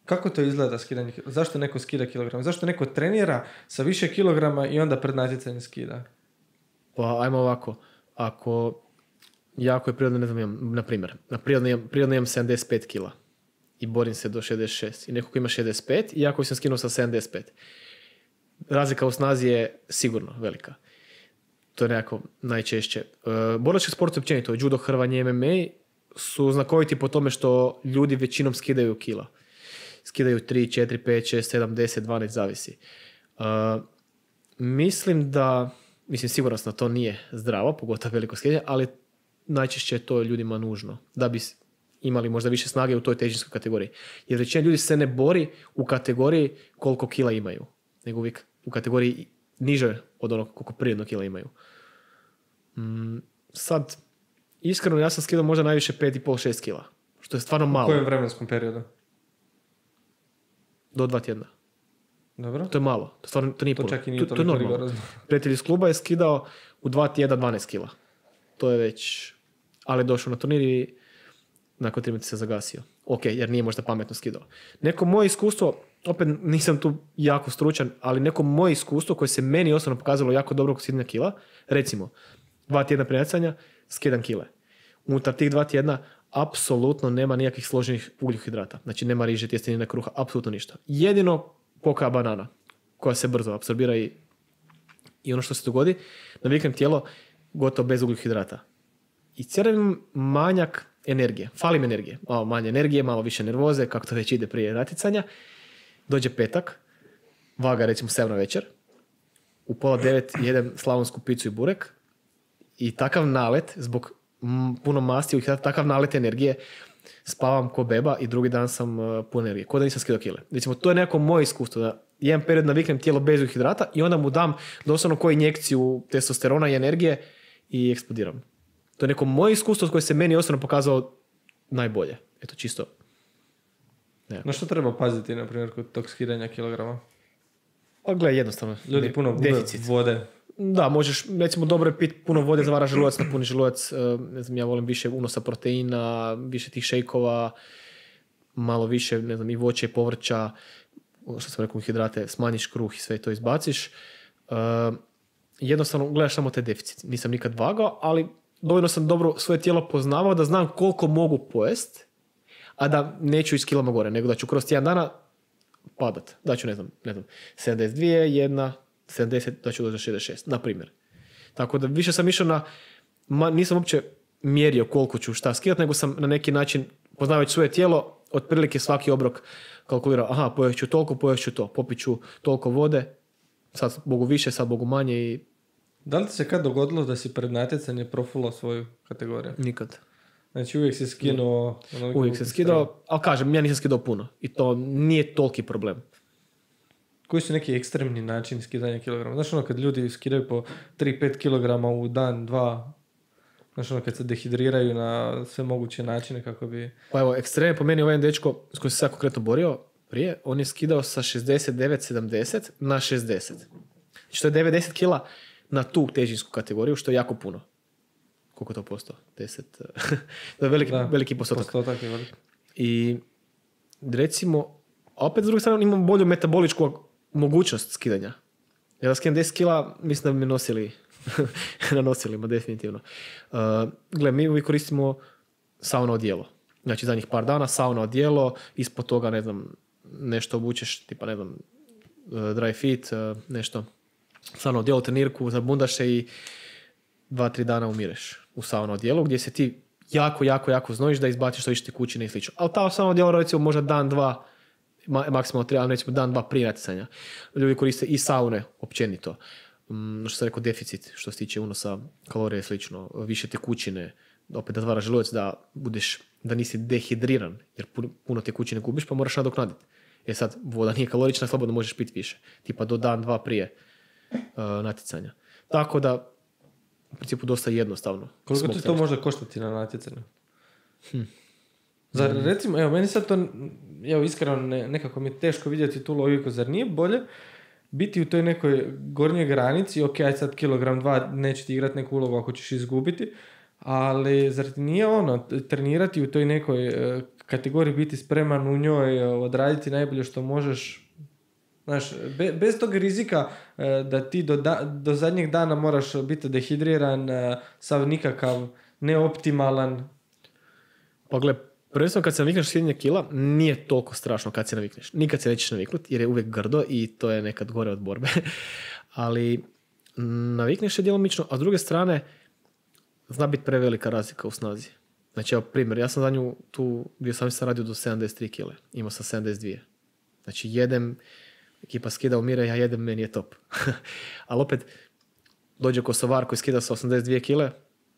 Kako to izgleda skidanje kilograma? Zašto neko skida kilograma? Zašto neko trenira sa više kilograma i onda pred natjecanje skida? Pa ajmo ovako. Ako jako je prirodno, ne znam, imam, na primjer, na prirodno imam, prirodno imam sedamdeset pet kila i borim se do šezdeset šest i neko ko ima šezdeset pet i jako sam skinuo sa sedamdeset pet. Razlika u snazi je sigurno velika. To je nekako najčešće. Uh, borilački sport općenito, judo, hrvanje, M M A su znakoviti po tome što ljudi većinom skidaju kila. Skidaju tri, četiri, pet, šest, sedam, deset, dvanaest, zavisi. Uh, mislim da, mislim sigurno na to nije zdravo, pogotovo veliko skidanje, ali najčešće je to ljudima nužno da bi imali možda više snage u toj težinskoj kategoriji. Jer većina ljudi se ne bori u kategoriji koliko kila imaju, nego uvijek u kategoriji niže od onog koliko prirodno kila imaju. Mm, sad, iskreno, ja sam skidao možda najviše pet i pol do šest kila, što je stvarno malo. U kojem vremenskom periodu? Do dva tjedna. Dobro. To je malo. To, stvarno, to nije to puno. čak i nije to, to je normalno. rigorozno. Prijatelj iz kluba je skidao u dva tjedna dvanaest kila. To je već... Ali je došao na turnir i nakon tri minuta se zagasio. Ok, jer nije možda pametno skidao. Neko moje iskustvo, opet nisam tu jako stručan, ali neko moje iskustvo koje se meni osobno pokazalo jako dobro kod skidanja kila, recimo, dva tjedna prenacanja, skidam kile. Unutar tih dva tjedna apsolutno nema nikakvih složenih ugljikohidrata. Znači nema riže, tjestenine, kruha, apsolutno ništa. Jedino koka banana, koja se brzo apsorbira i, i ono što se dogodi, naviknem tijelo gotovo bez ugljikohidrata. I cijeli manjak energije. Falim energije. Malo manje energije, malo više nervoze, kako to već ide prije natjecanja. Dođe petak, vaga recimo sedam na večer, u pola devet jedem slavonsku picu i burek i takav nalet, zbog m, puno masti, i takav nalet energije, spavam ko beba i drugi dan sam uh, pun energije. Ko da nisam skidao kile. Recimo, to je neko moje iskustvo, da jedan period naviknem tijelo bez ugljikohidrata i onda mu dam doslovno koju injekciju testosterona i energije i eksplodiram. To je neko moje iskustvo koje se meni osobno pokazalo najbolje. Eto, čisto. Ne. Na što treba paziti, na primjer, kod tog skidanja kilograma? Pa gledaj, jednostavno. Ljudi ne, puno deficit. vode. Da, možeš, recimo, dobro je piti puno vode, zavara želudac, napuni želudac. Ne znam, ja volim više unosa proteina, više tih šejkova, malo više, ne znam, i voće i povrća, što sam rekao, hidrate, smanjiš kruh i sve to izbaciš. Uh, jednostavno, gledaš samo te deficit. Nisam nikad vagao, ali dovoljno sam dobro svoje tijelo poznavao da znam koliko mogu pojest, a da neću iz kilama gore, nego da ću kroz tjedan dana padat. Da ću, ne znam, ne znam, sedamdeset dva, jedna, sedamdeset, da ću doći do šezdeset šest, na primjer. Tako da više sam išao na, ma, nisam uopće mjerio koliko ću šta skidati, nego sam na neki način, poznavajući svoje tijelo, otprilike svaki obrok kalkulirao, aha, pojest ću toliko, pojest ću to, popit ću toliko vode, sad mogu više, sad mogu manje i... Da li ti se kad dogodilo da si pred natjecanje profulao svoju kategoriju? Nikad. Znači uvijek si skinuo... Uvijek se skidao, ali kažem, ja nisam skidao puno. I to nije toliki problem. Koji su neki ekstremni načini skidanja kilograma? Znaš ono kad ljudi skidaju po tri do pet kilograma u dan, dva, znaš ono kad se dehidriraju na sve moguće načine kako bi... Pa evo, ekstremno po meni ovaj jedan dečko s kojim se sad konkretno borio prije, on je skidao sa šezdeset devet sedamdeset na šezdeset. Znači to je devedeset kila na tu težinsku kategoriju, što je jako puno. Koliko je to posto? deset. To je veliki, da, veliki postotak. Postotak je veliki. I recimo, opet s druge strane imam bolju metaboličku mogućnost skidanja. Ja da skidam deset kila, mislim da bi me nosili na nosilima, definitivno. Uh, gle, mi uvijek koristimo sauna odijelo. Znači, zadnjih par dana sauna odijelo, ispod toga, ne znam, nešto obučeš, tipa, ne znam, dry fit, nešto, sauna odijelo, trenirku, zabundaš se i dva, tri dana umireš u sauna odijelu, gdje se ti jako, jako, jako znojiš da izbaciš što više tekućine i slično. Ali ta sauna odijelo, recimo, možda dan, dva, maksimalno tri, ali recimo dan, dva prije natjecanja. Ljudi koriste i saune općenito. Što sam rekao, deficit što se tiče unosa kalorija i slično, više tekućine, opet da zatvaraš želudac, da budeš, da nisi dehidriran, jer puno tekućine gubiš, pa moraš nadoknaditi. Jer sad voda nije kalorična, slobodno možeš piti više. Tipa do dan, dva prije uh, natjecanja. Tako da, u principu, dosta jednostavno. Koliko ti to može koštati na natjecanju? Hm. Zar, recimo, evo, meni sad to, evo, iskreno, ne, nekako mi je teško vidjeti tu logiku. Zar nije bolje biti u toj nekoj gornjoj granici, ok, aj sad kilogram dva neće ti igrati neku ulogu ako ćeš izgubiti, ali zar ti nije ono, trenirati u toj nekoj kategoriji biti spreman u njoj odraditi najbolje što možeš. Znaš, be, bez tog rizika da ti do, da, do zadnjeg dana moraš biti dehidriran, sav nikakav neoptimalan. Pa gle, prvenstveno kad se navikneš skidanje kila, nije toliko strašno kad se navikneš. Nikad se nećeš naviknuti jer je uvijek grdo i to je nekad gore od borbe. Ali navikneš je djelomično, a s druge strane zna biti prevelika razlika u snazi. Znači, evo primjer, ja sam za nju tu, gdje sam sam radio do sedamdeset tri kile, imao sam sedamdeset dvije. Znači, jedem, ekipa skida umire, ja jedem, meni je top. Ali opet, dođe Kosovar koji skida sa osamdeset dvije kile,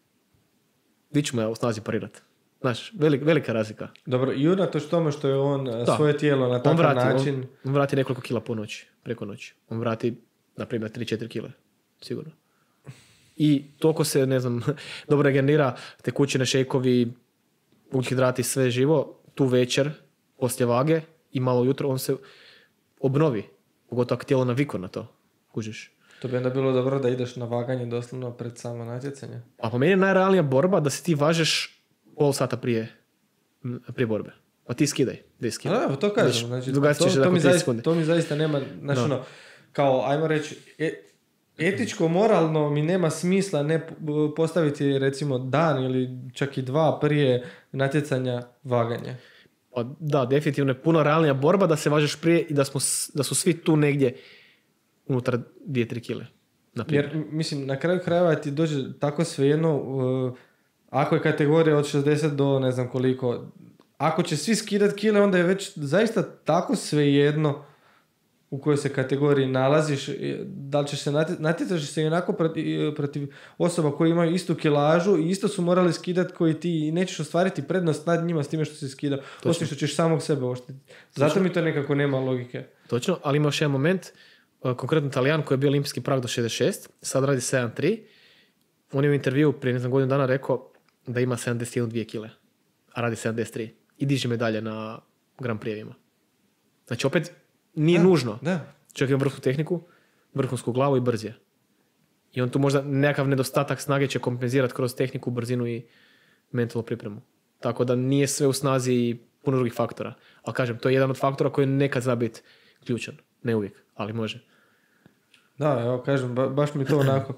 vi ću me u snazi parirati. Znaš, velik, velika razlika. Dobro, i unatoč tome što je on da. svoje tijelo na takav vrati, način... On, on vrati nekoliko kila po noći, preko noći. On vrati, na primjer, tri četiri kile, sigurno. I toliko se, ne znam, dobro regenerira tekućine, šejkovi, ugljihidrati, sve živo, tu večer, poslije vage i malo jutro, on se obnovi. Pogotovo ako tijelo naviklo na to, kužiš. To bi onda bilo dobro da ideš na vaganje doslovno pred samo natjecanje. A po meni je najrealnija borba da se ti važeš pol sata prije, prije borbe. Pa ti skidaj, da skidaj. A, to kažem. Znači, to, to, to, mi zaista, to mi zaista nema, znači ono, kao, ajmo reći, e, etičko, moralno mi nema smisla ne postaviti recimo dan ili čak i dva prije natjecanja vaganja. Pa da, definitivno je puno realnija borba da se važeš prije i da, smo, da su svi tu negdje unutar dvije tri kile. Jer, mislim, na kraju krajeva ti dođe tako svejedno, uh, ako je kategorija od šezdeset do ne znam koliko, ako će svi skidati kile, onda je već zaista tako svejedno u kojoj se kategoriji nalaziš, da li ćeš se natjecati, natjecati se onako protiv, protiv osoba koji imaju istu kilažu i isto su morali skidati, koji ti nećeš ostvariti prednost nad njima s time što si skidao, osim što ćeš samog sebe oštetiti. Zato Točno. mi to nekako nema logike. Točno, ali ima još jedan moment, konkretno Talijan koji je bio olimpijski prag do šezdeset šest, sad radi sedamdeset tri, on je u intervju prije ne znam godinu dana rekao da ima sedamdeset jedan dvije kile, a radi sedamdeset tri i diže medalje na Grand Prix-evima. Znači opet nije da, nužno. Da. Čovjek ima vrhunsku tehniku, vrhunsku glavu i brz je. I on tu možda nekakav nedostatak snage će kompenzirati kroz tehniku, brzinu i mentalnu pripremu. Tako da nije sve u snazi i puno drugih faktora. Ali kažem, to je jedan od faktora koji nekad zna biti ključan. Ne uvijek, ali može. Da, evo kažem, ba, baš mi to onako...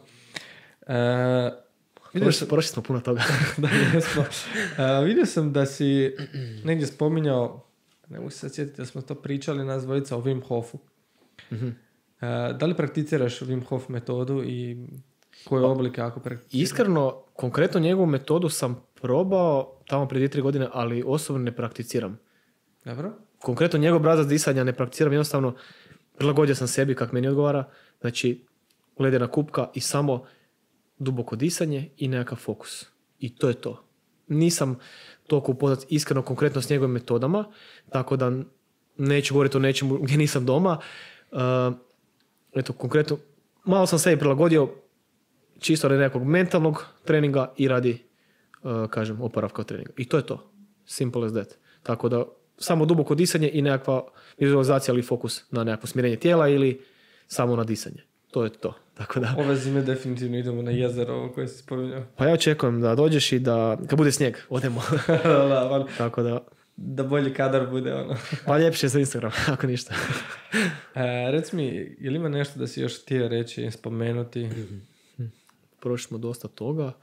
E, Prošli sam... smo puno toga. da, jesmo. E, vidio sam da si negdje spominjao, ne mogu se sad sjetiti da smo to pričali nas dvojica o Wim Hofu. Mm-hmm. E, da li prakticiraš Wim Hof metodu i koje oblike ako prakticiraš? Iskreno, konkretno njegovu metodu sam probao tamo prije dvije tri godine, ali osobno ne prakticiram. Dobro. Konkretno njegov obrazac disanja ne prakticiram, jednostavno prilagodio sam sebi kako meni odgovara. Znači, ledena kupka i samo duboko disanje i nekakav fokus. I to je to. Nisam toliko upoznat iskreno konkretno s njegovim metodama, tako da neću govoriti o nečemu gdje nisam doma. Uh, eto, konkretno, malo sam sebi prilagodio čisto radi nekog mentalnog treninga i radi, uh, kažem, oporavka od treninga. I to je to. Simple as that. Tako da, samo duboko disanje i nekakva vizualizacija ili fokus na nekakvo smirenje tijela ili samo na disanje. To je to. Tako da... Ove zime definitivno idemo na jezero ovo koje si spominjao. Pa ja očekujem da dođeš i da, kad bude snijeg, odemo. da, da, on, tako da... Da bolji kadar bude ono. Pa ljepše za Instagram, ako ništa. e, reci mi, je li ima nešto da si još htio reći, spomenuti? Prošli smo dosta toga.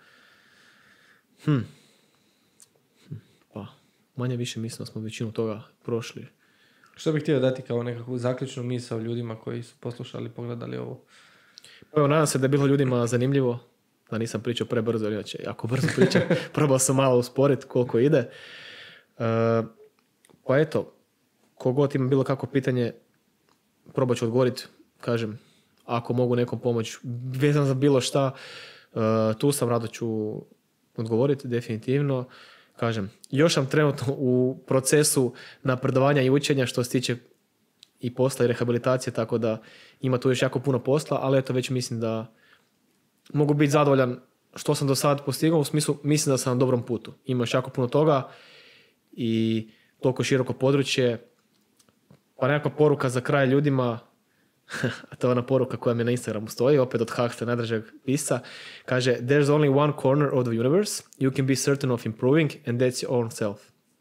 Hm. Pa, manje više mislim da smo većinu toga prošli. Što bih htio dati kao nekakvu zaključnu misao ljudima koji su poslušali, pogledali ovo? Evo, nadam se da je bilo ljudima zanimljivo, da nisam pričao prebrzo, jer inače jako brzo pričam. Probao sam malo usporiti koliko ide. E, pa eto, kogod ima bilo kako pitanje, probat ću odgovoriti, kažem, ako mogu nekom pomoći, vezan za bilo šta, e, tu sam, rado ću odgovoriti, definitivno. Kažem, još sam trenutno u procesu napredovanja i učenja što se tiče i posla i rehabilitacije, tako da ima tu još jako puno posla, ali eto već mislim da mogu biti zadovoljan što sam do sad postigao, u smislu mislim da sam na dobrom putu. Ima još jako puno toga i toliko široko područje. Pa nekakva poruka za kraj ljudima, a to je ona poruka koja mi na Instagramu stoji, opet od Haksta, najdražeg pisca, kaže: There's only one corner of the universe you can be certain of improving and that's your own self.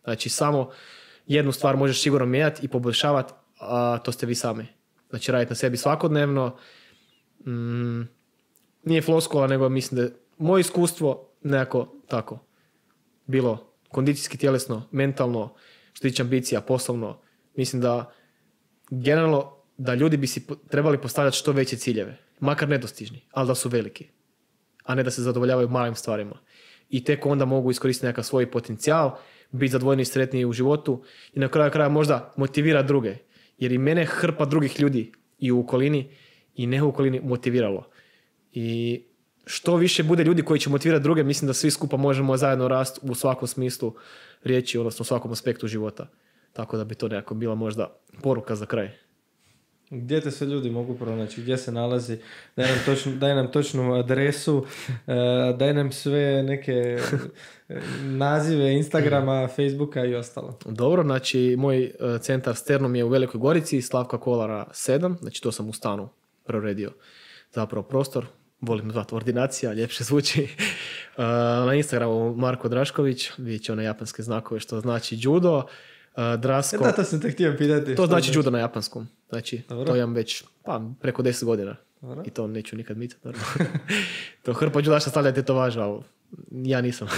Znači samo jednu stvar možeš sigurno mijenjati i poboljšavati, a to ste vi sami. Znači raditi na sebi svakodnevno. Mm, nije floskula, nego mislim da je moje iskustvo nekako tako. Bilo kondicijski, tjelesno, mentalno, što tiče ambicija, poslovno. Mislim da generalno da ljudi bi si trebali postavljati što veće ciljeve. Makar nedostižni, ali da su veliki. A ne da se zadovoljavaju malim stvarima. I tek onda mogu iskoristiti nekakav svoj potencijal, biti zadovoljni i sretniji u životu i na kraju kraja možda motivira druge. Jer i mene hrpa drugih ljudi i u okolini i ne u okolini motiviralo. I što više bude ljudi koji će motivirati druge, mislim da svi skupa možemo zajedno rasti u svakom smislu riječi, odnosno u svakom aspektu života. Tako da bi to nekako bila možda poruka za kraj. Gdje te sve ljudi mogu pronaći, gdje se nalazi, daj nam, točnu, daj nam točnu adresu, daj nam sve neke nazive Instagrama, Facebooka i ostalo. Dobro, znači moj centar Sternum je u Velikoj Gorici, Slavka Kolara sedam, znači to sam u stanu preuredio zapravo prostor, volim zvati ordinacija, ljepše zvuči. Na Instagramu Marko Drašković, vidjet će one japanske znakove što znači judo. Drasko, e da, to sam te htio pitati. To znači judo na japanskom. Znači, dobro. To imam već pa, preko deset godina. Dobro. I to neću nikad micati. To hrpa judaša stavlja tetovaža, ali ja nisam.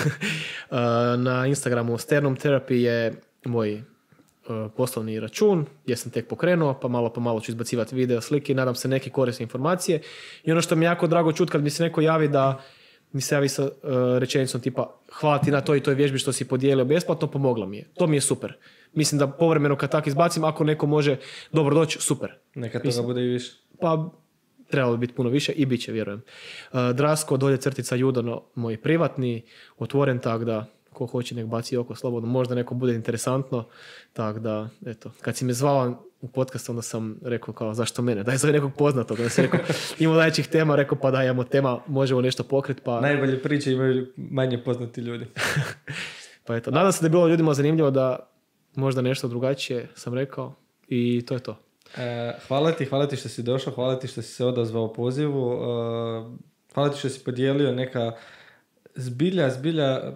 Na Instagramu Sternum Therapy je moj poslovni račun, gdje sam tek pokrenuo, pa malo po malo ću izbacivati video, slike i nadam se neke korisne informacije. I ono što mi je jako drago čuti kad mi se neko javi da mi se javi sa uh, rečenicom tipa hvala ti na toj i toj vježbi što si podijelio besplatno, pomogla mi je. To mi je super. Mislim da povremeno kad tak izbacim, ako neko može dobro doći, super. Neka toga Mislim, bude i više. Pa trebalo bi biti puno više i bit će, vjerujem. Uh, Drasko, dolje crtica judo, moj privatni, otvoren, tak da ko hoće nek baci oko slobodno, možda neko bude interesantno, tak da, eto, kad si me zvao u podcast, onda sam rekao kao, zašto mene? Daj zove nekog poznatog. Onda sam rekao, imamo najvećih tema, rekao pa daj, imamo tema, možemo nešto pokriti. Pa... Najbolje priče imaju manje poznati ljudi. Pa eto, nadam se da je bilo ljudima zanimljivo da možda nešto drugačije sam rekao i to je to. E, hvala ti, hvala ti što si došao, hvala ti što si se odazvao pozivu, e, hvala ti što si podijelio neka zbilja, zbilja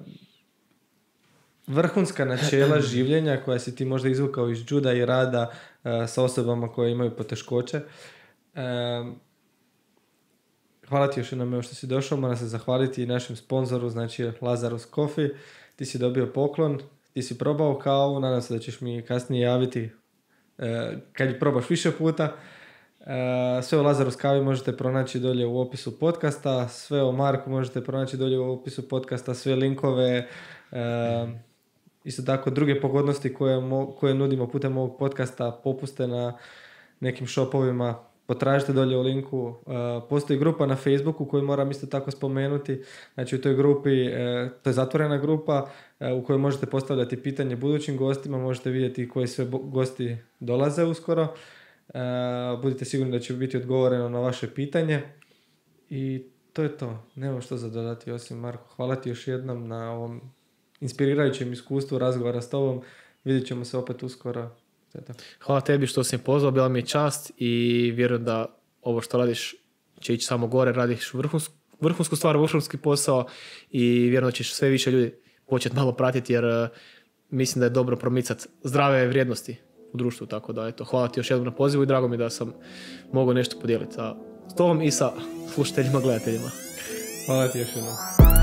vrhunska načela življenja koja si ti možda izvukao iz juda i rada uh, sa osobama koje imaju poteškoće. Um, hvala ti još jednom što si došao. Moram se zahvaliti i našem sponzoru, znači Lazarus Coffee. Ti si dobio poklon, ti si probao kavu, nadam se da ćeš mi kasnije javiti uh, kad je probaš više puta. Uh, sve o Lazarus kavi možete pronaći dolje u opisu podcasta, sve o Marku možete pronaći dolje u opisu podcasta, sve linkove, uh, isto tako druge pogodnosti koje, mo- koje nudimo putem ovog podcasta, popuste na nekim shopovima, potražite dolje u linku. Uh, postoji grupa na Facebooku koju moram isto tako spomenuti. Znači u toj grupi, uh, to je zatvorena grupa uh, u kojoj možete postavljati pitanje budućim gostima, možete vidjeti koji sve bo- gosti dolaze uskoro. Uh, budite sigurni da će biti odgovoreno na vaše pitanje. I to je to. Nemam što za dodati osim Marko. Hvala ti još jednom na ovom inspirirajućem iskustvu razgovora s tobom. Vidjet ćemo se opet uskoro. Hvala tebi što si me pozvao, bila mi je čast i vjerujem da ovo što radiš će ići samo gore, radiš vrhunsku, vrhunsku stvar, vrhunski posao i vjerujem da ćeš sve više ljudi početi malo pratiti jer uh, mislim da je dobro promicati zdrave vrijednosti u društvu, tako da eto, hvala ti još jednom na pozivu i drago mi da sam mogao nešto podijeliti sa tobom i sa slušateljima, gledateljima. Hvala ti još jednom.